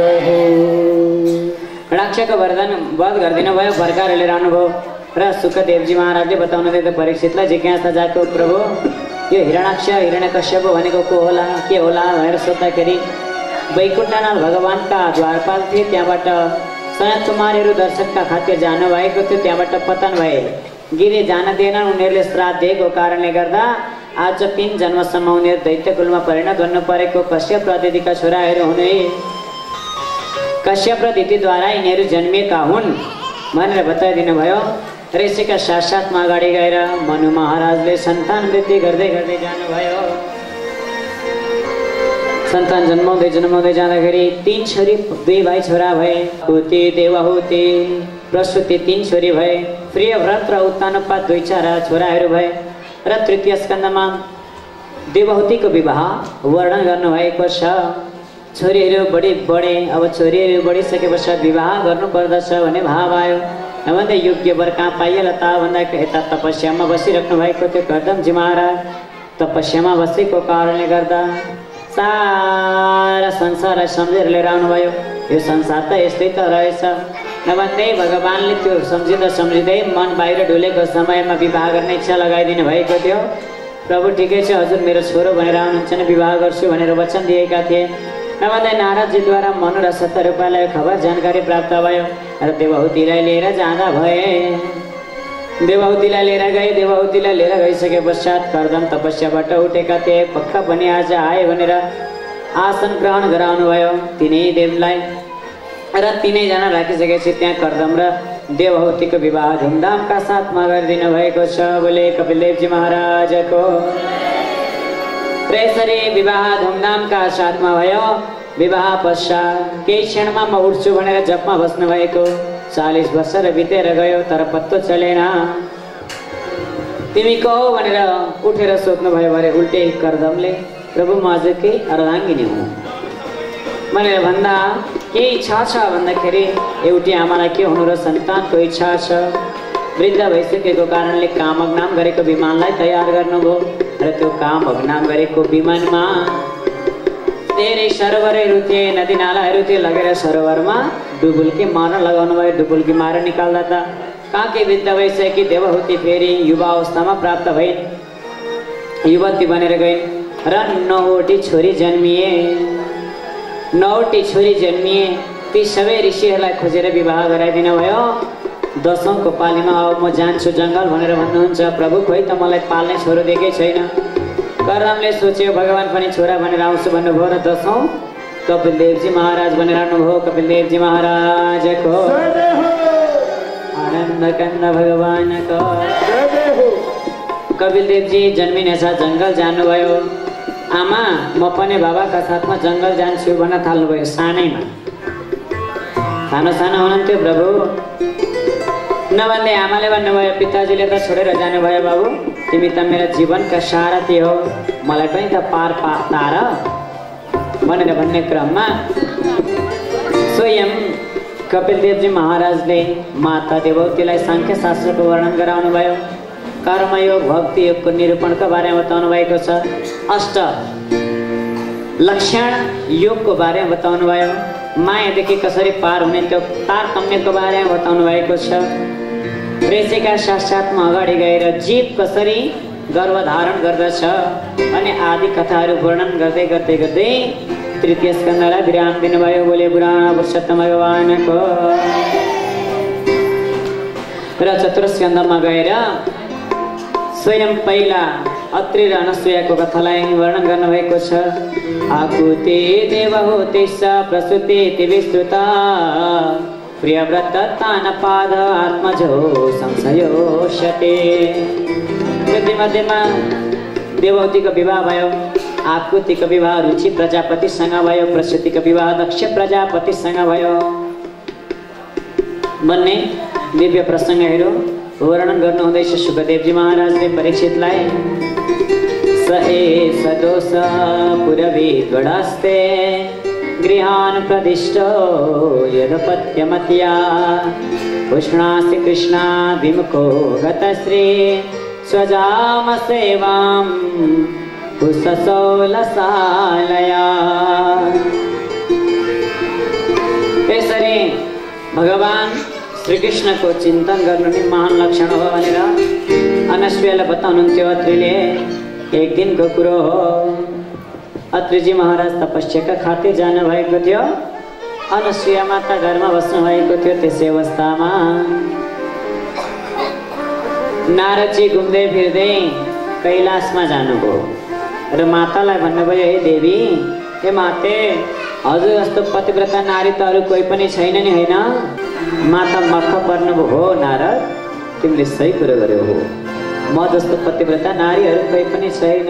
हिरणाक्षको वरदान वध गरिदिनु भयो। फर्काएर लिएर आउनुभयो र सुखदेवजी महाराजले बताउनु दियो परीक्षितलाई जिज्ञासा जाको प्रभु यो हिरणाक्ष हिरण्यकश्यप भनेको को होला, के होला भनेर सोद्धाखेरि वैकुण्ठनाथ भगवानका द्वारपाल थिए। त्यहाँबाट सनत कुमारहरू दर्शनका खातिर जानुभएको थियो। त्यहाँबाट पतन भए, गिरे जान दिएनन्। उनीहरूले श्राप दिएको कारणले गर्दा आज तीन जन्मसम्म उनीहरू दैत्य कुलमा परिणत हुनु परेको। कश्यप र दिदीका छोराहरू हुने कश्यप र दिदीद्वारा यिनीहरू जन्मिएका हुन् भनेर बताइदिनु भयो। र यसैका साथसाथमा अगाडि गएर मनु महाराजले सन्तान वृद्धि गर्दै गर्दै जानुभयो। सन्तान जन्माउँदै जन्माउँदै जाँदाखेरि तीन छोरी दुई भाइ छोरा भए। हुति देवहुति प्रसुति तीन छोरी भए। प्रियव्रत र उत्तानपात दुई चार छोराहरू भए। र तृतीय स्कन्धमा देवहुतिको विवाह वर्णन गर्नुभएको छ। छोरीहरू बढी बढे। अब छोरीहरू बढिसके पश्चात विवाह गर्नुपर्दछ भन्ने भाव आयो। नभन्दै योग्य वर कहाँ पाइएला त भन्दा यता तपस्यामा बसिराख्नु भएको थियो कर्दमजी महाराज। तपस्यामा बसेको कारणले गर्दा सारा संसारलाई सम्झेर लिएर आउनुभयो। यो संसार त यस्तै त रहेछ। नभन्दै भगवानले त्यो सम्झिँदा सम्झिँदै मन बाहिर डुलेको समयमा विवाह गर्ने इच्छा लगाइदिनु भएको थियो। प्रभु ठिकै छ, हजुर मेरो छोरो भनेर आउनुहुन्छ भने विवाह गर्छु भनेर वचन दिएका थिए। नभन्दै नारदजीद्वारा मनु र शतरूपालाई खबर जानकारी प्राप्त भयो र देवहुतिलाई लिएर जाँदा भए। देवहुतिलाई लिएर गए। देवहुतिलाई लिएर गइसके पश्चात कर्दम तपस्याबाट उठेका थिए। पक्का पनि आज आए भनेर आसन ग्रहण गराउनु भयो तिनै देवलाई। र तिनैजना राखिसकेपछि त्यहाँ कर्दम र देवहूतिको विवाह धुमधामका साथमा गरिदिनु भएको छ। बोले कपिलदेवजी महाराजको। र यसरी विवाह धुमधामका साथमा भयो। विवाह पश्चात केही क्षणमा म उठ्छु भनेर जपमा बस्नु भएको चालीस वर्ष र बितेर गयो, तर पत्तो चलेन। तिमी को हो भनेर उठेर सोध्नु भयो भने उल्टे करदमले प्रभु म हजुरकै अर्धाङ्गिनी हुँ भनेर भन्दा के इच्छा छ भन्दाखेरि एउटी आमालाई के हुनु र सन्तानको इच्छा छ। वृद्ध भइसकेको कारणले काम अग्नाम गरेको विमानलाई तयार गर्नुभयो र त्यो काम अग्नाम गरेको विमानमा धेरै सरोवरहरू थिए, नदी नालाहरू थिए। लगेर सरोवरमा डुबुल्की मार्न लगाउनु भयो। डुबुल्की मारेर निकाल्दा त काकी वृद्ध भइसकेकी देवहूति फेरि युवा अवस्थामा प्राप्त भइन्, युवती बनेर गइन् र नौवटी छोरी जन्मिए। नौवटी छोरी जन्मिए। ती सबै ऋषिहरूलाई खोजेर विवाह गराइदिनु भयो। दशौंको पालीमा अब म जान्छु जङ्गल भनेर भन्नुहुन्छ। प्रभु खोइ त मलाई पाल्ने छोरो दिएकै छैन। करदमले सोच्यो भगवान पनि छोरा भनेर आउँछु भन्नुभयो र दशौं कपिलदेवजी महाराज भनेर आउनुभयो। कपिलदेवजी महाराजको आनन्द कन्द भगवानको। कपिलदेवजी जन्मिनेछ जङ्गल जानुभयो। आमा म पनि बाबाका साथमा जङ्गल जान्छु भन्न थाल्नुभयो सानैमा। सानो सानो हुनुहुन्थ्यो प्रभु। नभन्दै आमाले भन्नुभयो पिताजीले त छोडेर जानुभयो बाबु, तिमी त मेरो जीवनका सारथी हो, मलाई पनि त पार पार भनेर भन्ने क्रममा स्वयं कपिलदेवजी महाराजले माता देवहूतिलाई सांख्य शास्त्रको वर्णन गराउनु भयो। कर्मयोग भक्ति योगको निरूपणको बारेमा बताउनु भएको छ। अष्ट लक्षण योगको बारेमा बताउनु भयो। मायादेखि कसरी पार हुने त्यो तारतम्यको बारेमा बताउनु भएको छ। ऋषिका साक्षात्मा अगाडि गएर जीव कसरी गर्भधारण गर्दछ अनि आदि कथाहरू वर्णन गर्दै गर्दै गर्दै तृतीय स्कन्धलाई विराम दिनुभयो। बोले पुराण पुरुषोत्तम भगवानको। र चतुर्थ स्कन्धमा गएर स्वयं पहिला अत्रि र अनसुयाको कथालाई वर्णन गर्नुभएको छ। आकुति देवहूति स प्रसूति विस्तृता प्रियव्रत तानपाद आत्मजो संशयोष्यते। मध्य मध्यमा देवहूतिको विवाह भयो। आकुतिको विवाह रुचि प्रजापतिसँग भयो। प्रसूतिको विवाह दक्ष प्रजापतिसँग भयो भन्ने दिव्य प्रसङ्गहरू वर्णन गर्नुहुँदैछ शुकदेवजी महाराजले परीक्षितलाई। स एष दोष पुरविद्वडास्ते गृहान् प्रदिष्टो यदपत्यमत्या उष्णासि कृष्णा विमुखो गतश्री स्वजाम सेवां कुशसोलसालया। यसरी भगवान श्रीकृष्ण को चिंतन गर्नु नि महान लक्षण हो भनेर अनसुयालाई बताउनुहुन्थ्यो। अत्रिले एक दिन को कुरो हो। अत्रिजी महाराज तपस्याका खातिर जानु भएको थियो। अनसुया माता घरमा बस्नु भएको थियो। त्यसै अवस्थामा नारदजी घुम्दै फिर्दै कैलाशमा जानुभयो र मातालाई भन्नुभयो हे देवी, हे माते, हजुर जस्तो पतिव्रता नारी त अरू कोही पनि छैन नि होइन? माता मक्ख पर्नुभयो। हो नारद, तिमीले सही कुरो गर्यौ हो, म जस्तो पतिव्रता नारीहरू कोही पनि छैन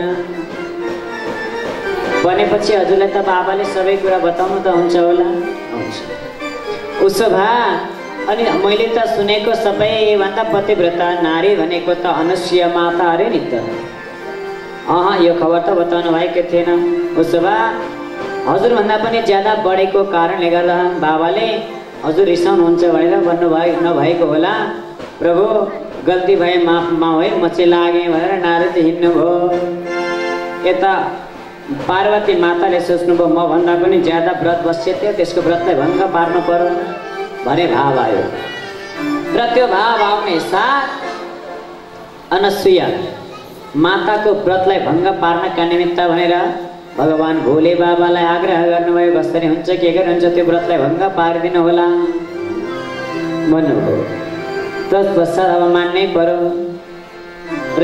भनेपछि हजुरलाई त बाबाले सबै कुरा बताउनु त हुन्छ होला। हुन्छ, उसो भए अनि मैले त सुनेको सबैभन्दा पतिव्रता नारी भनेको त अनुसुया माता अरे नि त। अह यो खबर त बताउनु भएको थिएन। उसो भए हजुरभन्दा पनि ज्यादा बढेको कारणले गर्दा बाबाले हजुर रिसाउनुहुन्छ भनेर भन्नुभयो नभएको होला। प्रभु गल्ती भए माफ माउ है, म चाहिँ लागेँ भनेर नारद हिँड्नुभयो। यता पार्वती माताले सोच्नुभयो म भन्दा पनि ज्यादा व्रत बस्यो थियो, त्यसको व्रतलाई भङ्ग पार्नु पर्यो भने भाव आयो र त्यो भाव आउने साथ अनसुया माताको व्रतलाई भङ्ग पार्नका निमित्त भनेर भगवान भोले बाबालाई आग्रह गर्नुभयो। कसरी हुन्छ के गर्नुहुन्छ त्यो व्रतलाई भङ्ग पारिदिनु होला भन्नुभयो। तत्पश्चात अब मान्नै पर्यो र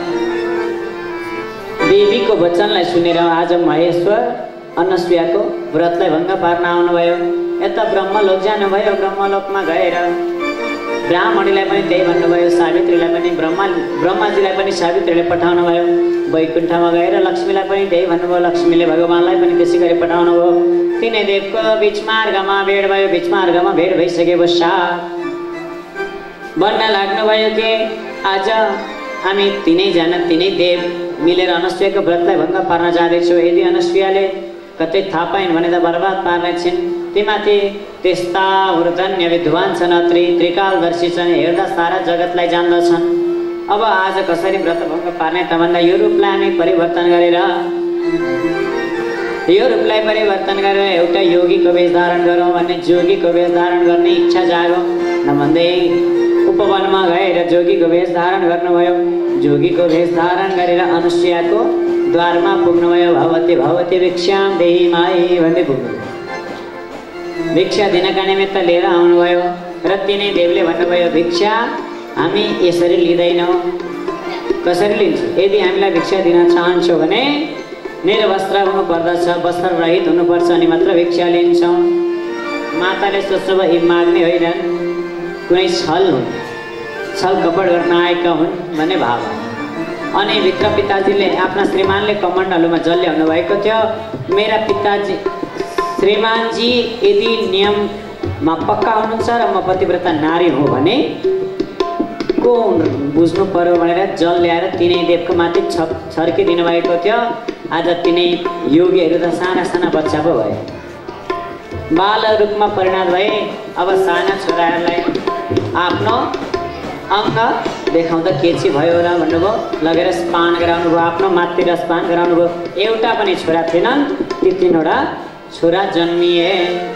देवीको वचनलाई सुनेर आज महेश्वर अनसुयाको व्रतलाई भङ्ग पार्न आउनुभयो। यता ब्रह्मलोक जानुभयो। ब्रह्मलोकमा गएर ब्राह्मणीलाई पनि त्यही भन्नुभयो, सावित्रीलाई पनि ब्रह्मा ब्रह्माजीलाई पनि सावित्रीले पठाउनु भयो। वैकुण्ठमा गएर लक्ष्मीलाई पनि त्यही भन्नुभयो, लक्ष्मीले भगवानलाई पनि त्यसै गरी पठाउनु भयो। तिनै देवको बिच मार्गमा भेट भयो। बिच मार्गमा भेट भइसके पश्चात भन्न लाग्नुभयो कि आज हामी तिनैजना तिनै देव मिलेर अनसुयाको व्रतलाई भङ्ग पार्न जाँदैछौँ। यदि अनसुयाले कतै थाहा पाइन् भने त बर्बाद पार्ने छिन्। तीमाथि त्यस्ता वृद्धन्य विद्वान छन्, अत्रि त्रिकालदर्शी छन्, हेर्दा सारा जगतलाई जान्दछन्। अब आज कसरी व्रत भङ्ग पार्ने त भन्दा यो रूपलाई हामी परिवर्तन गरेर यो रूपलाई परिवर्तन गरेर एउटा योगीको वेश धारण गरौँ भन्ने जोगीको वेश धारण गर्ने इच्छा जागो नभन्दै उपवनमा गएर जोगीको वेश धारण गर्नुभयो। जोगीको वेश धारण गरेर अनुसुयाको द्वारमा पुग्नुभयो। भगवती भगवती भिक्षाम देही माई भन्दै पुग्नुभयो। भिक्षा दिनका निमित्त लिएर आउनुभयो र तिनै देवले भन्नुभयो, भिक्षा हामी यसरी लिँदैनौँ। कसरी लिन्छौँ? यदि हामीलाई भिक्षा दिन चाहन्छौ भने निर्वस्त्र हुनुपर्दछ, वस्त्र रहित हुनुपर्छ अनि मात्र भिक्षा लिन्छौँ। माताले सोच्नुभयो यी माग्ने होइनन्, कुनै छल हुन्, छल कपड गर्न आएका हुन् भन्ने भाव। अनि भित्र पिताजीले आफ्ना श्रीमानले कमण्डलुमा जल ल्याउनु भएको थियो। मेरा पिताजी श्रीमानजी यदि नियममा पक्का हुनुहुन्छ र म पतिव्रता नारी हो भने को बुझ्नु पर्यो भनेर जल ल्याएर तिनै देवको माथि छ छर्किदिनु भएको थियो। आज तिनै योगीहरू त साना साना बच्चा पो भए, बाल रूपमा परिणत भए। अब साना छोराहरूलाई आफ्नो अङ्ग देखाउँदा के चाहिँ भयो र भन्नुभयो, लगेर स्पान गराउनु भयो, आफ्नो मातृ स्पान गराउनु भयो। एउटा पनि छोरा थिएनन्, ती तिनवटा छोरा जन्मिए।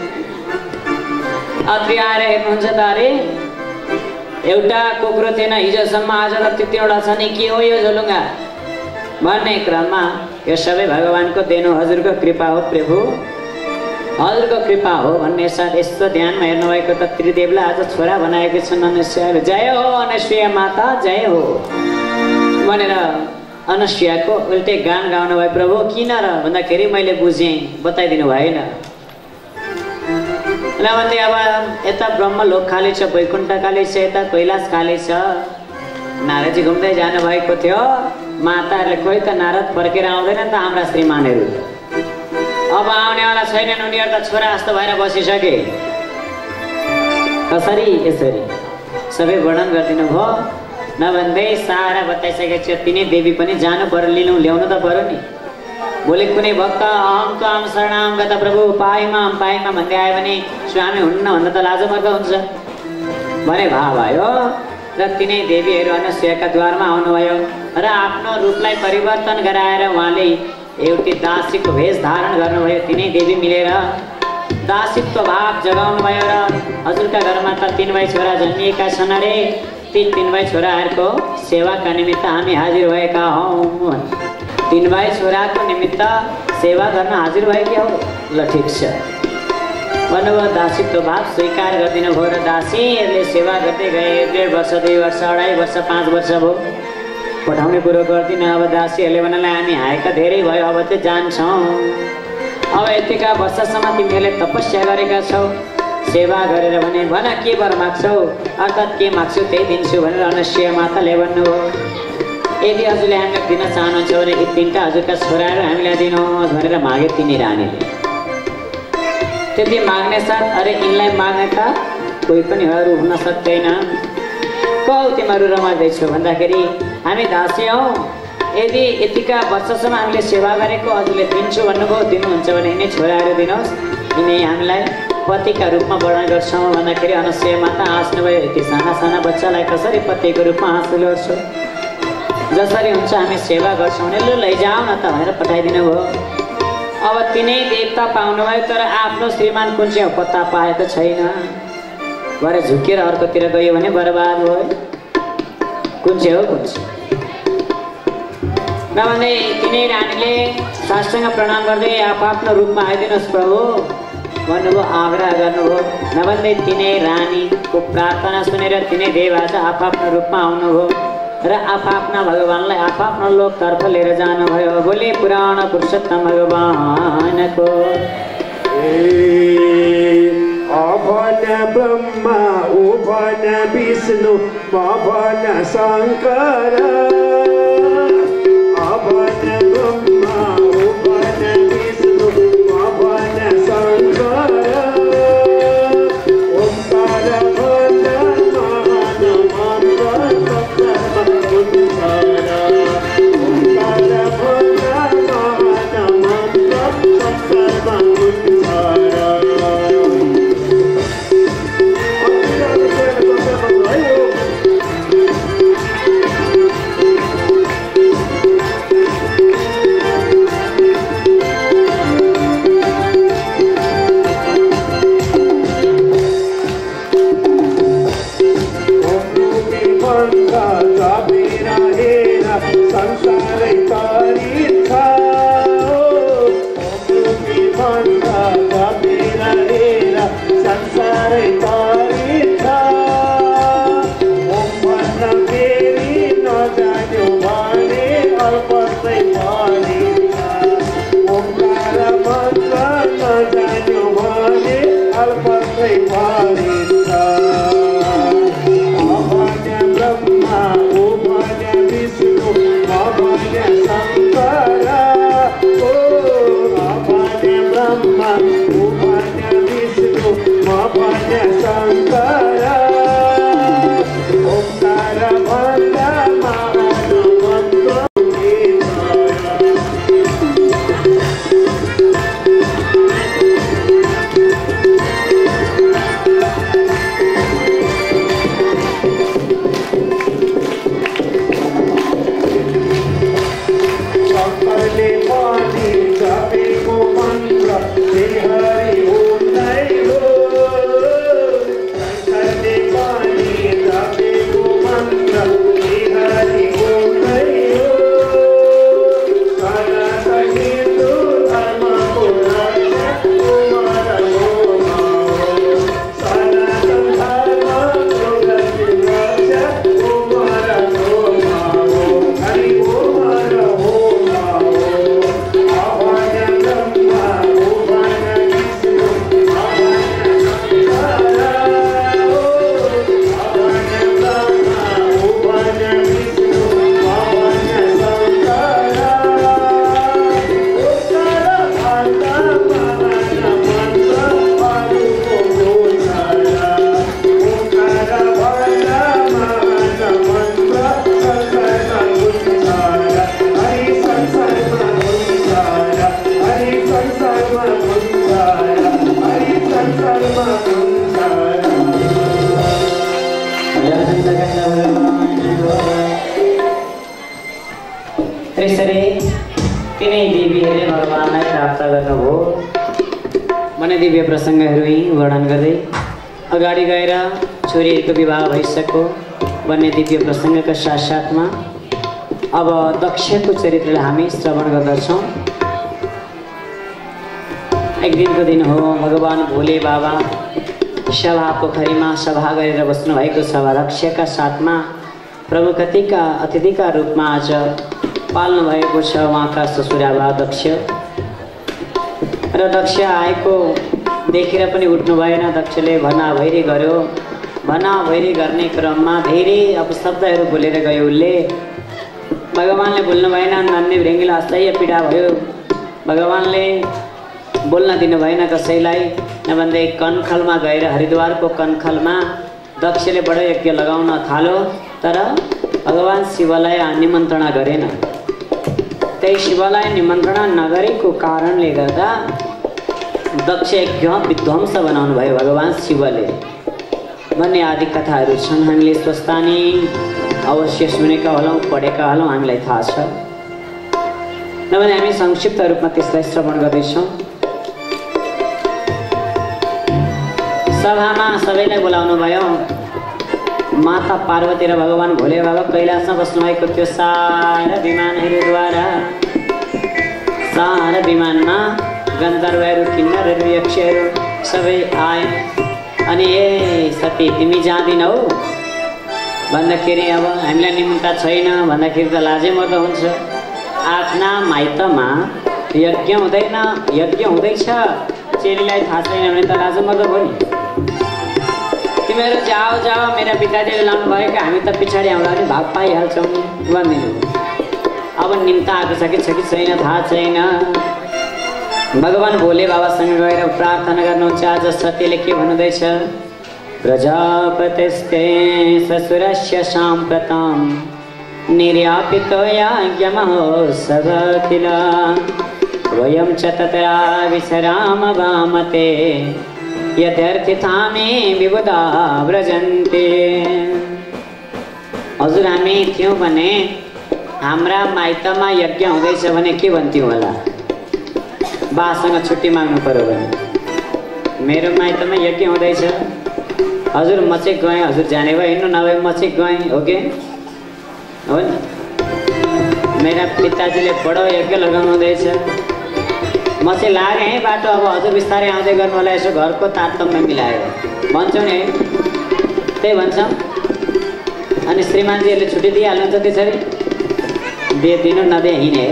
अत्रि आएर हेर्नुहुन्छ त अरे एउटा कुकुरो थिएन हिजोसम्म, आज त त्यो तिनवटा छ नि, के हो यो झोलुङ्गा भन्ने क्रममा यो सबै भगवानको देन हो, हजुरको कृपा हो प्रभु, हजुरको कृपा हो भन्ने साथ यस्तो ध्यानमा हेर्नुभएको त त्रिदेवलाई आज छोरा बनाएको छन् अनुसुयाले। जय हो अनुसुया माता जय हो भनेर अनुसुयाको उल्टे गान गाउनु भयो। प्रभु किन र भन्दाखेरि मैले बुझेँ, बताइदिनु भएन। नभन्दै अब यता ब्रह्मलोक खाली छ, वैकुण्ठ खाली छ, यता कैलाश खाली छ। नारदजी घुम्दै जानुभएको थियो। माताहरूले कोही त नारद फर्केर आउँदैन त हाम्रा श्रीमानहरू, अब आउनेवाला छैनन्, उनीहरू त छोरा जस्तो भएर बसिसके। कसरी यसरी सबै वर्णन गरिदिनु भयो। नभन्दै सारा बताइसकेको छ। तिनै देवी पनि जानु पर्यो, लिनु ल्याउनु त पर्यो नि। बोले कुनै भक्त अहम त्वाम शरणाम गत प्रभु पाइमाम पाइमाम भन्दै आयो भने स्वामी हुन्न भन्दा त लाजो मर्दा हुन्छ भने भाव आयो। र तिनै देवीहरू अनुसुयाका द्वारमा आउनुभयो र आफ्नो रूपलाई परिवर्तन गराएर उहाँले एउटी दासीको वेश धारण गर्नुभयो। तिनै देवी मिलेर दासीत्व भाव जगाउनु भयो। र हजुरका घरमा त तीन भाइ छोरा जन्मिएका छन् अरे, ती तीन भाइ छोराहरूको सेवाका निमित्त हामी हाजिर भएका हौँ। तीन भाइ छोराको निमित्त सेवा गर्न हाजिर भएका हौ। ल ठिक छ भन्नुभयो। दासीत्व भाव स्वीकार गरिदिनु भयो र दासीहरूले सेवा गर्दै गए। डेढ वर्ष, दुई वर्ष, अढाई वर्ष, पाँच वर्ष भयो, पठाउने कुरो गर्दिनँ। अब दासीहरूले भन्नलाई हामी आएका धेरै भयो, अब चाहिँ जान्छौँ। अब यतिका वर्षसम्म तिमीहरूले तपस्या गरेका छौ, सेवा गरेर भने भन के वर माग्छौ, अर्थात् के माग्छु त्यही दिन्छु भनेर अनुसुया माताले भन्नुभयो। यदि हजुरले हामीलाई दिन चाहनुहुन्छ भने यी तिनवटा हजुरका छोराहरू हामीलाई दिनुहोस् भनेर मागे तिनी रानीले। त्यति माग्ने साथ अरे यिनलाई माग्ने त कोही पनि अरू हुन सक्दैन, कौ तिमीहरू रमाइँदैछौ भन्दाखेरि हामी दासी हौ, यदि यतिका वर्षसम्म हामीले सेवा गरेको हजुरले दिन्छु भन्नुभयो, दिनुहुन्छ भने यिनै छोराहरू दिनुहोस्, यिनै हामीलाई पतिका रूपमा वर्णन गर्छौँ भन्दाखेरि अनुसुया माता हाँस्नुभयो। यति साना साना बच्चालाई कसरी पतिको रूपमा हाँस्नु गर्छौ, जसरी हुन्छ हामी सेवा गर्छौँ भने लु लैजाऊ न त भनेर पठाइदिनु भयो। अब तिनै देवता पाउनुभयो, तर आफ्नो श्रीमान कुन चाहिँ पत्ता पाएको छैन। भरे झुकेर अर्कोतिर गयो भने बर्बाद भयो। कुन चाहिँ हो कुन चाहिँ नभन्दै तिनै रानीले साष्टाङ्ग प्रणाम गर्दै आफ्नो रूपमा आइदिनुहोस् प्रभु भन्नुभयो, आग्रह गर्नुभयो। नभन्दै तिनै रानीको प्रार्थना सुनेर तिनै देव आज आफ्नो रूपमा आउनुभयो र आफ्ना भगवानलाई आफ्नो लोकतर्फ लिएर जानुभयो। बोले पुराण पुरुषोत्तम भगवानको अभन ब्रह्मा उभन विष्णु मभन शङ्कर अभन ब्रह्मा उभन विष्णु मभन शङ्कर ओंकार भन महान मन्त्र सप्तमंगल ओंकार भन महान मन्त्र सप्तमंगल संसारै तारिथा भन्दा कबीर हेरा संसारै तारिथा ओम भन्न फेरि नजान्यो भने अल्पतै पारिथा ओंकार मन्त्र नजान्यो भने अल्पतै पारिथा अभन ब्रह्मा उभन विष्णु अभन शङ्कर ओ अभन ब्रह्मा उभन विष्णु अभन शङ्कर ओंकार भन महान मन्त्र शङ्करले पनि जपेको मन्त्र श्री हरि ओम नै हो शङ्करले पनि जपेको मन्त्र श्री हरि ओम नै हो सनातन हिन्दू धर्मको रक्षक कुमार हो सनातन धर्मको रक्षक कुमार हो हरि कुमार हो त्यसरी तिनै देवीहरूले भगवानलाई प्राप्त गर्नुभयो भने दिव्य प्रसङ्गहरू यहीँ वर्णन गर्दै अगाडि गएर छोरीहरूको विवाह भइसक्यो भन्ने दिव्य प्रसङ्गका साथसाथमा अब दक्षको चरित्रलाई हामी श्रवण गर्दछौँ। एक दिनको दिन हो, भगवान भोले बाबा सभा पोखरीमा सभा गरेर बस्नुभएको छ। दक्षका साथमा प्रमुख अतिथिका अतिथिका रूपमा आज पाल्नु भएको छ उहाँका ससुराबा दक्ष। र दक्ष आएको देखेर पनि उठ्नु भएन। दक्षले भनाभैरी गर्यो। भनाभैरी गर्ने क्रममा धेरै अपशब्दहरू बोलेर गयो। उसले भगवानले बोल्नु भएन। नन्ने भृङ्गीलाई असह्य पीडा भयो। भगवानले बोल्न दिनु भएन कसैलाई। नभन्दै कनखलमा गएर हरिद्वारको कनखलमा दक्षले बडो यज्ञ लगाउन थाल्यो। तर भगवान शिवलाई निमन्त्रणा गरेन। त्यही शिवलाई निमन्त्रणा नगरेको कारणले गर्दा दक्ष यज्ञ विध्वंस बनाउनु भयो भगवान शिवले भन्ने आदि कथाहरू छन्। हामीले स्वस्थानी अवश्य सुनेका होलौँ, पढेका होलौँ, हामीलाई थाहा छ। नभने हामी संक्षिप्त रूपमा त्यसलाई श्रवण गर्दैछौँ। सभामा सबैलाई बोलाउनु भयो। माता पार्वती र भगवान भोले बाबा कैलाशमा बस्नुभएको त्यो सारा विमानहरूद्वारा सारा विमानमा गन्धर्वहरू, किन्नरहरू, यक्षहरू सबै आए। अनि ए सती तिमी जाँदिनौ भन्दाखेरि अब हामीलाई निमन्त्रणा छैन भन्दाखेरि त लाजै मर्दो हुन्छ। आफ्ना माइतमा यज्ञ हुँदैन, यज्ञ हुँदैछ, चेलीलाई थाहा छैन भने त लाजै मर्दो भयो नि। तिमीहरू जाओ जाओ मेरा पिताजीले लानु भएको हामी त पछाडि आउँदा पनि भाग पाइहाल्छौँ भनिदिनु। अब निम्ता आएको छ कि छ कि छैन थाहा छैन। भगवान भोले बाबासँग गएर प्रार्थना गर्नुहुन्छ। आज सतीले के भन्नुहुँदैछ? प्रजापतिस्ते ससुरस्य साम्प्रतं निर्यापितो याज्ञमहोत्सव किल वयं च तत्र विश्राम वामते यथार्थिता मे विबुधा व्रजन्ते। हजुर हामी थियौँ भने हाम्रा माइतमा यज्ञ हुँदैछ भने के भन्थ्यौँ होला? बासँग छुट्टी माग्नु पर्यो भने मेरो माइतमा यज्ञ हुँदैछ हजुर म चाहिँ गएँ, हजुर जाने भयो हिँड्नु नभए म चाहिँ गएँ हो कि हो नि। मेरा पिताजीले बडो यज्ञ लगाउनु हुँदैछ म चाहिँ लागेँ है बाटो। अब हजुर बिस्तारै आउँदै गर्नु होला, यसो घरको तारतम्य मिलाएर भन्छौँ नि त्यही भन्छौँ। अनि श्रीमानजीहरूले छुट्टी दिइहाल्नुहुन्छ त्यसरी दिए दिनु नदिए हिँडे।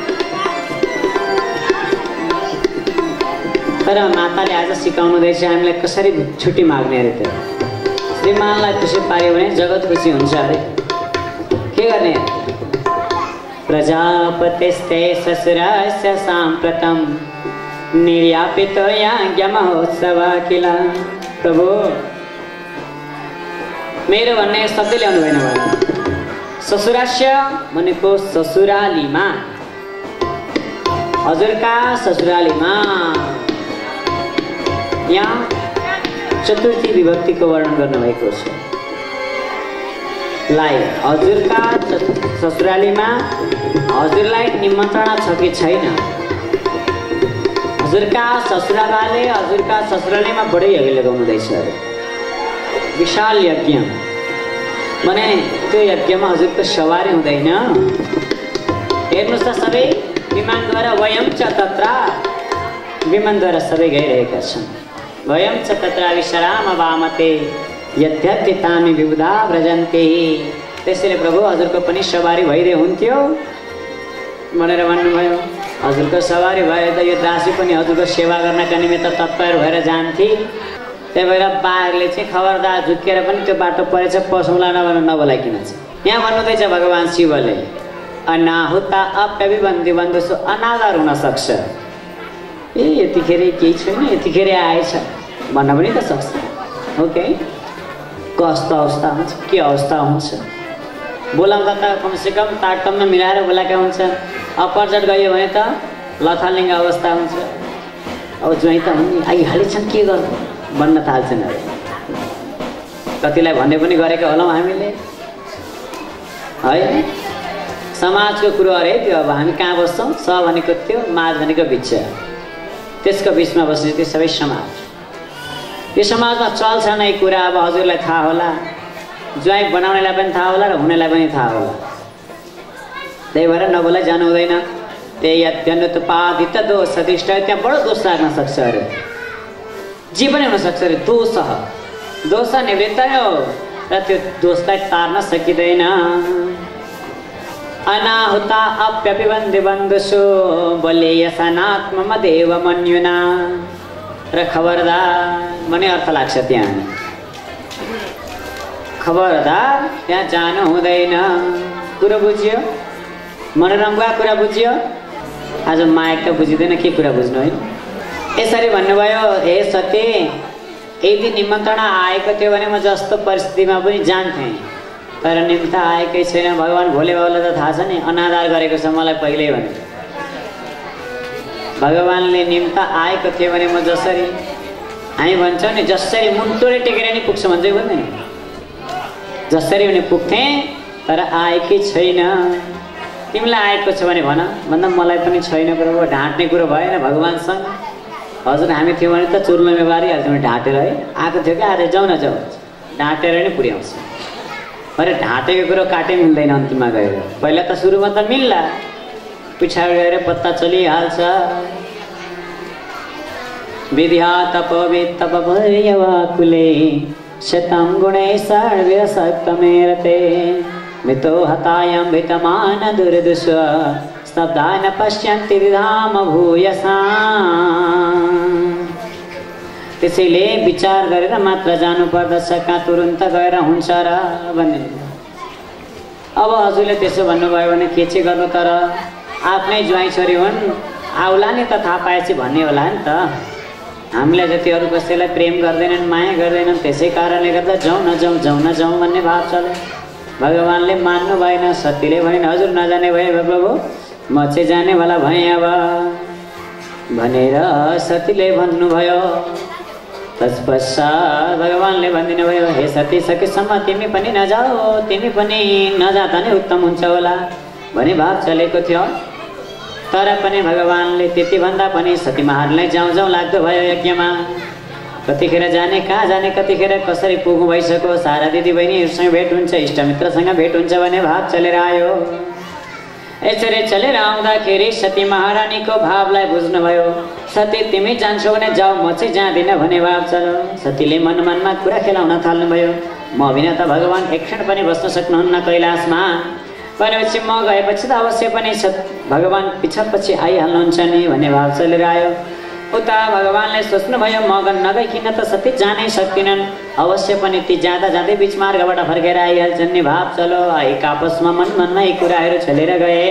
तर माताले आज सिकाउनु हुँदैछ हामीलाई कसरी छुट्टी माग्ने अरे। त्यो श्रीमानलाई खुसी पार्यो भने जगत खुसी हुन्छ अरे। के गर्ने? प्रजापतिस्ते ससुरस्य साम्प्रतं निर्यापितो याज्ञमहोत्सव किल। प्रभु मेरो भन्ने शब्द ल्याउनु भएन भने ससुरास्य भनेको ससुरालीमा, हजुरका ससुरालीमा। यहाँ चतुर्थी विभक्तिको वर्णन गर्नुभएको छ। लाई हजुरका ससुरालीमा हजुरलाई निमन्त्रणा छ कि छैन? हजुरका ससुराबाले हजुरका ससुरालीमा बढी यज्ञ लगाउनु हुँदैछ। विशाल यज्ञ भने त्यो यज्ञमा हजुरको सवारी हुँदैन। हेर्नुहोस् त सबै विमानद्वारा वयम च तत्र विमानद्वारा सबै गइरहेका छन्। वयम च तत्र विश्राम वामते यद्यपि तामी विबुधा व्रजन्ते। त्यसैले प्रभु हजुरको पनि सवारी भइदिए हुन्थ्यो भनेर भन्नुभयो। हजुरको सवारी भए त यो दासी पनि हजुरको सेवा गर्नका निमित्त तत्पर भएर जान्थे। त्यही भएर बाहरूले चाहिँ खबरदार झुक्केर पनि त्यो बाटो परेछ पसौँला नभएर नबोलाइकिन चाहिँ। यहाँ भन्नुहुँदैछ भगवान् शिवले अनाहुता अप्यभिबन्धी बन्धुसु अनादर हुन सक्छ। ए यतिखेर केही छैन यतिखेर आएछ भन्न पनि त सक्छ। ओके कस्तो अवस्था हुन्छ के अवस्था हुन्छ बोलाउँदा त कमसेकम तारतम्य मिलाएर बोलाएका हुन्छ। अपरजट गयो भने त लथालिङ्ग अवस्था हुन्छ। अब ज्वाइँ त हुने आइहालेछन् के गर्नु भन्न थाल्छन् अरे। कतिलाई भन्ने पनि गरेका होलाौँ हामीले है। समाजको कुरो अरे त्यो। अब हामी कहाँ बस्छौँ? स भनेको त्यो, माझ भनेको बिच, त्यसको बिचमा बस्ने त्यो सबै समाज। यो समाजमा चल्छ नै कुरा। अब हजुरलाई थाहा होला, ज्वाइँ बनाउनेलाई पनि थाहा होला र हुनेलाई पनि थाहा होला। त्यही भएर नबोलाई जानु हुँदैन। त्यही अत्यनुत्पादित दोष अधिष्ठ त्यहाँ बडो दोष लाग्न सक्छ अरे। जे पनि हुनसक्छ अरे। दोष दोष निवृत्त हो र त्यो दोषलाई तार्न सकिँदैन। अनाहुता अप्यभिबन्धी बन्धुषु बलेयसनात्ममदेव मन्युना। र खबरदार भन्ने अर्थ लाग्छ त्यहाँ। खबरदार त्यहाँ जानु हुँदैन। कुरो बुझ्यो? मनोरमका कुरा बुझ्यो? आज माया त बुझिँदैन के कुरा बुझ्नु है। यसरी भन्नुभयो हे सती यदि निमन्त्रणा आएको थियो भने म जस्तो परिस्थितिमा पनि जान्थेँ। तर निम्ता आएकै छैन। भगवान् भोले बाबालाई त थाहा छ नि अनादर गरेको छ मलाई पहिल्यै भने। भगवान्ले निम्ता आएको थियो भने म जसरी हामी भन्छौँ नि जसरी मुन्टोले टेकेर नि पुग्छ भन्छ भन्दैन। जसरी पनि पुग्थेँ तर आएकै छैन। तिमीलाई आएको छ भने भन भन्दा मलाई पनि छैन। प्रभु ढाँट्ने कुरो भएन भगवान्सँग। हजुर हामी थियौँ भने त चुर्लोमा बारिहाल्थ्यौँ ढाँटेर है। आएको थियो क्या आज जाउँ न जाउँ ढाँटेर नै पुर्याउँछ। अरे ढाँटेको कुरो काटे मिल्दैन अन्तिममा गएर। पहिला त सुरुमा त मिल्ला पछाडि गएर पत्ता चलिहाल्छ। विद्या तपविद तपभयवाकुले शतं गुणै सर्वसक्तमेरते मितो हतायां भितमान दुर्दुष स्तब्धान पश्यन्ति धाम भूयसा। त्यसैले विचार गरेर मात्र जानु पर्दछ, कहाँ तुरुन्त गएर हुन्छ र भन्ने। अब हजुरले त्यसो भन्नुभयो भने के चाहिँ गर्नु, तर आफ्नै ज्वाइँ छोरी हुन्, आउला नि त थाहा पाएपछि भन्ने होला नि त। हामीले जति अरू कसैलाई प्रेम गर्दैनन्, माया गर्दैनन्, त्यसै कारणले गर्दा जाउँ न जाउँ जाउँ न जाउँ भन्ने भाव चल्यो। भगवान्ले मान्नु भएन, सतीले भएन, हजुर नजाने भए प्रभु म चाहिँ जानेवाला भएँ अब भनेर सतीले भन्नुभयो। तत्पश्चात भगवान्ले भनिदिनु भयो, हे सती सकेसम्म तिमी पनि नजाऊ, तिमी पनि नजाँदा नै उत्तम हुन्छ होला भन्ने भाव चलेको थियो। तर पनि भगवान्ले त्यति भन्दा पनि सती महाराजलाई जाउँ जाउँ लाग्दो भयो यज्ञमा। कतिखेर जाने, कहाँ जाने, कतिखेर कसरी पुग्नु भइसक्यो, सारा दिदी बहिनीहरूसँग भेट हुन्छ, इष्टमित्रसँग भेट हुन्छ भन्ने भाव चलेर आयो। यसरी चलेर आउँदाखेरि सती महारानीको भावलाई बुझ्नुभयो। सती तिमी जान्छौ भने जाऊ, म चाहिँ जाँदिनँ भन्ने भाव चल्यो। सतीले मन मनमा कुरा खेलाउन थाल्नुभयो, म बिना त भगवान् एक क्षण पनि बस्न सक्नुहुन्न कैलाशमा, भनेपछि म गएपछि त अवश्य पनि भगवान् पिछापछि आइहाल्नुहुन्छ नि भन्ने भाव चलेर आयो। उता भगवान्ले सोच्नुभयो, म नगइकन त सती जानै सक्दिनन्, अवश्य पनि ती जाँदा जाँदै बिच मार्गबाट फर्केर आइहाल्छन् नि भाव चलो। एक आपसमा मन मनमा यी कुराहरू चलेर गए।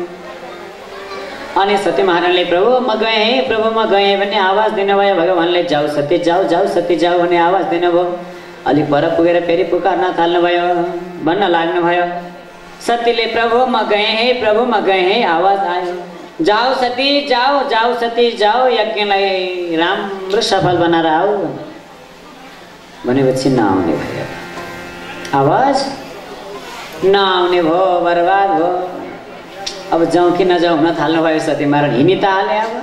अनि सती महाराजले प्रभु म गएँ, प्रभु म गएँ भन्ने आवाज दिनुभयो। भगवान्ले जाऊ सती जाऊ, जाऊ सती जाऊ भन्ने आवाज दिनुभयो। अलिक पर पुगेर फेरि पुकार्न थाल्नुभयो, भन्न लाग्नुभयो। सतीले प्रभु म गएँ हे, प्रभु म गएँ हे आवाज आयो। जाऊ सती जाऊ, जाऊ सती जाऊ, यज्ञलाई राम्रो सफल बनाएर आऊ भनेपछि नआउने भयो। आवाज नआउने भयो, बर्बाद भयो। अब जाउँ कि नजाउँ हुन थाल्नुभयो सती महाराज। हिँडी त हाले अब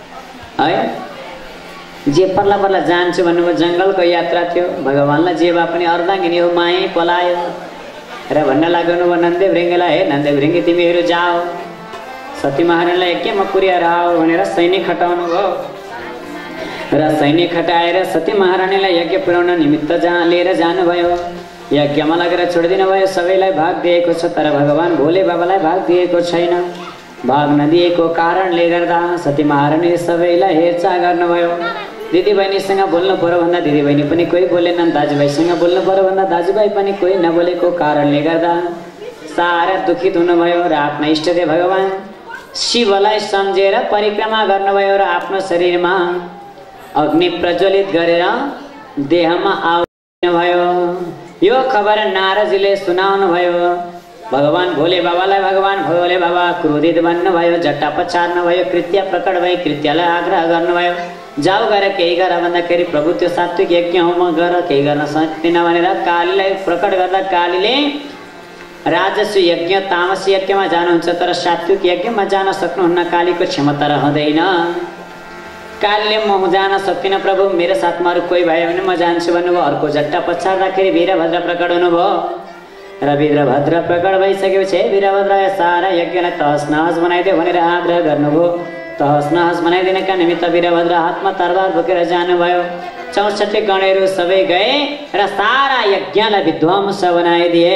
है, जे पर्ला पर्ला जान्छु भन्नुभयो। जङ्गलको यात्रा थियो, भगवान्लाई जे भए पनि अर्धाङ्गिनी हो, माई पलायो र भन्न लाग्नु भयो नन्दे भृङ्गेलाई, हे नन्दे भृङ्गे तिमीहरू जाओ, सती महारानीलाई यज्ञमा पुर्याएर आओ भनेर सैनिक खटाउनु भयो। र सैनिक खटाएर सती महारानीलाई यज्ञ पुर्याउन निमित्त जहाँ लिएर जानुभयो। यज्ञमा लगेर छोडिदिनु भयो। सबैलाई भाग दिएको छ, तर भगवान् भोले बाबालाई भाग दिएको छैन। भाग नदिएको कारणले गर्दा सती महारानीले सबैलाई हेरचाह गर्नुभयो। दिदीबहिनीसँग बोल्नु पर्यो भन्दा दिदीबहिनी पनि कोही बोलेनन्, दाजुभाइसँग बोल्नु पर्यो भन्दा दाजुभाइ पनि कोही नबोलेको कारणले गर्दा सारा दुखित हुनुभयो। र आफ्ना इष्टदेव भगवान् शिवलाई सम्झेर परिक्रमा गर्नुभयो र आफ्नो शरीरमा अग्नि प्रज्वलित गरेर देहमा आउनुभयो। यो खबर नारदजीले सुनाउनु भयो। भगवान् भोले बाबालाई भगवान् भोले बाबा क्रोधित बन्नुभयो, जट्टा पछार्नु भयो, कृत्य प्रकट भई कृत्यलाई आग्रह गर्नुभयो। जाऊ गएर केही गर भन्दाखेरि प्रभु त्यो सात्विक यज्ञ हो, म गर केही गर्न सक्दिनँ भनेर कालीलाई प्रकट गर्दा कालीले राजस्व यज्ञ तामस यज्ञमा जानुहुन्छ, तर सात्विक यज्ञमा जान सक्नुहुन्न, कालीको क्षमता रहँदैन। कालीले म जान सक्दिनँ प्रभु, मेरो साथमा अरू कोही भयो भने म जान्छु भन्नुभयो। अर्को जट्टा पछार्दाखेरि वीरभद्र प्रकट हुनुभयो र वीरभद्र प्रकट भइसकेपछि वीरभद्र सारा यज्ञलाई तहस नहस बनाइदियो भनेर आग्रह गर्नुभयो। तहस नहस बनाइदिनका निमित्त वीरभद्र हातमा तरबार बोकेर जानुभयो। चौसठी गणहरू सबै गए र सारा यज्ञलाई विध्वंस बनाइदिए।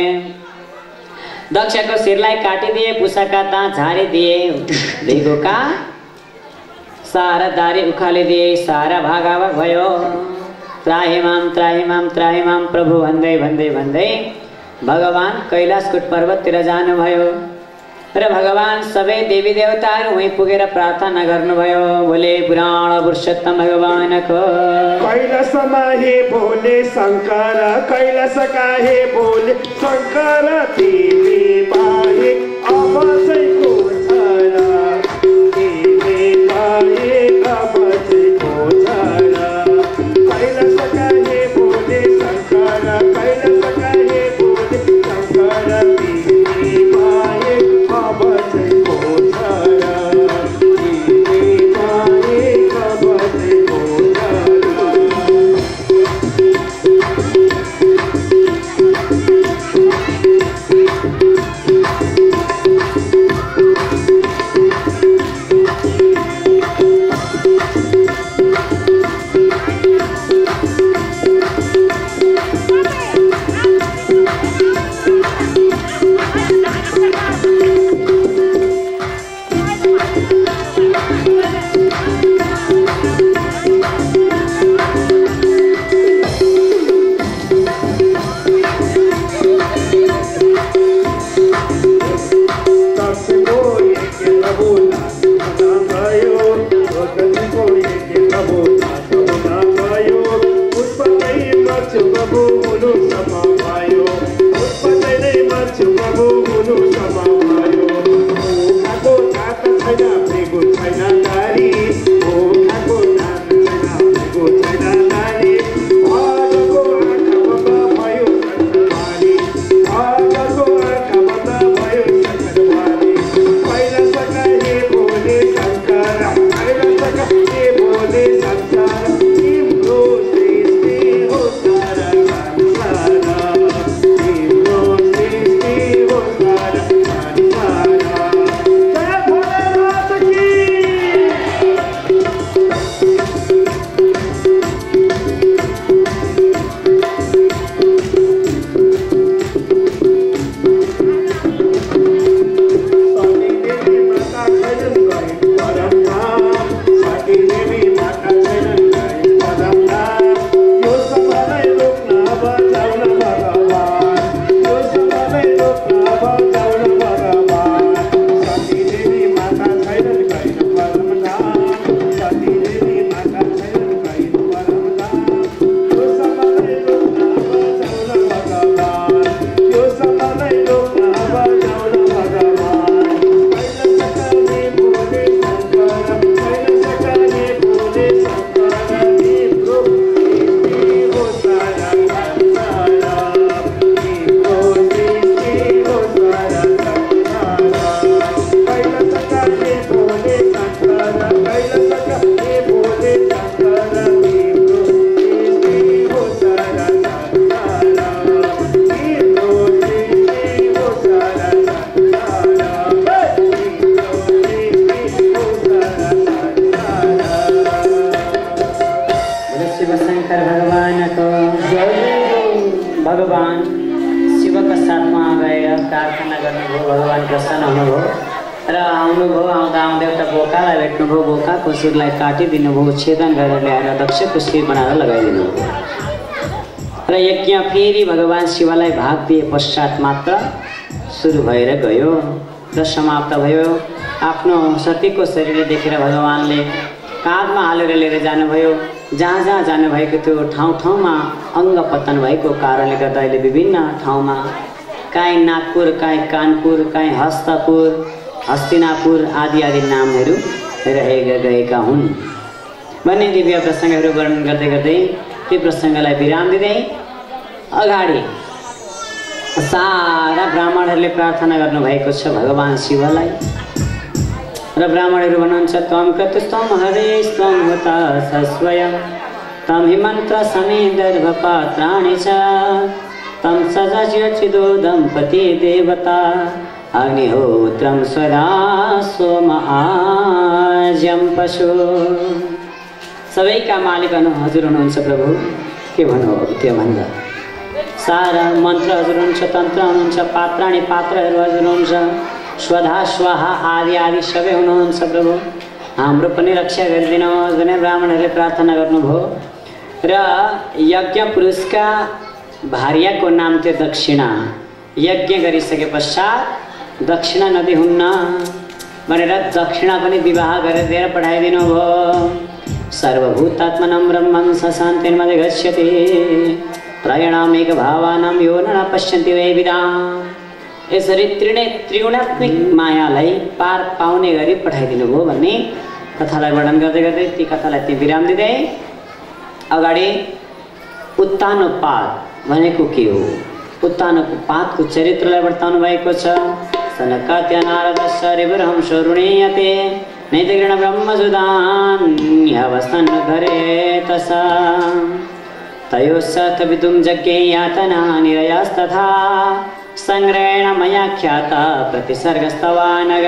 दक्षको शिरलाई काटिदिए, पुषाका दाँत झारिदिए, दिगोका सारा दारी उखालिदिए, सारा भागाभाग भयो। त्राहिमाम त्राहिमाम त्राहिमाम प्रभु भन्दै भन्दै भन्दै भगवान् कैलाशकुट पर्वततिर जानुभयो र भगवान् सबै देवी देवताहरू वहीँ पुगेर प्रार्थना गर्नुभयो। बोले पुराण पुरुषोत्तम भगवानको कैलासमा हे भोले शङ्कर, कैलासका हे भोले शङ्कर, तिमी बाहे अब चाहिँ को छ र, तिमी बाहे अब चाहिँ को छ र। कैलासका हे भोले शङ्कर, कैलासका हे भोले शङ्कर, तिमी बाहे अब चाहिँ को छ र, तिमी बाहे अब चाहिँ को छ र। आउनुभयो, आउँदा आउँदा एउटा बोकालाई भेट्नुभयो, बोकाको शिरलाई काटिदिनु भयो, छेदन गरेर ल्याएर दक्षको शिर बनाएर लगाइदिनु भयो र यज्ञ फेरि भगवान् शिवलाई भाग दिए पश्चात मात्र सुरु भएर गयो र समाप्त भयो। आफ्नो सतीको शरीर देखेर भगवान्ले काँधमा हालेर लिएर जानुभयो। जहाँ जहाँ जानुभएको थियो ठाउँ ठाउँमा अङ्ग पतन भएको कारणले गर्दा अहिले विभिन्न ठाउँमा काहीँ नागपुर, काहीँ कानपुर, काहीँ हस्तपुर, हस्तिनापुर आदि आदि नामहरू रहेका गएका हुन् भन्ने दिव्य प्रसङ्गहरू वर्णन गर्दै गर्दै त्यो प्रसङ्गलाई विराम दिँदै अगाडि सारा ब्राह्मणहरूले प्रार्थना गर्नुभएको छ भगवान् शिवलाई र ब्राह्मणहरू भन्नुहुन्छ त्वं कतुस्त्वं हरे त्वं होता स्वयं तं हि मन्त्र समेदर्भ पात्राणि च तं सजस्य चिदो दम्पति देवता अग्निहोत्रं स्वदा सोम आज्यं पशु। सबैका मालिक हजुर हुनुहुन्छ प्रभु, के भन्नु त्यो भन्दा सारा मन्त्र हजुर हुनुहुन्छ, तन्त्र हुनुहुन्छ, पात्राणि पात्रहरू हजुर हुनुहुन्छ, स्वधा स्वाहा आदि आदि सबै हुनुहुन्छ प्रभु, हाम्रो पनि रक्षा गरिदिनुहोस् भनेर ब्राह्मणहरूले प्रार्थना गर्नुभयो। र यज्ञ पुरुषका भार्याको नाम थियो दक्षिणा। यज्ञ गरिसके पश्चात दक्षिणा नदी हुन्न भनेर दक्षिणा पनि विवाह गरेर दिएर पठाइदिनु भयो। सर्वभूतात्मनं ब्रह्मं सशान्तिर्मध्ये गच्छति त्रयणामेक भावानां यो न पश्यन्ति वै विदाम्। यसरी त्रिणे त्रिगुणात्मिक मायालाई पार पाउने गरी पठाइदिनु भयो भन्ने कथालाई वर्णन गर्दै गर्दै ती कथालाई ती विराम दिँदै अगाडि उत्तानोपात भनेको के हो, उत्तानोपातको चरित्रलाई बताउनु भएको छ। सनकात्य नारदस्य रिवरहंसो ऋणीयते नैतिगृण ब्रह्मजुदान्यवस्थन् घरे तसा तयोस्सथ विदुं जज्ञे यातना निरयास्तथा संग्रहेण मया ख्याता प्रतिसर्गस्तवानग।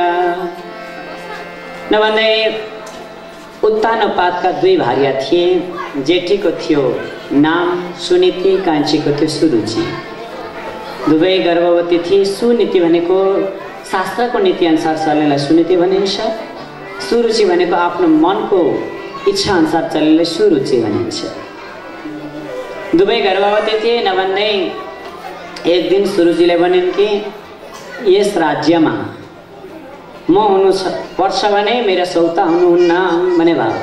नभन्दै उत्तानोपातका दुई भार्या थिए। जेठीको थियो नाम सुनीति, कान्छीको थियो सुरुचि। दुवै गर्भवती थिए। सुनीति भनेको शास्त्रको नीति अनुसार चल्नेलाई सुनीति भनिन्छ, सुरुचि भनेको आफ्नो मनको इच्छा अनुसार चल्नेलाई सुरुचि भनिन्छ। दुवै गर्भवती थिए। नभन्दै एक दिन सुरुचिले भनिन् कि यस राज्यमा म हुनु पर्छ भने मेरो सौता हुनुहुन्न भने भाव,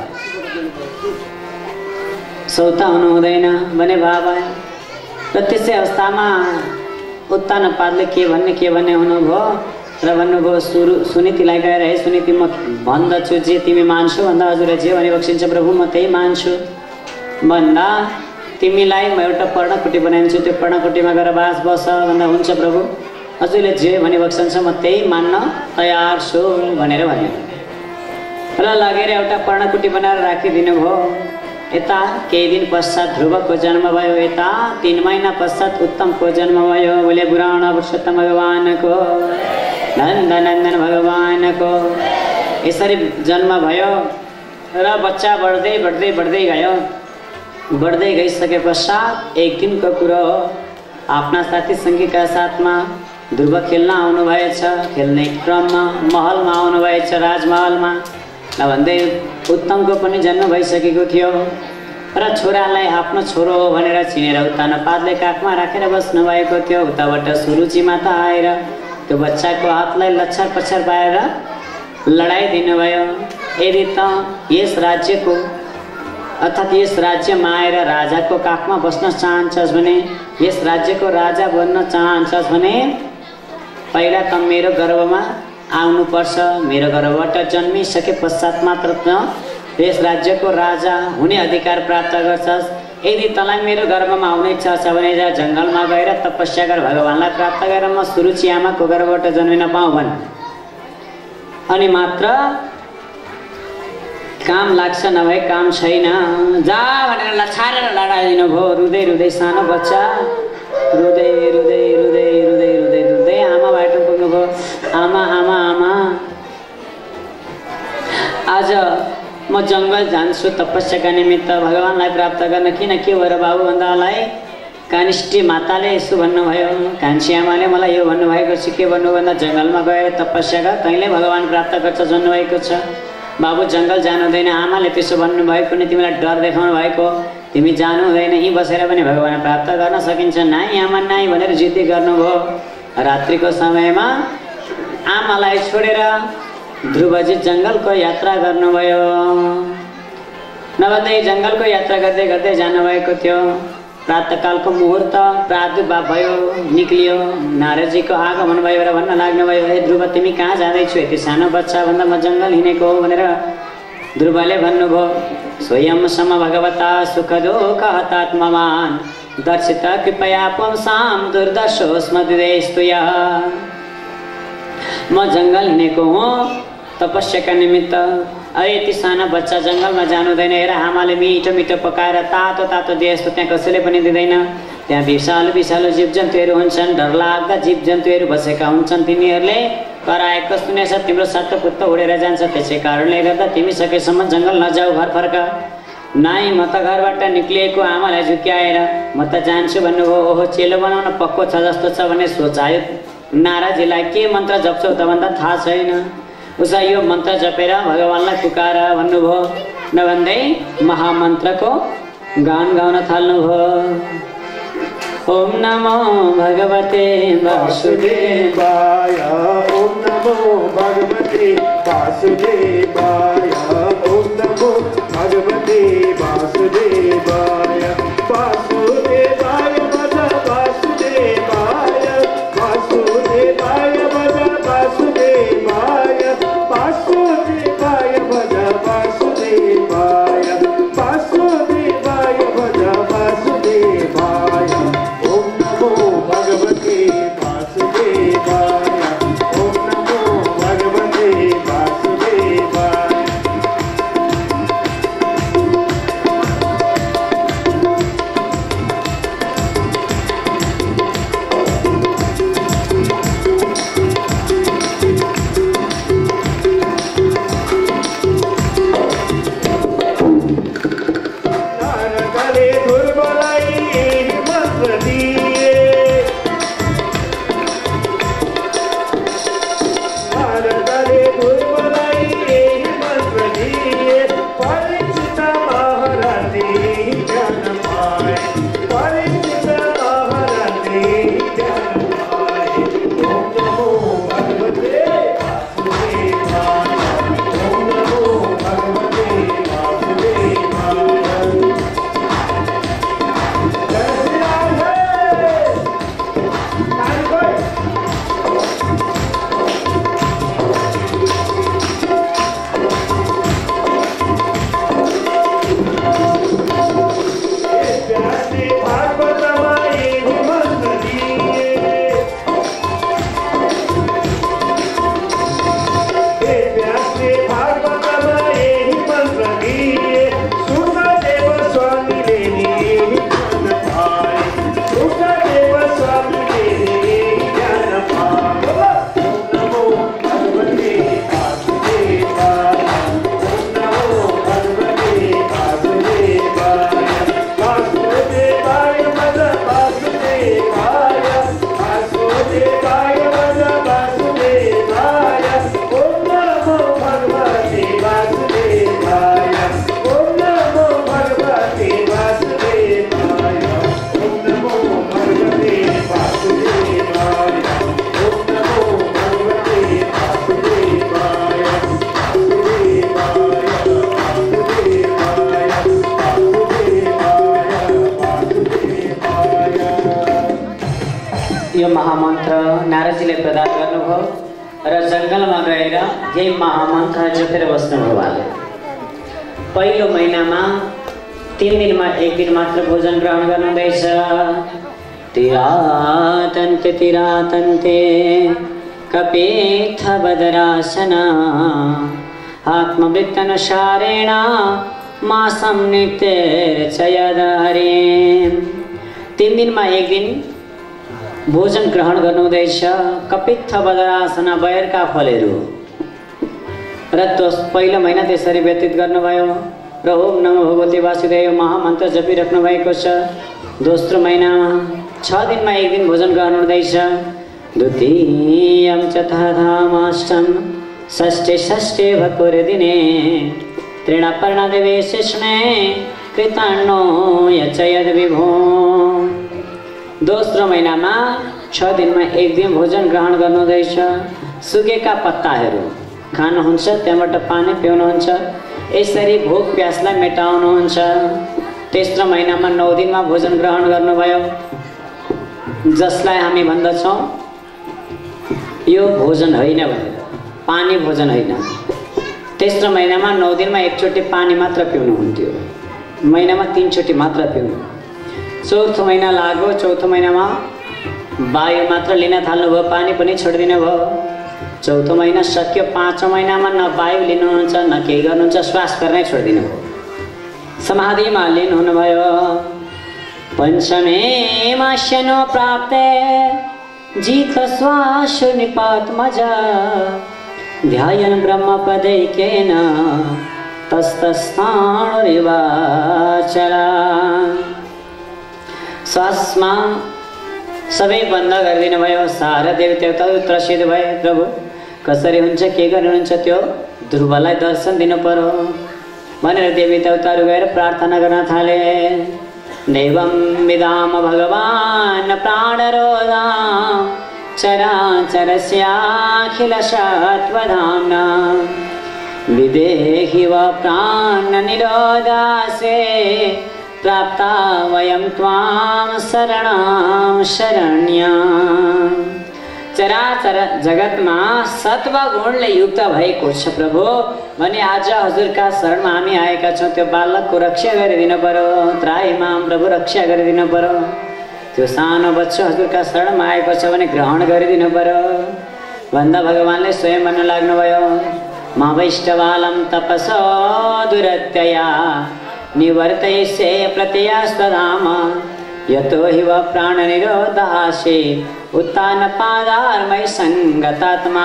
सौता हुनु हुँदैन भने भाव आयो। र त्यसै अवस्थामा उत्तानोपातले के भन्ने के भन्ने हुनुभयो र भन्नुभयो सुरु सुनीतिलाई गएर हे सुनीति म भन्दछु जे तिमी मान्छौ भन्दा हजुरले जे भने बक्सिन्छ प्रभु म त्यही मान्छु भन्दा तिमीलाई म एउटा पर्णकुटी बनाइदिन्छु, त्यो पर्णकुटीमा गएर बास बस भन्दा हुन्छ प्रभु, हजुरले जे भने बक्सिन्छ म त्यही मान्न तयार छु भनेर भन्यो। र लगेर एउटा पर्णकुटी बनाएर राखिदिनु भयो। यता केही दिन पश्चात ध्रुवको जन्म भयो, यता तीन महिना पश्चात उत्तमको जन्म भयो। बोले पुराण पुरुषोत्तम भगवानको नन्दनन्दन भगवानको यसरी जन्म भयो र बच्चा बढ्दै बढ्दै बढ्दै गयो। बढ्दै गइसके पश्चात एक दिनको कुरो हो, आफ्ना साथी सङ्गीका साथमा ध्रुव खेल्न आउनुभएछ। खेल्ने क्रममा महलमा आउनुभएछ, राजमहलमा। नभन्दै उत्तमको पनि जन्म भइसकेको थियो र छोरालाई आफ्नो छोरो हो भनेर चिनेर उत्तानोपातले काखमा राखेर बस्नुभएको थियो। उताबाट सुरुचि माता आएर त्यो बच्चाको हातलाई लच्छर पच्छर पाएर लडाइदिनुभयो। यदि त यस राज्यको अर्थात् यस राज्यमा आएर राजाको काखमा बस्न चाहन्छस् भने, यस राज्यको राजा बन्न चाहन्छस् भने पहिला त मेरो गर्भमा आउनुपर्छ। मेरो गर्भबाट जन्मिसके पश्चात मात्र त यस राज्यको राजा हुने अधिकार प्राप्त गर्छस्। यदि तँलाई मेरो गर्भमा आउने इच्छा छ भने जा जङ्गलमा गएर तपस्या गर, भगवान्लाई प्राप्त गरेर म सुरुचि आमाको गर्भबाट जन्मिन पाऊँ भन्, अनि मात्र काम लाग्छ, नभए काम छैन जा भनेर लछारेर लडाइदिनु भयो। रुँदै रुँदै सानो बच्चा रुँदै रुँदै रुँदै रुँदै रुँदै रुँदै आमा बाटो पुग्नुभयो। आमा आमा आमा आज म जङ्गल जान्छु तपस्याका निमित्त भगवान्लाई प्राप्त गर्न। किन के भएर बाबु भन्दालाई कानिष्ठी माताले यसो भन्नुभयो, कान्छी आमाले मलाई यो भन्नुभएको छ, के भन्नु भन्दा जङ्गलमा गएर तपस्या गर, तैँले भगवान् प्राप्त गर्छ भन्नुभएको छ। बाबु जङ्गल जानु हुँदैन, आमाले त्यसो भन्नुभयो पनि तिमीलाई डर देखाउनु भएको, तिमी जानु हुँदैन, यहीँ बसेर पनि भगवान् प्राप्त गर्न सकिन्छ। नाइ आमा नाइ भनेर जिद्दी गर्नुभयो। रात्रिको समयमा आमालाई छोडेर ध्रुवजी जङ्गलको यात्रा गर्नुभयो। नभन्दै जङ्गलको यात्रा गर्दै गर्दै जानुभएको थियो। प्रातःकालको मुहुर्त प्रादुर्भाव भयो, निक्लियो। नारदजीको आगमन भयो र भन्न लाग्नुभयो, हे ध्रुव तिमी कहाँ जाँदैछौ? यति सानो बच्चा भन्दा म जङ्गल हिँडेको हो भनेर ध्रुवले भन्नुभयो। स्वयंसम भगवता सुख दुःख हतात्मवान् दर्शित कृपया पुंसां दुर्दशोस्म द्विदेस्तुया। म जङ्गल हिँडेको हुँ तपस्याका निमित्त। अरे यति सानो बच्चा जङ्गलमा जानु हुँदैन, हेर आमाले मिठो मिठो पकाएर तातो तातो दिए जस्तो त्यहाँ कसैले पनि दिँदैन। त्यहाँ विषालु विषालु जीवजन्तुहरू हुन्छन्, डरलाग्दा जीवजन्तुहरू बसेका हुन्छन्। तिनीहरूले कराएको सुनेछ तिम्रो सातो पुत्तो उडेर जान्छ, त्यसै कारणले गर्दा तिमी सकेसम्म जङ्गल नजाऊ, घर फर्क। नाइ म त घरबाट निक्लिएको आमालाई झुक्याएर म त जान्छु भन्नुभयो। ओहो चेलो बनाउन पक्को छ जस्तो छ भने सोचायो। नारदजीलाई के मन्त्र जप्छौ त भन्दा थाहा छैन। उसलाई यो मन्त्र जपेर भगवान्लाई पुकार भन्नुभयो। नभन्दै महामन्त्रको गान गाउन थाल्नुभयो। ओम नमो भगवते वासुदेवाय, ओम नमो भगवते वासुदेवाय, ओम नमो भगवते वासुदेवाय। वासुदेवाय भज वासुदेवाय, वासुदेवाय भज वासुदेवाय, वासुदेवाय भज वासुदेवाय, वासुदेवाय भज वासुदेवाय। ओम नमो भगवते वासुदेवाय, ओम नमो भगवते वासुदेवाय। यो महामन्त्र नारदजीले प्रदान गर्नुभयो र जङ्गलमा गएर यही महामन्त्र जपेर बस्नुभयो। पहिलो महिनामा तीन दिनमा एक दिन मात्र भोजन ग्रहण गर्नुहुँदैछ। तिरातन्ते तिरातन्ते कपित्थ बदरासन आत्मवृत्तनुसारेण मासं नित्यर्चयदहरे। तीन दिनमा एक दिन भोजन ग्रहण गर्नुहुँदैछ। कपित्थ बदरासन बैरका फलहरू र त्यो पहिलो महिना त्यसरी व्यतीत गर्नुभयो। र ओम नमो भगवते वासुदेव महामन्त्र जपिराख्नु भएको छ। दोस्रो महिनामा छ दिनमा एक दिन भोजन गर्नुहुँदैछ। द्वितीयं चतुर्थामाष्टम षष्ठे षष्ठे भकुर दिने त्रिणापर्णदेवे शिष्णे कृतान्नो यचयद विभो। दोस्रो महिनामा छ दिनमा एक दिन भोजन ग्रहण गर्नुहुँदैछ। सुकेका पत्ताहरू खानुहुन्छ, त्यहाँबाट पानी पिउनुहुन्छ, यसरी भोक प्यासलाई मेटाउनुहुन्छ। तेस्रो महिनामा नौ दिनमा भोजन ग्रहण गर्नुभयो, जसलाई हामी भन्दछौँ यो भोजन होइन भनेर, पानी भोजन होइन। तेस्रो महिनामा नौ दिनमा एकचोटि पानी मात्र पिउनुहुन्थ्यो, महिनामा तीनचोटि मात्र पिउनु। चौथो महिना लाग्यो, चौथो महिनामा वायु मात्र लिन थाल्नुभयो, पानी पनि छोडिदिनु भयो। चौथो महिना सक्यो, पाँचौँ महिनामा न वायु लिनुहुन्छ न केही गर्नुहुन्छ, श्वास गर्नै छोडिदिनु भयो, समाधिमा लीन हुनुभयो। पञ्चमे मास्यनो प्राप्ते जित श्वास निपातमजा ध्यायन् ब्रह्मपदैकेन तस्तस्थाणुरिवाचरा। श्वासमा सबै बन्द गरिदिनु भयो। सारा देवी देवताहरू त्रसित भए, प्रभु कसरी हुन्छ, के गर्नुहुन्छ, त्यो ध्रुवलाई दर्शन दिनु पर्यो भनेर देवी देवताहरू गएर प्रार्थना गर्न थाले। नैवं विदाम भगवान् प्राणरोधा चराचरस्याखिल सत्त्वधाम्ना विदेहि वा प्राणनिरोधासे प्राप्ता वयं त्वां शरणं शरण्याम्। चराचर जगतमा सत्व गुणले युक्त भएको छ प्रभु भने आज हजुरका शरणमा हामी आएका छौँ। त्यो बालकको रक्षा गरिदिनु पर्यो, त्राहीमा प्रभु रक्षा गरिदिनु पर्यो। त्यो सानो बच्चा हजुरका शरणमा आएको छ भने ग्रहण गरिदिनु पर्यो भन्दा भगवानले स्वयं भन्न लाग्नुभयो। मा वैष्णवालं तपसो दुरत्यया निवर्तयसे प्रत्ययास्पदाम यतो हि वा प्राणनिरोधासे उत्तानपादार्मय सङ्गतात्मा।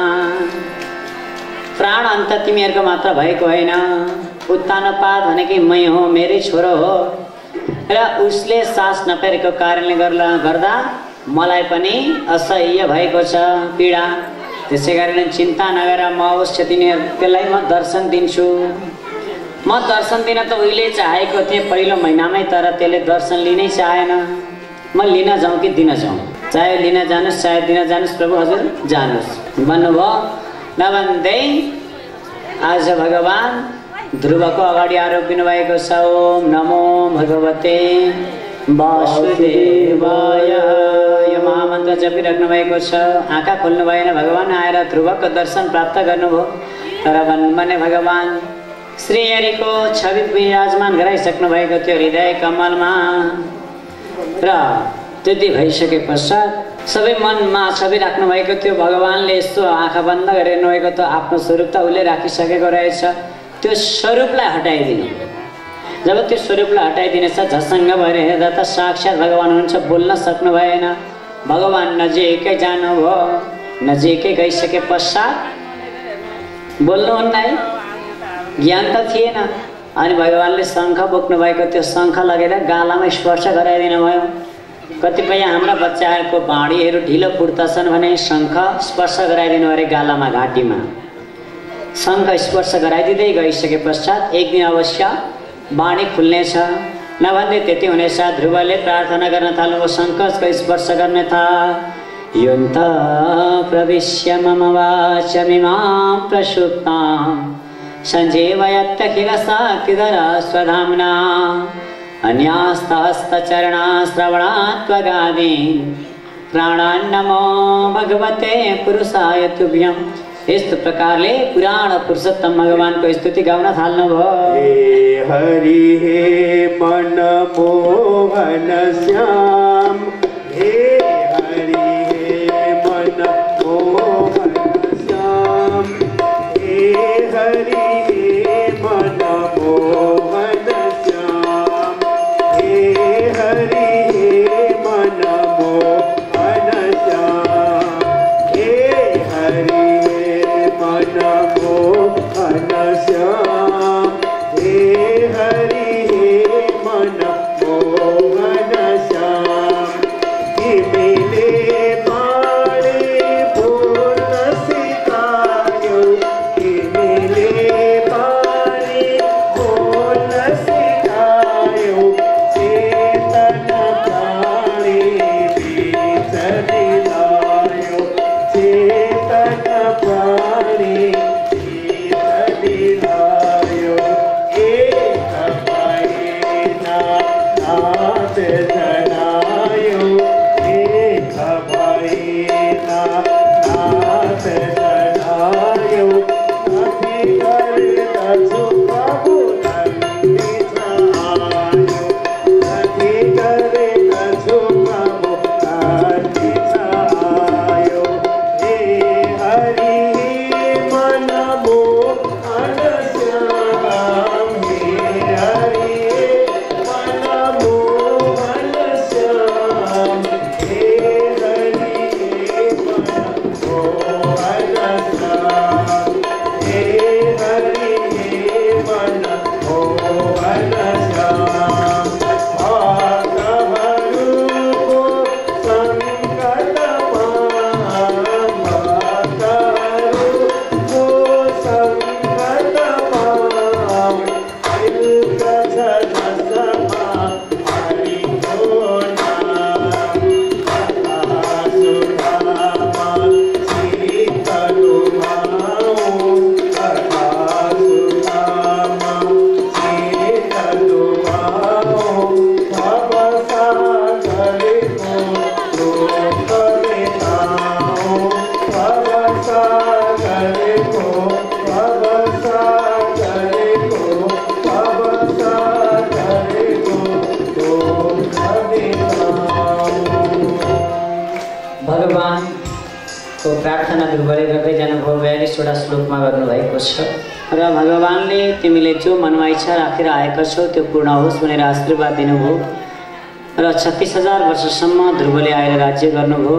प्राण अन्त तिमीहरूको मात्र भएको होइन, उत्तानपाद भनेकै मै हो, मेरै छोरो हो र उसले सास नपेरेको कारणले गर्दा मलाई पनि असह्य भएको छ पीडा। त्यसै कारण चिन्ता नगर, म अवश्य तिनीहरूलाई म दर्शन दिन्छु। म दर्शन दिन त उहिले चाहेको थिएँ पहिलो महिनामै, तर त्यसले दर्शन लिनै चाहेन। म लिन जाउँ कि दिन जाउँ, चाहे लिन जानुहोस् चाहे दिन जानुहोस्, प्रभु हजुर जानुहोस् भन्नुभयो। नभन्दै आज भगवान् ध्रुवको अगाडि आरोपिनु भएको छ। ओम नमो भगवते वासुदेवाय यो महामन्त्र जपिराख्नु भएको छ। आँखा खोल्नु भएन, भगवान् आएर ध्रुवको दर्शन प्राप्त गर्नुभयो। तर भने भगवान् श्रीहरिको छवि विराजमान गराइसक्नु भएको थियो हृदय कमलमा र त्यति भइसके पश्चात सबै मनमा छवि राख्नु भएको थियो। भगवानले यस्तो आँखा बन्द गरिरहनु भएको त आफ्नो स्वरूप त उसले राखिसकेको रहेछ। त्यो स्वरूपलाई हटाइदिनु, जब त्यो स्वरूपलाई हटाइदिनेछ झसङ्ग भएर हेर्दा त साक्षात् भगवान हुनुहुन्छ। बोल्न सक्नु भएन, भगवान नजिकै जानुभयो। नजिकै गइसके पश्चात बोल्नुहुन्न है, ज्ञान त थिएन। अनि भगवानले शङ्ख बोक्नु भएको त्यो शङ्ख लगेर गालामा स्पर्श गराइदिनु भयो। कतिपय हाम्रा बच्चाहरूको बाँडीहरू ढिलो फुट्दछन् भने शङ्ख स्पर्श गराइदिनु अरे गालामा, घाँटीमा शङ्ख स्पर्श गराइदिँदै गइसके पश्चात एक दिन अवश्य बाणी खुल्नेछ, नभन्दै त्यति हुनेछ। ध्रुवले प्रार्थना गर्न थाल्नुभयो, शङ्खको स्पर्श गर्ने था। योन्त प्रविश्य मम वाचमिमां प्रसुप्तां सञ्जीवयत्यखिल शक्तिधरा स्वधाम्ना अन्यास्तहस्तचरणा श्रवणात्वगादीन् प्राणान्नमो भगवते पुरुषाय तुभ्यम्। यस्तो प्रकारले पुराण पुरुषोत्तम भगवानको स्तुति गाउन थाल्नुभयो। हे हरि हे मनमोहन श्याम, हे हरि हे मनमोहन श्याम, हे हरि हे मनमोहन श्याम, हे हरि हे मनमोहन श्याम, हे हरि हे मनमोहन श्याम, हे तेइसवटा श्लोकमा गर्नुभएको छ र भगवानले तिमीले जो मनमा इच्छा राखेर आएका छौ त्यो पूर्ण होस् भनेर आशीर्वाद दिनुभयो र छत्तीस हजार वर्षसम्म ध्रुवले आएर राज्य गर्नुभयो।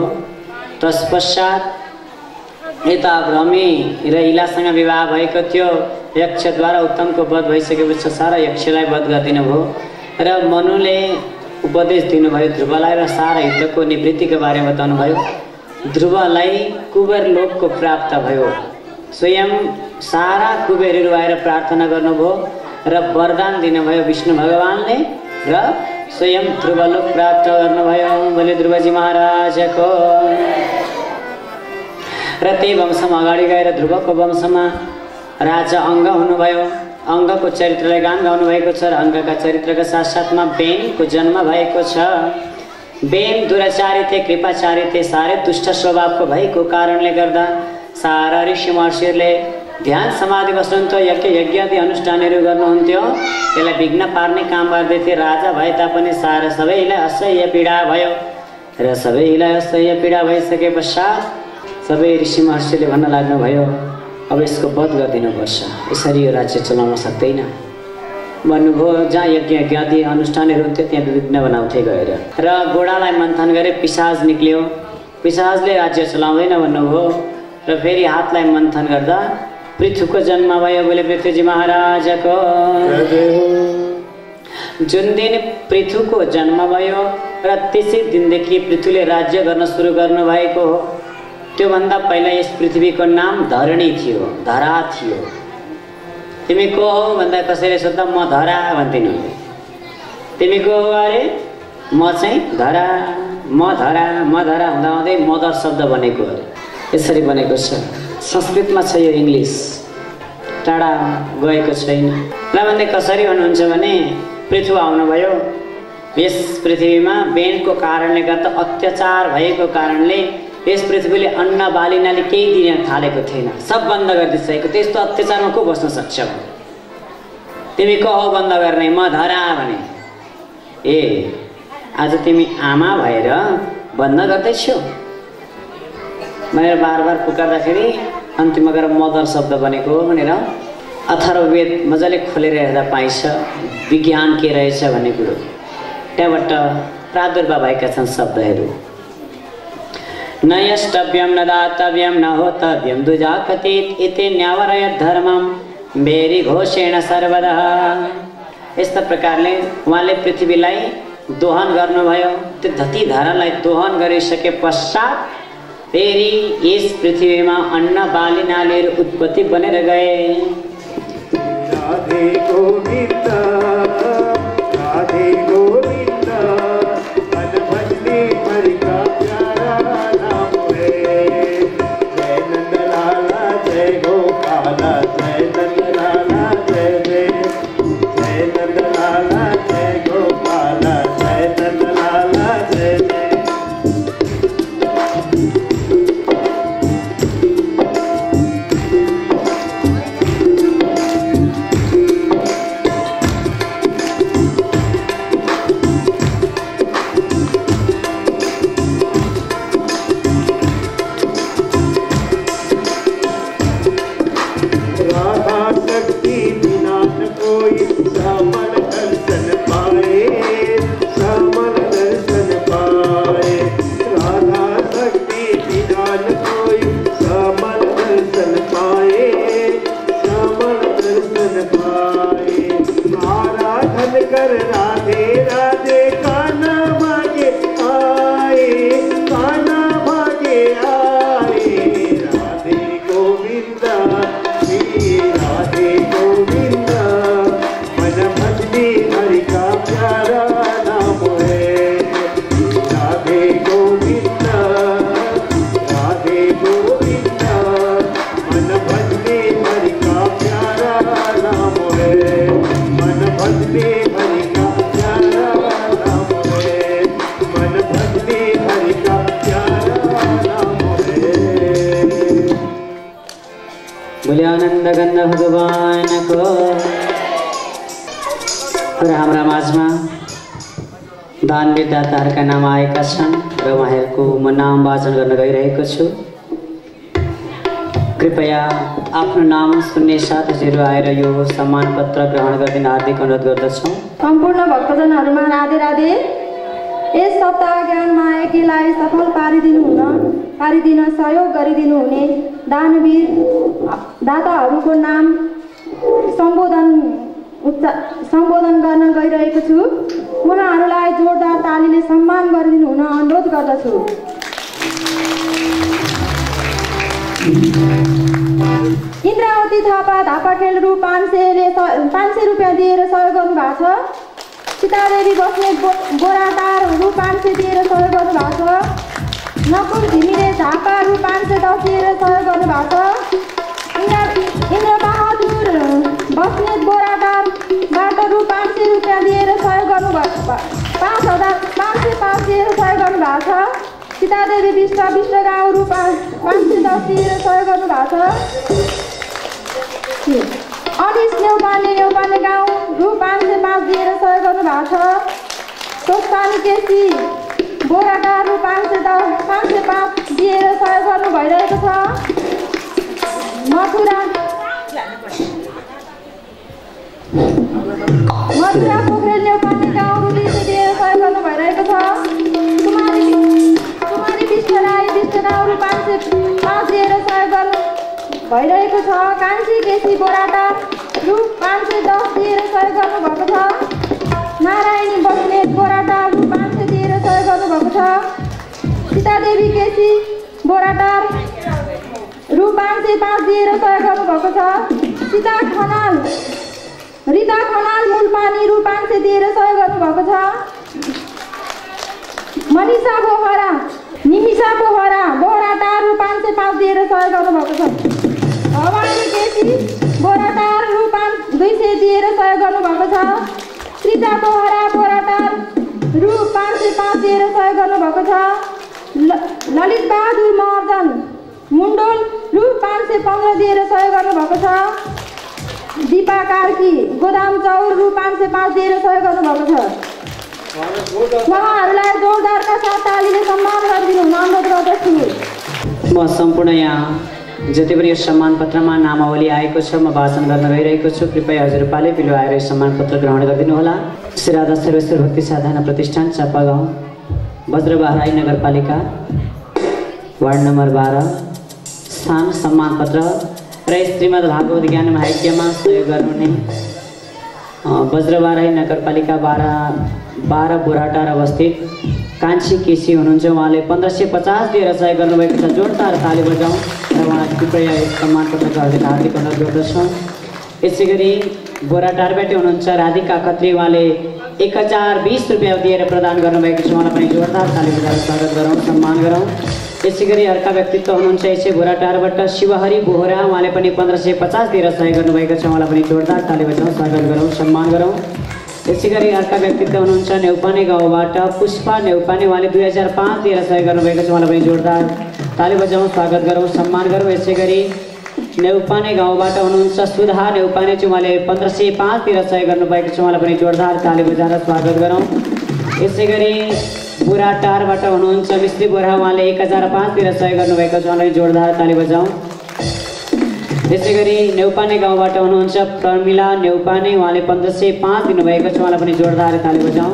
तत्पश्चात यता ब्रह्मी र इलासँग विवाह भएको थियो। यक्षद्वारा उत्तमको वध भइसकेपछि सारा यक्षलाई वध गरिदिनु भयो र मनुले उपदेश दिनुभयो ध्रुवलाई र सारा युद्धको निवृत्तिको बारेमा बताउनु भयो। ध्रुवलाई कुबेर लोकको प्राप्त भयो। स्वयं सारा कुबेरहरू आएर प्रार्थना गर्नुभयो र वरदान दिनुभयो विष्णु भगवानले र स्वयं ध्रुवलोक प्राप्त गर्नुभयो। बोले ध्रुवजी महाराजको। र त्यही वंशमा अगाडि गएर ध्रुवको वंशमा राजा अङ्ग हुनुभयो। अङ्गको चरित्रलाई गान गाउनु भएको छ र अङ्गका चरित्रका साथसाथमा बेनको जन्म भएको छ। बेन दुराचारी थिए, कृपाचारी थिए, साह्रै दुष्ट स्वभावको भएको कारणले गर्दा सारा ऋषि महर्षिहरूले ध्यान समाधि बस्नुहुन्थ्यो, यज्ञ यज्ञादि अनुष्ठानहरू गर्नुहुन्थ्यो, त्यसलाई विघ्न पार्ने काम गर्दै थिए। राजा भए तापनि सारा सबैलाई असह्य पीडा भयो र सबैलाई असह्य पीडा भइसके पश्चात सबै ऋषि महर्षिले भन्न लाग्नुभयो अब यसको वध गरिदिनुपर्छ, यसरी यो राज्य चलाउन सक्दैन भन्नुभयो। जहाँ यज्ञ यज्ञादि अनुष्ठानहरू हुन्थ्यो त्यहाँ विघ्न बनाउँथे गएर र घोडालाई मन्थन गरे पिशाच निक्ल्यो। पिशाचले राज्य चलाउँदैन भन्नुभयो र फेरि हातलाई मन्थन गर्दा पृथुको जन्म भयो। बोले पृथ्वीजी महाराजको। जुन दिन पृथुको जन्म भयो र त्यसै दिनदेखि पृथुले राज्य गर्न सुरु गर्नुभएको हो। त्योभन्दा पहिला यस पृथ्वीको नाम धरणी थियो, धरा थियो। तिमी को हो भन्दा कसैले सोद्धा म धरा भन्दिनु। तिमी को हो अरे म चाहिँ धरा, म धरा, म धरा हुँदा हुँदै मदर शब्द बनेको अरे यसरी बनेको छ। संस्कृतमा छ यो, इङ्ग्लिस टाढा गएको छैन। ल भन्दै कसरी भन्नुहुन्छ भने पृथु आउनुभयो। यस पृथ्वीमा बेनको कारणले गर्दा अत्याचार भएको कारणले यस पृथ्वीले अन्न बालिनाले केही दिन थालेको थिएन, सब बन्द गरिदिसकेको। त्यस्तो अत्याचारमा को बस्न सक्छ? तिमी को हो बन्द गर्ने? म धरा भने। ए आज तिमी आमा भएर बन्द गर्दैछौ भनेर बार बार पुकार्दाखेरि अन्तिममा गएर मदर शब्द बनेको भनेर अथर्ववेद मजाले खोलेर हेर्दा पाइन्छ विज्ञान के रहेछ भन्ने कुरो। त्यहाँबाट प्रादुर्भाव भएका छन् शब्दहरू। न यष्टव्यम न दातव्यम न होतव्यम दुजा कथित इति न्यावरयत धर्मम बेरी घोषेण सर्वदा। यस्ता प्रकारले उहाँले पृथ्वीलाई दोहन गर्नुभयो। त्यो धती धारालाई दोहन गरिसके पश्चात फेरि यस पृथ्वीमा अन्न बालिनालीहरू उत्पत्ति बनेर गए। राधे गोविन्द राधे गोविन्द मन भजने हरि का प्यारा नाम है। जय नंद लाला जय गोपाला जय नंद लाला जय जय जय नंद लाला जय गोपाला जय नंद लाला जय जय। आनंद गंध भगवान को। र हाम्रा माझमा दानवीर दाताहरूका नाम आएका छन् र उहाँहरूको म नाम वाचन गर्न गइरहेको छु। कृपया आफ्नो नाम सुन्ने साथ हजुर आएर यो सम्मान पत्र ग्रहण गरिदिन हार्दिक अनुरोध गर्दछौँ। सम्पूर्ण भक्तजनहरूमा राधे राधे। यस सप्ताह ज्ञान मायाकीलाई सफल पारिदिनु हुन पारिदिन सहयोग गरिदिनु हुने दानवीर दाताहरूको नाम सम्बोधन उच्च सम्बोधन गर्न गइरहेको छु। उहाँहरूलाई जोरदार तालीले सम्मान गरिदिनु हुन अनुरोध गर्दछु। इन्द्रावती थापा धापाखेल रु पाँच सयले पाँच सय रुपियाँ दिएर सहयोग गर्नुभएको छ। सीतादेवी बस्नेत गोराटार रु पाँच सय दिएर सहयोग गर्नुभएको छ। नकुल घिमिरे झापा रु पाँच सय दस दिएर सहयोग गर्नुभएको छ। इन्द्र इन्द्रबहादुर बस्नेत गोराटारबाट रु पाँच सय रुपियाँ दिएर सहयोग गर्नुभएको पाँच हजार पाँच सय पाँच दिएर सहयोग गर्नुभएको छ। सीतादेवी विष्ट विष्ट गाउँ रु पाँच सय दस दिएर सहयोग गर्नुभएको छ। अनिस नेउपाने नेउपाने गाउँ रु पाँच सय पाँच दिएर सहयोग गर्नुभएको छ। सोस्तानी केसी बोराटार रु पाँच सय दस पाँच सय पाँच दिएर सहयोग गर्नु भइरहेको छ। मथुरा मथुरा पोखरेल नेउपाने गाउँ रु दुई सय दिएर सहयोग गर्नु भइरहेको छ। कुमारी कुमारी विष्ट राई विष्ट गाउँ रु पाँच सय पाँच दिएर सहयोग गर्नु भइरहेको छ। कान्छी केसी बोराटा रु पाँच सय दस दिएर सहयोग गर्नुभएको छ। नारायणी बस्नेत बोराटा रु पाँच सय दिएर सहयोग गर्नुभएको छ। सीतादेवी केसी बोराटार रु पाँच सय पाँच दिएर सहयोग गर्नुभएको छ। सीता खनाल रिता खनाल मूलपानी रु पाँच सय दिएर सहयोग गर्नुभएको छ। मनिषा बोहरा निमिषा बोहरा बोराटार रु पाँच सय पाँच दिएर सहयोग गर्नुभएको छ। भवानी केसी बोराटार रु पाँच दुई सय दिएर सहयोग गर्नुभएको छ। सृजा बोहरा बोराटार रु पाँच सय पाँच दिएर सहयोग गर्नुभएको छ। ललित बहादुर महर्जन मुन्डोल रु पाँच सय पन्ध्र दिएर सहयोग गर्नुभएको छ। दिपा कार्की गोदाम चौर रु पाँच सय पाँच दिएर सहयोग गर्नुभएको छ। उहाँहरूलाई जोरदारका साथ तालीले सम्मान गरिदिनु हुन अनुरोध गर्दछु। म सम्पूर्ण यहाँ जति पनि यो सम्मान पत्रमा नामावली आएको छ म भाषण गर्न गइरहेको छु। कृपया हजुरपाले पिलो आएर सम्मान पत्र ग्रहण गरिदिनु होला। श्री राधा सर्वेश्वर भक्ति साधना प्रतिष्ठान चापा गाउँ वज्रबाराई नगरपालिका वार्ड नम्बर बाह्र स्थान सम्मान पत्र र श्रीमद् भागवत ज्ञान महायज्ञमा सहयोग गर्नुहुने वज्रबाराई नगरपालिका बाह्र बाह्र बोराटार अवस्थित कान्छी केसी हुनुहुन्छ। उहाँले पन्ध्र सय पचास दिएर सहयोग गर्नुभएको छ। जोरदार ताली बजाउँ र उहाँ कृपया यस सम्मान पत्रको हार्दिक हार्दिक अनुरोध गर्दछौँ। यसै गरी बोराटारबाटै हुनुहुन्छ राधिका खत्री। उहाँले एक हजार बिस रुपियाँ दिएर प्रदान गर्नुभएको छ। उहाँलाई पनि जोरदार ताली बजाएर स्वागत गरौँ सम्मान गरौँ। यसै गरी अर्का व्यक्तित्व हुनुहुन्छ यसै बोराटारबाट शिवहरी बोहरा। उहाँले पनि पन्ध्र सय पचास दिएर सहयोग गर्नुभएको छ। उहाँलाई पनि जोरदार ताली बजाउँ स्वागत गरौँ सम्मान गरौँ। यसै गरी अर्का व्यक्तित्व हुनुहुन्छ नेउपाने गाउँबाट पुष्पा नेउपाने। उहाँले दुई हजार पाँच दिएर सहयोग गर्नुभएको छ। उहाँलाई पनि जोरदार ताली बजाउँ स्वागत गरौँ सम्मान गरौँ। यसै गरी नेउपाने गाउँबाट हुनुहुन्छ सुधा नेउपाने चाहिँ उहाँले पन्ध्र सय पाँच दिएर सहयोग गर्नुभएको छ। उहाँलाई पनि जोरदार ताली बजाएर स्वागत गरौँ। यसै गरी बुराटारबाट हुनुहुन्छ मिस्त्री बोरा। उहाँले एक हजार पाँच दिएर सहयोग गर्नुभएको छ। उहाँलाई जोरदार ताली बजाउँ। यसै गरी नेउपाने गाउँबाट हुनुहुन्छ प्रमिला नेउपाने। उहाँले पन्ध्र सय पाँच दिनुभएको छ। उहाँलाई पनि जोरदार ताली बजाउँ।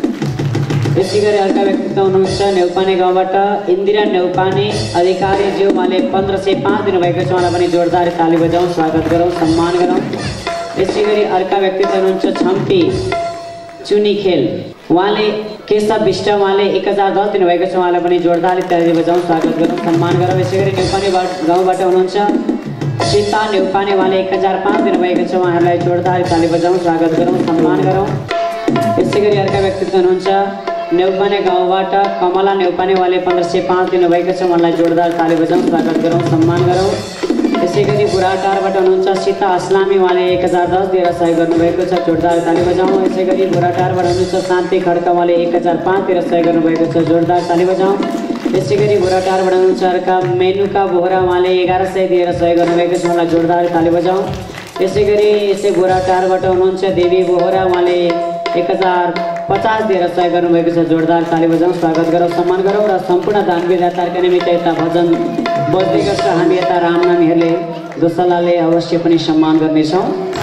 यसै गरी अर्का व्यक्तित्व हुनुहुन्छ नेउपाने गाउँबाट इन्दिरा नेउपाने अधिकारीज्यू। उहाँले पन्ध्र सय पाँच दिनुभएको छ। उहाँलाई पनि जोरदार ताली बजाउँ स्वागत गरौँ सम्मान गरौँ। यसै गरी अर्का व्यक्तित्व हुनुहुन्छ छम्पी चुनी खेल। उहाँले केशव विष्ट। उहाँले एक हजार दस दिनुभएको छ। उहाँलाई पनि जोरदार ताली बजाउँ स्वागत गरौँ सम्मान गरौँ। यसै गरी नेउपाने गाउँबाट हुनुहुन्छ सीता नेउपाने। उहाँले एक हजार पाँच दिनुभएको छ। उहाँहरूलाई जोरदार ताली बजाउँ स्वागत गरौँ सम्मान गरौँ। यसै गरी अर्का व्यक्तित्व हुनुहुन्छ नेउपाने गाउँबाट कमला नेउपाने। उहाँले पन्ध्र सय पाँच दिनुभएको छ। उहाँलाई जोरदार ताली बजाउँ स्वागत गरौँ सम्मान गरौँ। यसै गरी बुराटारबाट हुनुहुन्छ सीता अस्लामी। उहाँले एक हजार दस दिएर सहयोग गर्नुभएको छ। जोरदार ताली बजाउँ। यसै गरी बुराटारबाट हुनुहुन्छ शान्ति खड्का। उहाँले एक हजार पाँच दिएर सहयोग गर्नुभएको छ। जोरदार ताली बजाउँ। यसै गरी बुराटारबाट हुनुहुन्छ अर्का मेनुका बोहरा। उहाँले एघार सय दिएर सहयोग गर्नुभएको छ। उहाँलाई जोरदार ताली बजाउँ। यसै गरी यसै बोराटारबाट हुनुहुन्छ देवी बोहरा। उहाँले एक हजार पचास दिएर सहयोग गर्नुभएको छ। जोरदार ताली बजाउँ, स्वागत गरौँ, सम्मान गरौँ र सम्पूर्ण दानवीय दातारका निमित्त यता भजन बज्दै गर्छ। हामी यता रामनामीहरूले दोसलाले अवश्य पनि सम्मान गर्नेछौँ।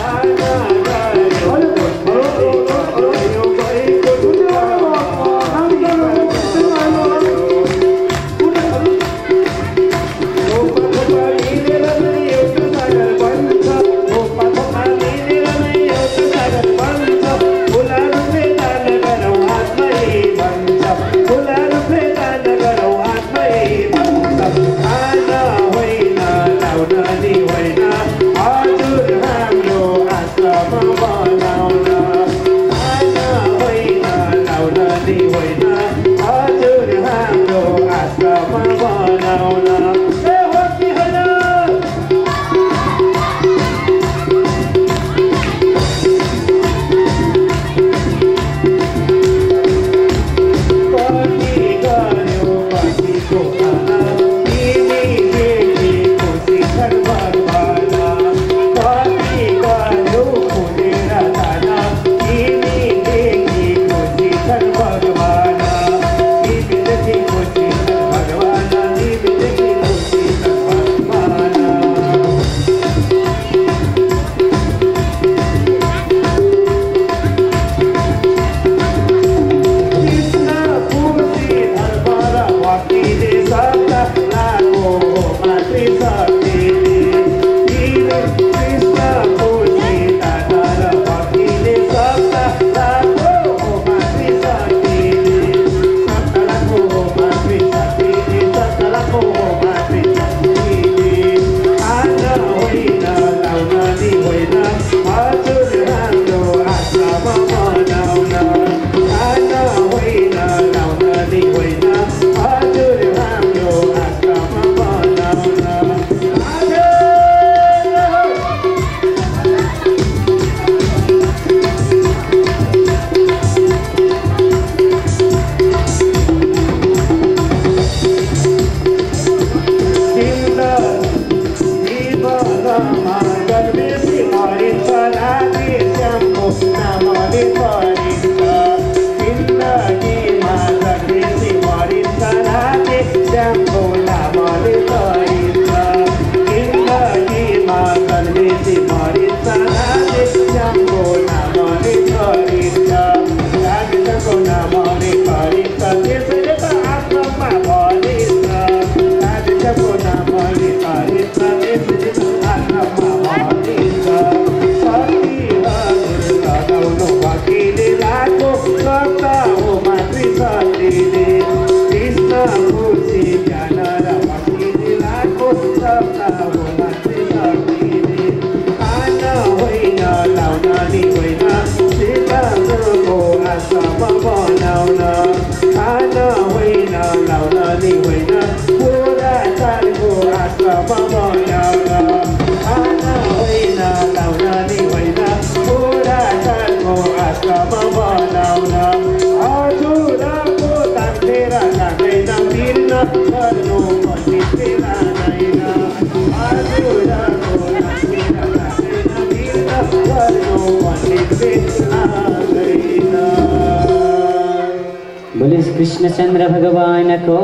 कृष्णचन्द्र भगवानको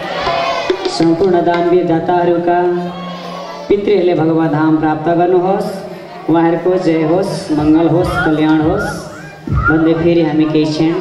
सम्पूर्ण दानवीय दाताहरूका पितृहरूले भगवान धाम प्राप्त गर्नुहोस्, उहाँहरूको जय होस्, मङ्गल होस्, कल्याण होस् भन्दै फेरि हामी केही क्षण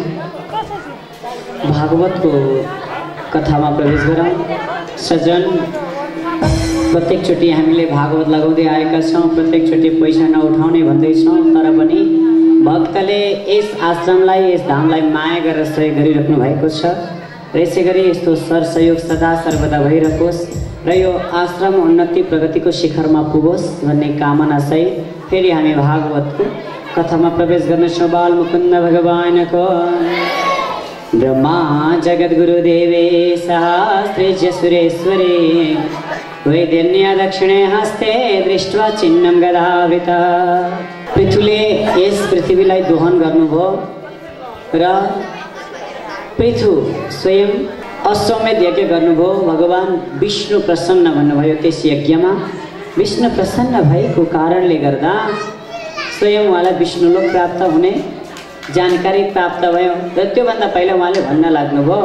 भागवतको कथामा प्रवेश गरौँ। सजन प्रत्येकचोटि हामीले भागवत लगाउँदै आएका छौँ, प्रत्येकचोटि पैसा नउठाउने भन्दैछौँ, तर पनि भक्तले यस आश्रमलाई, यस धामलाई माया गरेर सहयोग गरिराख्नु भएको छ र यसै गरी यस्तो सरसहयोग सदा सर्वदा भइरहोस् र यो आश्रम उन्नति प्रगतिको शिखरमा पुगोस् भन्ने कामना सहित फेरि हामी भागवतको कथामा प्रवेश गर्नेछौँ। बालमुकुन्द भगवानको ब्रह्मा जगद्गुरुदेवे सहस्रेज्य सुरेश्वरे वैदन्य दक्षिणे हस्ते दृष्ट्वा चिन्नं गदावृता। पृथुले यस पृथ्वीलाई दोहन गर्नुभयो र पृथु स्वयं अश्वमेध यज्ञ गर्नुभयो। भगवान विष्णु प्रसन्न भन्नुभयो त्यस यज्ञमा। विष्णु प्रसन्न भएको कारणले गर्दा स्वयं उहाँलाई विष्णुलोक प्राप्त हुने जानकारी प्राप्त भयो र त्योभन्दा पहिला उहाँले भन्न लाग्नुभयो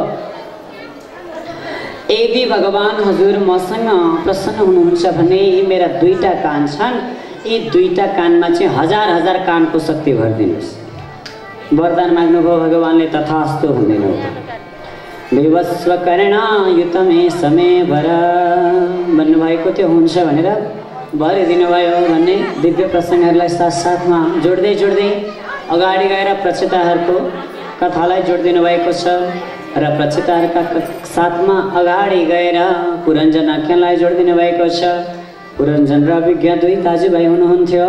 यदि भगवान हजुर मसँग प्रसन्न हुनुहुन्छ भने यी मेरा दुईटा कान छन्, यी दुईटा कानमा चाहिँ हजार हजार कानको शक्ति भरिदिनुहोस्। वरदान माग्नुभयो भगवानले, तथास्तु भन्दिनु विवस्व कर्ण युतमे समय भर भन्नुभएको त्यो हुन्छ भनेर भरिदिनु भयो भन्ने दिव्य प्रसङ्गहरूलाई साथसाथमा जोड्दै जोड्दै अगाडि गएर प्रचेताहरूको कथालाई जोडिदिनु भएको छ र प्रचेताहरूका साथमा अगाडि गएर पुरञ्जन आख्यानलाई जोडिदिनु भएको छ। पुरञ्जन र अभिज्ञा दुई दाजुभाइ हुनुहुन्थ्यो।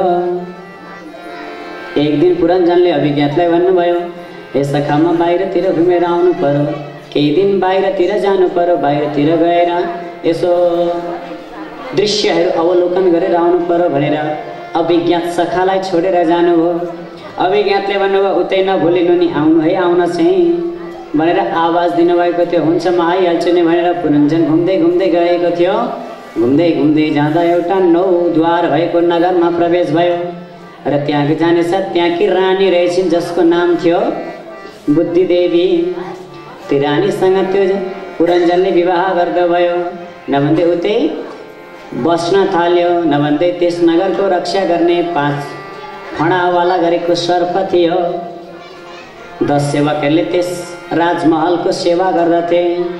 एक दिन पुरञ्जनले अभिज्ञातलाई भन्नुभयो, हे सखा म बाहिरतिर घुमेर आउनु पर्यो, केही दिन बाहिरतिर जानु पर्यो, बाहिरतिर गएर यसो दृश्यहरू अवलोकन गरेर आउनु पर्यो भनेर अभिज्ञात सखालाई छोडेर जानुभयो। अभिज्ञातले भन्नुभयो, उतै नभुलिनु नि, आउनु है, आउन चाहिँ भनेर आवाज दिनुभएको थियो। हुन्छ म आइहाल्छु नि भनेर पुरञ्जन घुम्दै घुम्दै गएको थियो। घुम्दै घुम्दै जाँदा एउटा नौ द्वार भएको नगरमा प्रवेश भयो र त्यहाँ जानेछ त्यहाँकी रानी रहेछिन् जसको नाम थियो बुद्धि देवी। ती रानीसँग त्यो पुरञ्जनले विवाह गर्दा भयो। नभन्दै उतै बस्न थाल्यो, नभन्दै त्यस नगरको रक्षा गर्ने पाँच फणावाला गरेको सर्प थियो। दस सेवकहरूले त्यस राजमहलको सेवा गर्दथे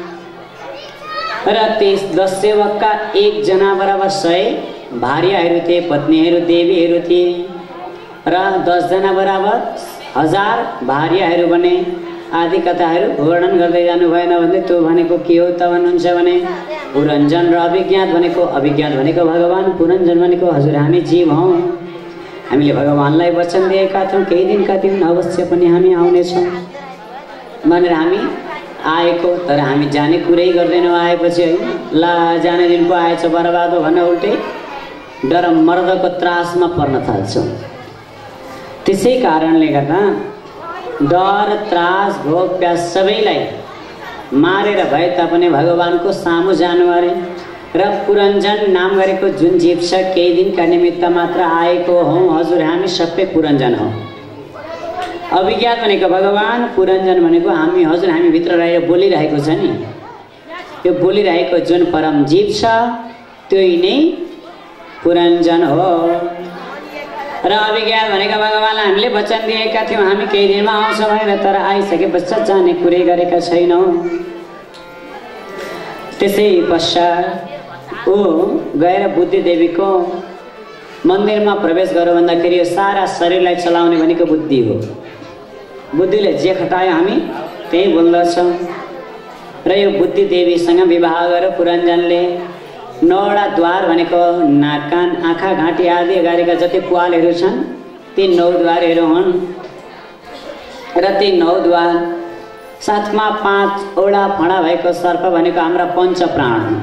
र त्यस दस सेवकका एकजना बराबर सय भार्याहरू थिए, पत्नीहरू, देवीहरू थिए र दसजना बराबर हजार भार्याहरू बने। आदि कथाहरू वर्णन गर्दै जानु भएन भने त्यो भनेको के हो त भन्नुहुन्छ भने पुरञ्जन र अभिज्ञात भनेको, अभिज्ञात भनेको भगवान, पुरञ्जन भनेको हजुर हामी जीव हौँ। हामीले भगवानलाई वचन दिएका थियौँ केही दिनका दिन अवश्य पनि हामी आउनेछौँ भनेर हामी आएको, तर हामी जाने कुरै गर्दैनौँ। आएपछि होइन ला जाने दिन पो आएछ बर्बाद हो भनेर उल्टै डर मर्दको त्रासमा पर्न थाल्छौँ। त्यसै कारणले गर्दा डर, त्रास, भोग प्यास सबैलाई मारेर भए तापनि भगवानको सामु जानु अरे र पुरञ्जन नाम गरेको जुन जीव छ केही दिनका निमित्त मात्र आएको हौँ, हजुर हामी सबै पुरञ्जन हौँ। अभिज्ञात भनेको भगवान, पुरञ्जन भनेको हामी, हजुर हामी भित्र रहेर बोलिरहेको छ नि, त्यो बोलिरहेको जुन परम जीव छ त्यही नै पुरञ्जन हो। र अभिज्ञात भनेको भगवानलाई हामीले वचन दिएका थियौँ हामी केही दिनमा आउँछौँ भनेर, तर आइसके पश्चात जाने कुरै गरेका छैनौँ। त्यसै पश्चात ऊ गएर बुद्धि देवीको मन्दिरमा प्रवेश गर्यो भन्दाखेरि यो सारा शरीरलाई चलाउने भनेको बुद्धि हो। बुद्धिले जे खटायो हामी त्यही बोल्दछौँ र यो बुद्धि देवीसँग विवाह गरेर पुरञ्जनले नौवटा द्वार भनेको नाक, कान, आँखा, घाँटी आदि अगाडिका जति प्वालहरू छन् ती नौ द्वारहरू हुन् र ती नौ द्वार साथमा पाँचवटा फणा भएको सर्प भनेको हाम्रा पञ्च प्राण हुन्।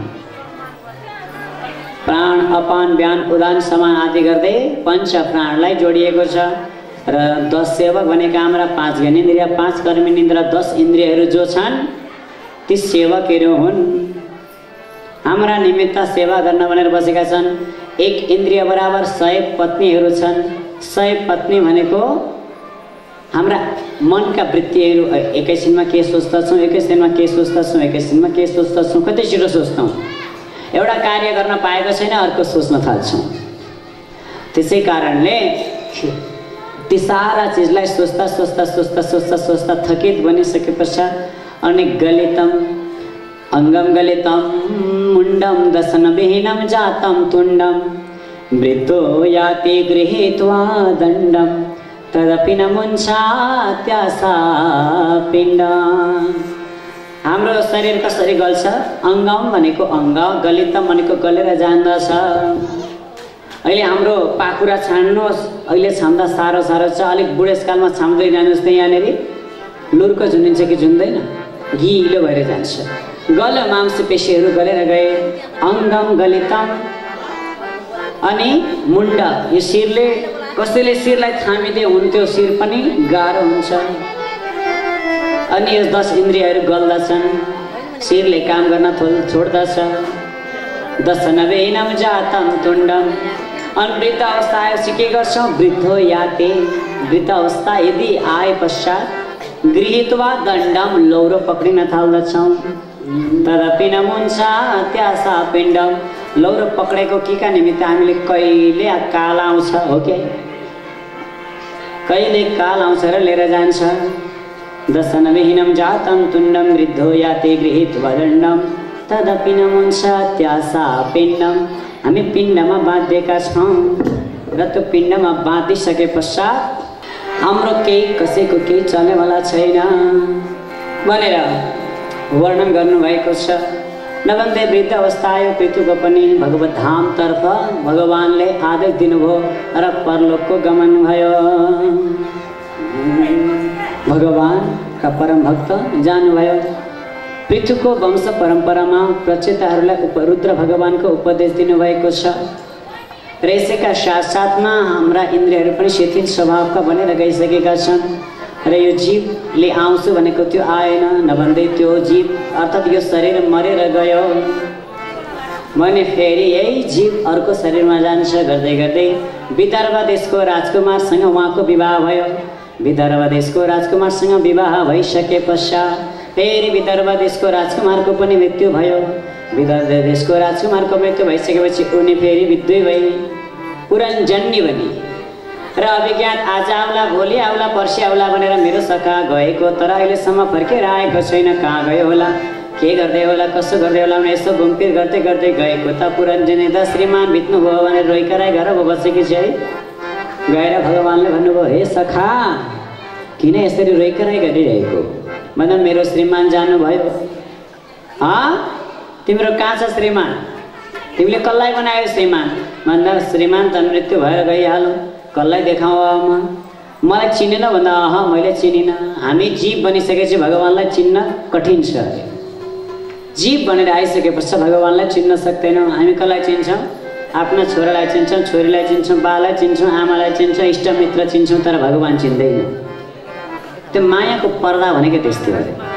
प्राण, अपान, व्यान, उदान, समान आदि गर्दै पञ्च प्राणलाई जोडिएको छ र दस सेवक भनेका हाम्रा पाँच ज्ञानेन्द्रिय, पाँच कर्मेन्द्रिय, दस इन्द्रियहरू जो छन् ती सेवकहरू हुन्। हाम्रा निमित्त सेवा गर्न भनेर बसेका छन्। एक इन्द्रिय बराबर सय पत्नीहरू छन्। सय पत्नी भनेको हाम्रा मनका वृत्तिहरू, एकैछिनमा के सोच्दछौँ, एकैछिनमा के सोच्दछौँ, एकैछिनमा के सोच्दछौँ, कति छिटो सोच्छौँ, एउटा कार्य गर्न पाएको छैन अर्को सोच्न थाल्छौँ। त्यसै कारणले ती सारा चिजलाई सोच्दा सोच्दा सोच्दा सोच्दा सोच्दा थकित बनिसके पश्चात अनि गलितम अङ्गम गलितम मुण्डम दशनविहीनं जातं तुण्डं मृतो याति गृहीत्वा दण्डं तदपि न मुञ्चात्यासा पिण्डं। हाम्रो शरीर कसरी गल्छ? अङ्गम भनेको अङ्ग, गलितम भनेको गलेर जान्दछ। अहिले हाम्रो पाखुरा छान्नुहोस्, अहिले छाम्दा साह्रो साह्रो छ, अलिक बुढेसकालमा छाम्दै जानुहोस् त यहाँनिर लुर्क झुन्डिन्छ कि झुन्दैन, गिलो भएर जान्छ। गल मांसपेशीहरू गलेर गए। अङ्गम गलितम अनि मुण्ड, यो शिरले कसैले शिरलाई थामिदिए हुन्थ्यो, शिर पनि गाह्रो हुन्छ। अनि यो दस इन्द्रियहरू गल्दछन्, शिरले काम गर्न छोड्दछ। दशनविहीनं जातं तुण्डं अनि वृद्ध अवस्था आएपछि के गर्छौँ? वृद्धो याते, वृद्ध अवस्था यदि आए पश्चात गृहीत्वा दण्डम लौरो पक्रिन थाल्दछौँ। तदपि न मुन्छ त्यासा पिण्डम, लौरो पक्रेको के का निमित्त हामीले कहिले काल आउँछ हो के कहिले काल आउँछ र लिएर जान्छ। दशनविहीनं जातं तुण्डं वृद्धो याते गृहीत्वा दण्डम तदपि न मुन्छ त्यासा पिण्डम। हामी पिण्डमा बाँधिएका छौँ र त्यो पिण्डमा बाँधिसके पश्चात हाम्रो केही कसैको केही चल्नेवाला छैन भनेर वर्णन गर्नुभएको छ। नभन्दै वृद्ध अवस्था आयो पृथ्वीको पनि भगवत धामतर्फ भगवानले आदेश दिनुभयो र परलोकको गमन भयो। भगवानका परम भक्त जानुभयो। पृथ्वीको वंश परम्परामा प्रचेताहरूलाई उप रुद्र भगवानको उपदेश दिनुभएको छ र यसैका साथसाथमा हाम्रा इन्द्रियहरू पनि शिथिल स्वभावका बनेर गइसकेका छन् र यो जीवले आउँछु भनेको त्यो आएन, नभन्दै त्यो जीव अर्थात् यो शरीर मरेर गयो भने फेरि यही जीव अर्को शरीरमा जान्छ। गर्दै गर्दै विदर्भ देशको राजकुमारसँग उहाँको विवाह भयो। विदर्भ देशको राजकुमारसँग विवाह भइसके पश्चात फेरि विदर्भ देशको राजकुमारको पनि मृत्यु भयो। विदर्भ देशको राजकुमारको मृत्यु भइसकेपछि उनी फेरि विधुवी भई पुरनजन्य बनी र अभिज्ञात आज आउला भोलि आउला पर्सि आउला भनेर मेरो सखा गएको तर अहिलेसम्म फर्केर आएको छैन। कहाँ गयो होला, के गर्दै होला, कसो गर्दै होला भने यसो घुमफिर गर्दै गर्दै गएको त पुरनजन्य त श्रीमान बित्नुभयो भनेर रोइकराइ गरेर बसेकी छ है। गएर भगवानले भन्नुभयो, हे सखा किन यसरी रोइकराइ गरिरहेको भन्दा मेरो श्रीमान जानुभयो। हाँ तिम्रो कहाँ छ श्रीमान, तिमीले कसलाई बनायो श्रीमान भन्दा श्रीमान त मृत्यु भएर गइहाल्यो, कसलाई देखाऊ म, मलाई चिनेन भन्दा अह मैले चिनिनँ। हामी जीव बनिसकेपछि भगवानलाई चिन्न कठिन छ। जीव बनेर आइसकेपछि भगवानलाई चिन्न सक्दैनौँ। हामी कसलाई चिन्छौँ? आफ्ना छोरालाई चिन्छौँ, छोरीलाई चिन्छौँ, बालाई चिन्छौँ, आमालाई चिन्छौँ, इष्टमित्र चिन्छौँ, तर भगवान चिन्दैनौँ। त्यो मायाको पर्दा भनेको त्यस्तो हो।